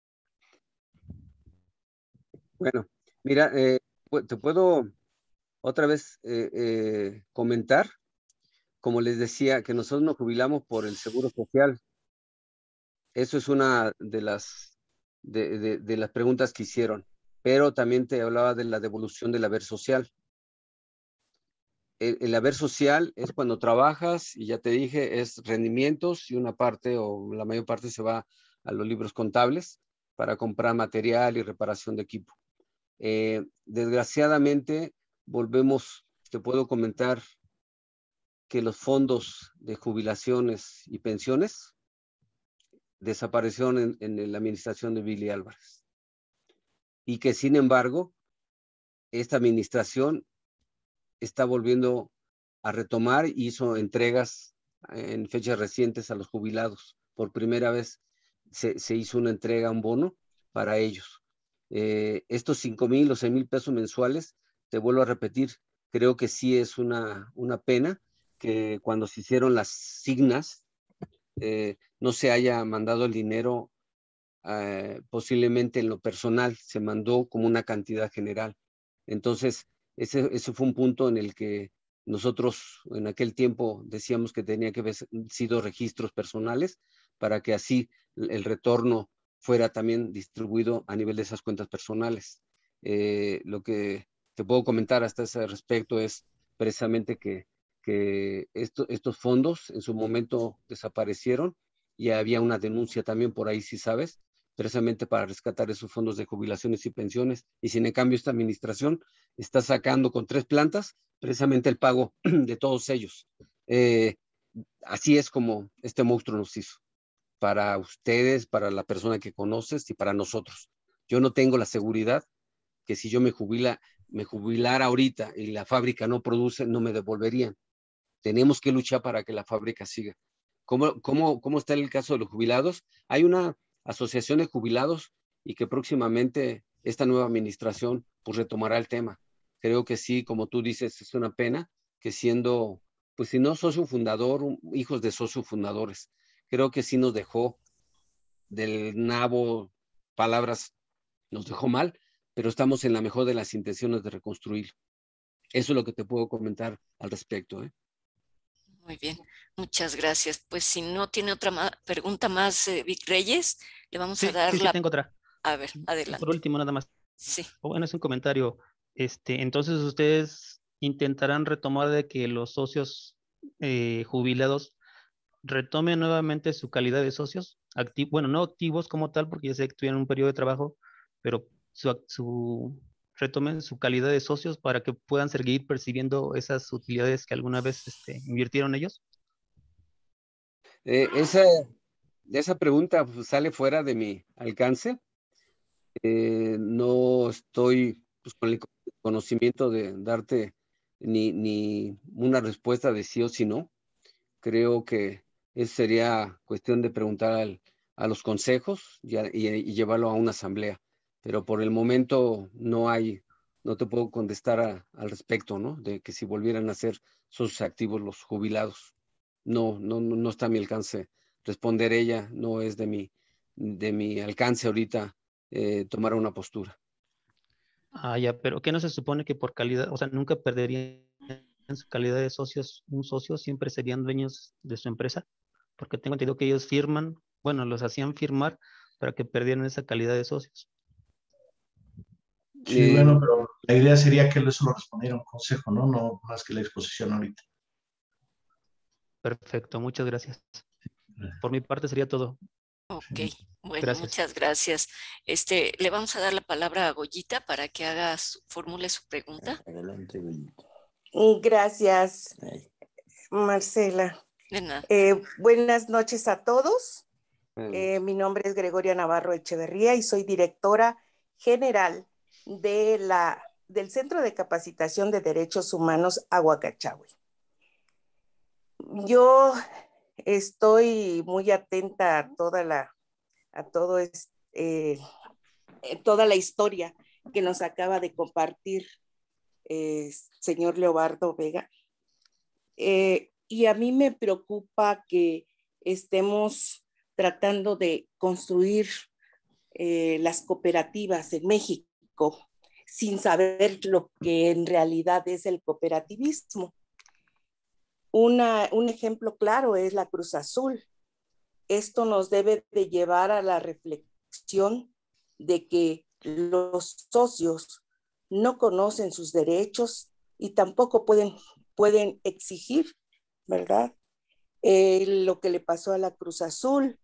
Bueno, mira, eh, te puedo otra vez eh, eh, comentar, como les decía, que nosotros nos jubilamos por el Seguro Social. Eso es una de las, de, de, de las preguntas que hicieron. Pero también te hablaba de la devolución del haber social. El, el haber social es cuando trabajas, y ya te dije, es rendimientos y una parte o la mayor parte se va a los libros contables para comprar material y reparación de equipo. Eh, desgraciadamente, volvemos, te puedo comentar que los fondos de jubilaciones y pensiones desaparecieron en, en la administración de Billy Álvarez. Y que, sin embargo, esta administración está volviendo a retomar y hizo entregas en fechas recientes a los jubilados. Por primera vez se, se hizo una entrega, un bono para ellos. Eh, estos cinco mil o seis mil pesos mensuales, te vuelvo a repetir, creo que sí es una, una pena que cuando se hicieron las signas eh, no se haya mandado el dinero eh, posiblemente en lo personal, se mandó como una cantidad general. Entonces, ese, ese fue un punto en el que nosotros en aquel tiempo decíamos que tenía que haber sido registros personales para que así el retorno fuera también distribuido a nivel de esas cuentas personales. Eh, lo que te puedo comentar hasta ese respecto es precisamente que, que esto, estos fondos en su momento desaparecieron y había una denuncia también por ahí, si sabes, precisamente para rescatar esos fondos de jubilaciones y pensiones. Y sin en cambio esta administración está sacando con tres plantas precisamente el pago de todos ellos. Eh, así es como este monstruo nos hizo. Para ustedes, para la persona que conoces y para nosotros. Yo no tengo la seguridad que si yo me jubila, me jubilara ahorita y la fábrica no produce, no me devolverían. Tenemos que luchar para que la fábrica siga. ¿Cómo, cómo, cómo está el caso de los jubilados? Hay una asociación de jubilados y que próximamente esta nueva administración pues retomará el tema. Creo que sí, como tú dices, es una pena que siendo, pues si no socio fundador, hijos de socio fundadores, creo que sí nos dejó del nabo palabras nos dejó mal, pero estamos en la mejor de las intenciones de reconstruir. Eso es lo que te puedo comentar al respecto, ¿eh? Muy bien, muchas gracias. Pues si no tiene otra ma pregunta más, eh, Vic Reyes, le vamos sí, a dar sí, sí, la... tengo otra. A ver, Por adelante. último, nada más. Sí. Bueno, es un comentario. Este, entonces, ustedes intentarán retomar de que los socios eh, jubilados retomen nuevamente su calidad de socios, activos, bueno, no activos como tal, porque ya sé que tuvieron un periodo de trabajo, pero su, su, retomen su calidad de socios para que puedan seguir percibiendo esas utilidades que alguna vez este, invirtieron ellos. Eh, esa, esa pregunta pues, sale fuera de mi alcance. Eh, no estoy pues, con el conocimiento de darte ni, ni una respuesta de sí o sí no. Creo que eso sería cuestión de preguntar al, a los consejos y, a, y, y llevarlo a una asamblea. Pero por el momento no hay, no te puedo contestar a, al respecto, ¿no? De que si volvieran a ser sus activos los jubilados. No, no, no, no está a mi alcance responder ella, no es de mi, de mi alcance ahorita eh, tomar una postura. Ah, ya, pero ¿qué no se supone que por calidad, o sea, nunca perderían su calidad de socios, un socio siempre serían dueños de su empresa? Porque tengo entendido que ellos firman, bueno, los hacían firmar para que perdieran esa calidad de socios. Sí, Eh, bueno, pero la idea sería que eso lo respondiera un consejo, ¿no? No más que la exposición ahorita. Perfecto, muchas gracias. Por mi parte sería todo. Ok, Sí. bueno, Gracias. muchas gracias. Este, le vamos a dar la palabra a Goyita para que haga, su, formule su pregunta. Adelante, Goyita. Gracias, Marcela. De nada. Eh, buenas noches a todos. Eh, mi nombre es Gregoria Navarro Echeverría y soy directora general de la, del Centro de Capacitación de Derechos Humanos Aguacachahue. Yo estoy muy atenta a toda la, a todo es, eh, toda la historia que nos acaba de compartir eh, señor Leobardo Vega. Eh, y a mí me preocupa que estemos tratando de construir eh, las cooperativas en México sin saber lo que en realidad es el cooperativismo. Una, un ejemplo claro es la Cruz Azul. Esto nos debe de llevar a la reflexión de que los socios no conocen sus derechos y tampoco pueden, pueden exigir, ¿verdad? Eh, lo que le pasó a la Cruz Azul,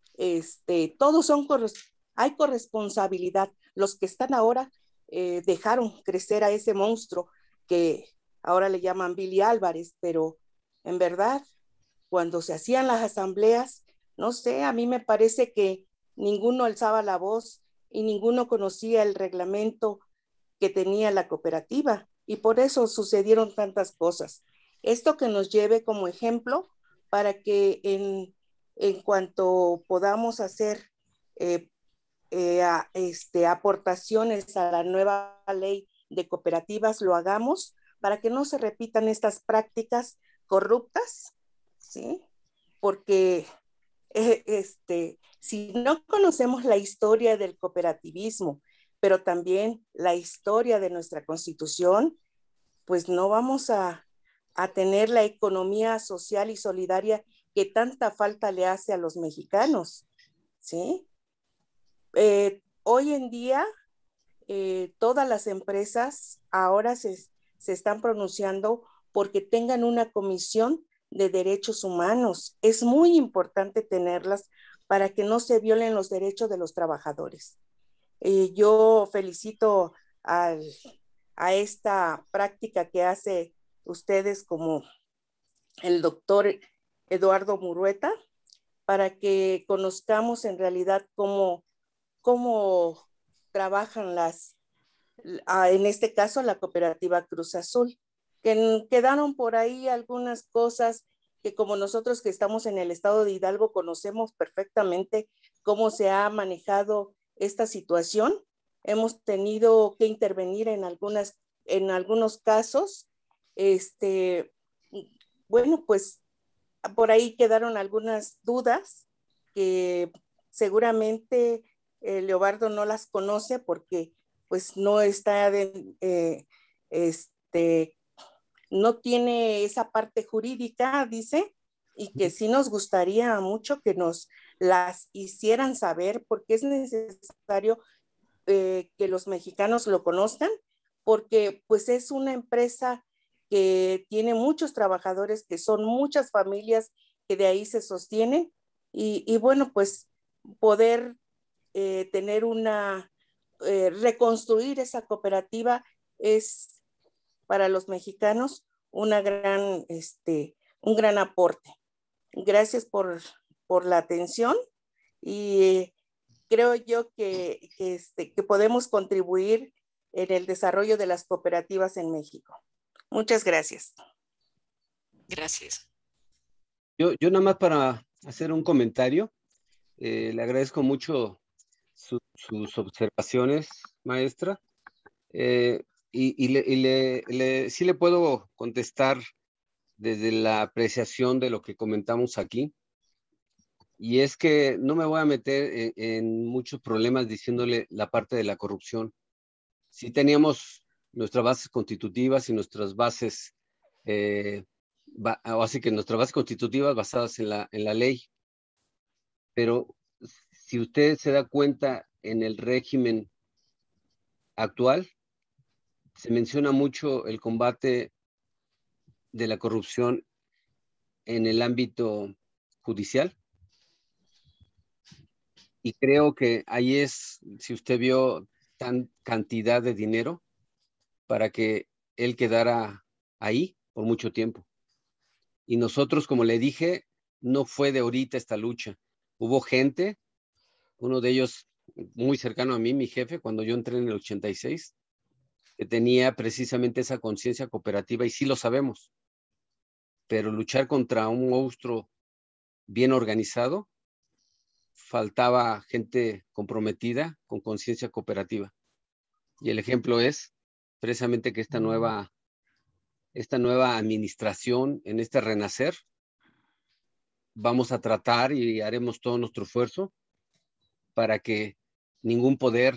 este, todos son, hay corresponsabilidad. Los que están ahora eh, dejaron crecer a ese monstruo que ahora le llaman Billy Álvarez, pero en verdad, cuando se hacían las asambleas, no sé, a mí me parece que ninguno alzaba la voz y ninguno conocía el reglamento que tenía la cooperativa y por eso sucedieron tantas cosas. Esto que nos lleve como ejemplo para que en, en cuanto podamos hacer eh, eh, a, este, aportaciones a la nueva ley de cooperativas, lo hagamos para que no se repitan estas prácticas corruptas, ¿sí? Porque eh, este, si no conocemos la historia del cooperativismo, pero también la historia de nuestra Constitución, pues no vamos a, a tener la economía social y solidaria que tanta falta le hace a los mexicanos, ¿sí? Eh, hoy en día, eh, todas las empresas ahora se, se están pronunciando porque tengan una comisión de derechos humanos. Es muy importante tenerlas para que no se violen los derechos de los trabajadores. Eh, yo felicito al, a esta práctica que hace ustedes como el doctor Eduardo Murueta para que conozcamos en realidad cómo, cómo trabajan las, en este caso la cooperativa Cruz Azul, que quedaron por ahí algunas cosas que como nosotros que estamos en el estado de Hidalgo conocemos perfectamente cómo se ha manejado esta situación. Hemos tenido que intervenir en, algunas, en algunos casos. Este, bueno, pues por ahí quedaron algunas dudas que seguramente eh, Leobardo no las conoce porque pues no está de, eh, este, no tiene esa parte jurídica, dice, y que sí nos gustaría mucho que nos las hicieran saber, porque es necesario eh, que los mexicanos lo conozcan, porque pues es una empresa que tiene muchos trabajadores, que son muchas familias que de ahí se sostienen, y, y bueno, pues poder eh, tener una, eh, reconstruir esa cooperativa es para los mexicanos una gran, este, un gran aporte. Gracias por, por la atención y eh, creo yo que, que, este, que podemos contribuir en el desarrollo de las cooperativas en México. Muchas gracias. Gracias. Yo, yo nada más para hacer un comentario, eh, le agradezco mucho su, sus observaciones, maestra, eh, y, y, le, y le, le, sí le puedo contestar desde la apreciación de lo que comentamos aquí. Y es que no me voy a meter en, en muchos problemas diciéndole la parte de la corrupción. Sí teníamos nuestras bases constitutivas y nuestras bases, eh, ba, o así que nuestras bases constitutivas basadas en la, en la ley. Pero si usted se da cuenta en el régimen actual, se menciona mucho el combate de la corrupción en el ámbito judicial. Y creo que ahí es, si usted vio tan cantidad de dinero para que él quedara ahí por mucho tiempo. Y nosotros, como le dije, no fue de ahorita esta lucha. Hubo gente, uno de ellos muy cercano a mí, mi jefe, cuando yo entré en el ochenta y seis, que tenía precisamente esa conciencia cooperativa, y sí lo sabemos. Pero luchar contra un monstruo bien organizado, faltaba gente comprometida con conciencia cooperativa. Y el ejemplo es precisamente que esta nueva, esta nueva administración, en este renacer, vamos a tratar y haremos todo nuestro esfuerzo para que ningún poder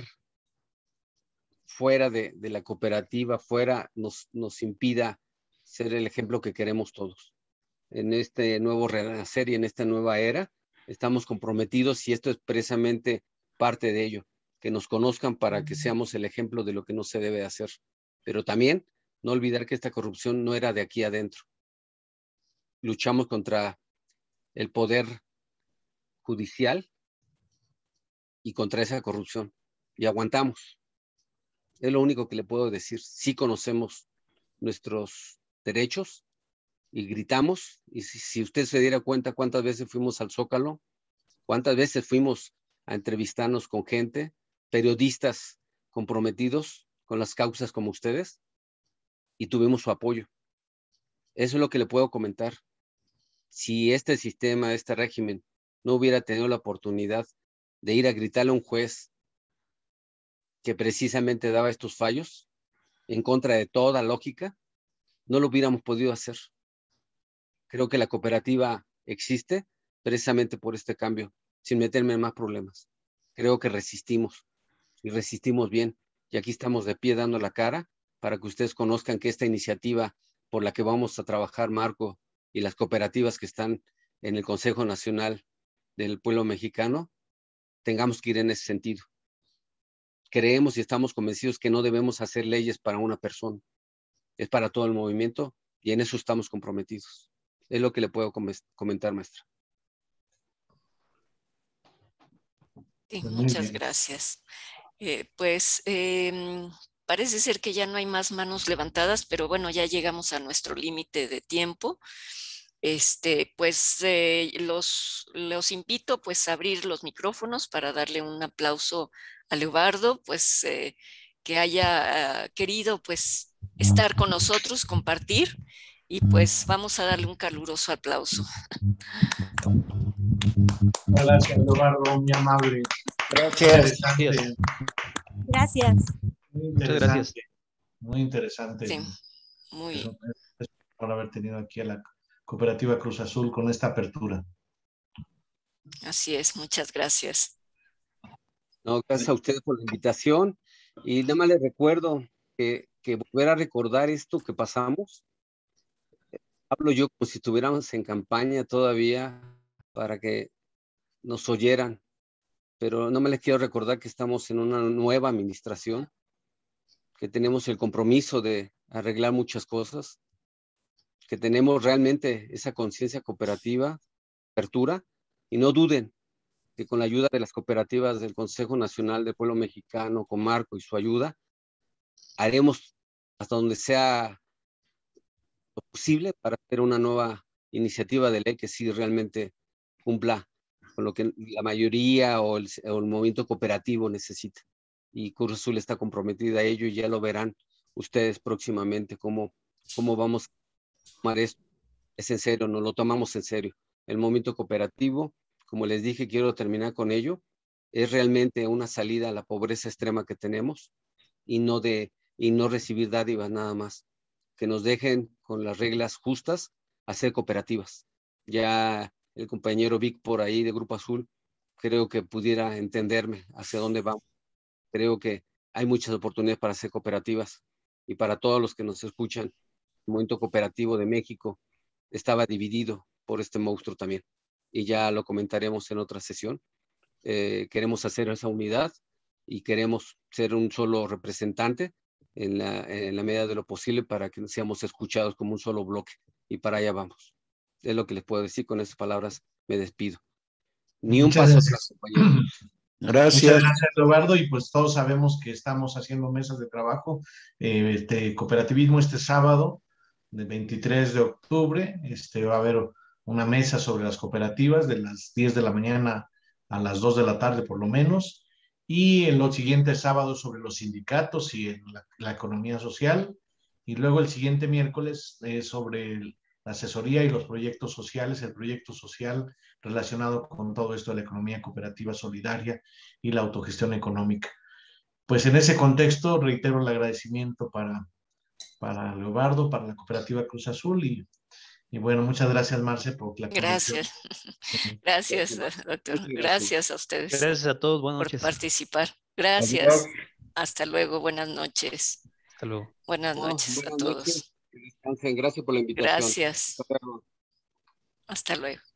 fuera de, de la cooperativa, fuera, nos, nos impida ser el ejemplo que queremos todos. En este nuevo renacer y en esta nueva era, estamos comprometidos y esto es precisamente parte de ello, que nos conozcan para que seamos el ejemplo de lo que no se debe hacer. Pero también no olvidar que esta corrupción no era de aquí adentro. Luchamos contra el poder judicial y contra esa corrupción y aguantamos. Es lo único que le puedo decir. Sí conocemos nuestros derechos y gritamos, y si, si usted se diera cuenta cuántas veces fuimos al Zócalo, cuántas veces fuimos a entrevistarnos con gente, periodistas comprometidos con las causas como ustedes, y tuvimos su apoyo. Eso es lo que le puedo comentar. Si este sistema, este régimen, no hubiera tenido la oportunidad de ir a gritarle a un juez que precisamente daba estos fallos, en contra de toda lógica, no lo hubiéramos podido hacer. Creo que la cooperativa existe precisamente por este cambio, sin meterme en más problemas. Creo que resistimos y resistimos bien. Y aquí estamos de pie dando la cara para que ustedes conozcan que esta iniciativa por la que vamos a trabajar, Marco, y las cooperativas que están en el Consejo Nacional del Pueblo Mexicano, tengamos que ir en ese sentido. Creemos y estamos convencidos que no debemos hacer leyes para una persona, es para todo el movimiento y en eso estamos comprometidos. Es lo que le puedo comentar, maestra. Sí, muchas gracias. Eh, pues eh, parece ser que ya no hay más manos levantadas, pero bueno, ya llegamos a nuestro límite de tiempo. Este, pues eh, los, los invito pues a abrir los micrófonos para darle un aplauso a Leobardo, pues eh, que haya uh, querido pues estar con nosotros, compartir, y pues vamos a darle un caluroso aplauso. Gracias, Leobardo, muy amable. Gracias. Interesante. Gracias. Muy Muchas gracias. Muy interesante. Sí, muy. Por haber tenido aquí a la Cooperativa Cruz Azul con esta apertura. Así es, muchas gracias. No, gracias a ustedes por la invitación. Y nada más les recuerdo que, que volver a recordar esto que pasamos. Hablo yo como si estuviéramos en campaña todavía para que nos oyeran, pero no me les quiero recordar que estamos en una nueva administración, que tenemos el compromiso de arreglar muchas cosas, que tenemos realmente esa conciencia cooperativa, apertura, y no duden que con la ayuda de las cooperativas del Consejo Nacional del Pueblo Mexicano, con Marco y su ayuda, haremos hasta donde sea lo posible para hacer una nueva iniciativa de ley que sí realmente cumpla con lo que la mayoría o el, o el movimiento cooperativo necesita. Y Cruz Azul está comprometida a ello y ya lo verán ustedes próximamente cómo, cómo vamos a tomar esto. Es en serio, nos lo tomamos en serio. El movimiento cooperativo, como les dije, quiero terminar con ello, es realmente una salida a la pobreza extrema que tenemos y no, de, y no recibir dádivas nada más. Que nos dejen con las reglas justas hacer cooperativas. Ya el compañero Vic por ahí de Grupo Azul, creo que pudiera entenderme hacia dónde vamos. Creo que hay muchas oportunidades para hacer cooperativas y para todos los que nos escuchan. El movimiento cooperativo de México estaba dividido por este monstruo también y ya lo comentaremos en otra sesión. Eh, queremos hacer esa unidad y queremos ser un solo representante en la, en la medida de lo posible para que seamos escuchados como un solo bloque y para allá vamos. Es lo que les puedo decir. Con esas palabras me despido. Ni un Muchas paso gracias. atrás, compañero. Gracias. Muchas gracias, Eduardo, y pues todos sabemos que estamos haciendo mesas de trabajo, eh, este cooperativismo este sábado, del veintitrés de octubre, este, va a haber una mesa sobre las cooperativas de las diez de la mañana a las dos de la tarde por lo menos, y en los siguientes sábados sobre los sindicatos y en la, la economía social, y luego el siguiente miércoles eh, sobre el, la asesoría y los proyectos sociales, el proyecto social relacionado con todo esto de la economía cooperativa solidaria y la autogestión económica. Pues en ese contexto reitero el agradecimiento para, para Leobardo, para la cooperativa Cruz Azul y, y bueno, muchas gracias Marce por la conducción. Gracias. Gracias, doctor. Gracias a ustedes. Gracias a todos. Buenas por noches. participar. Gracias. Hasta luego. Buenas noches. Hasta luego. Buenas Oh, noches buenas a todos. noches. Que descansen. Gracias por la invitación. Gracias. Hasta luego. Hasta luego.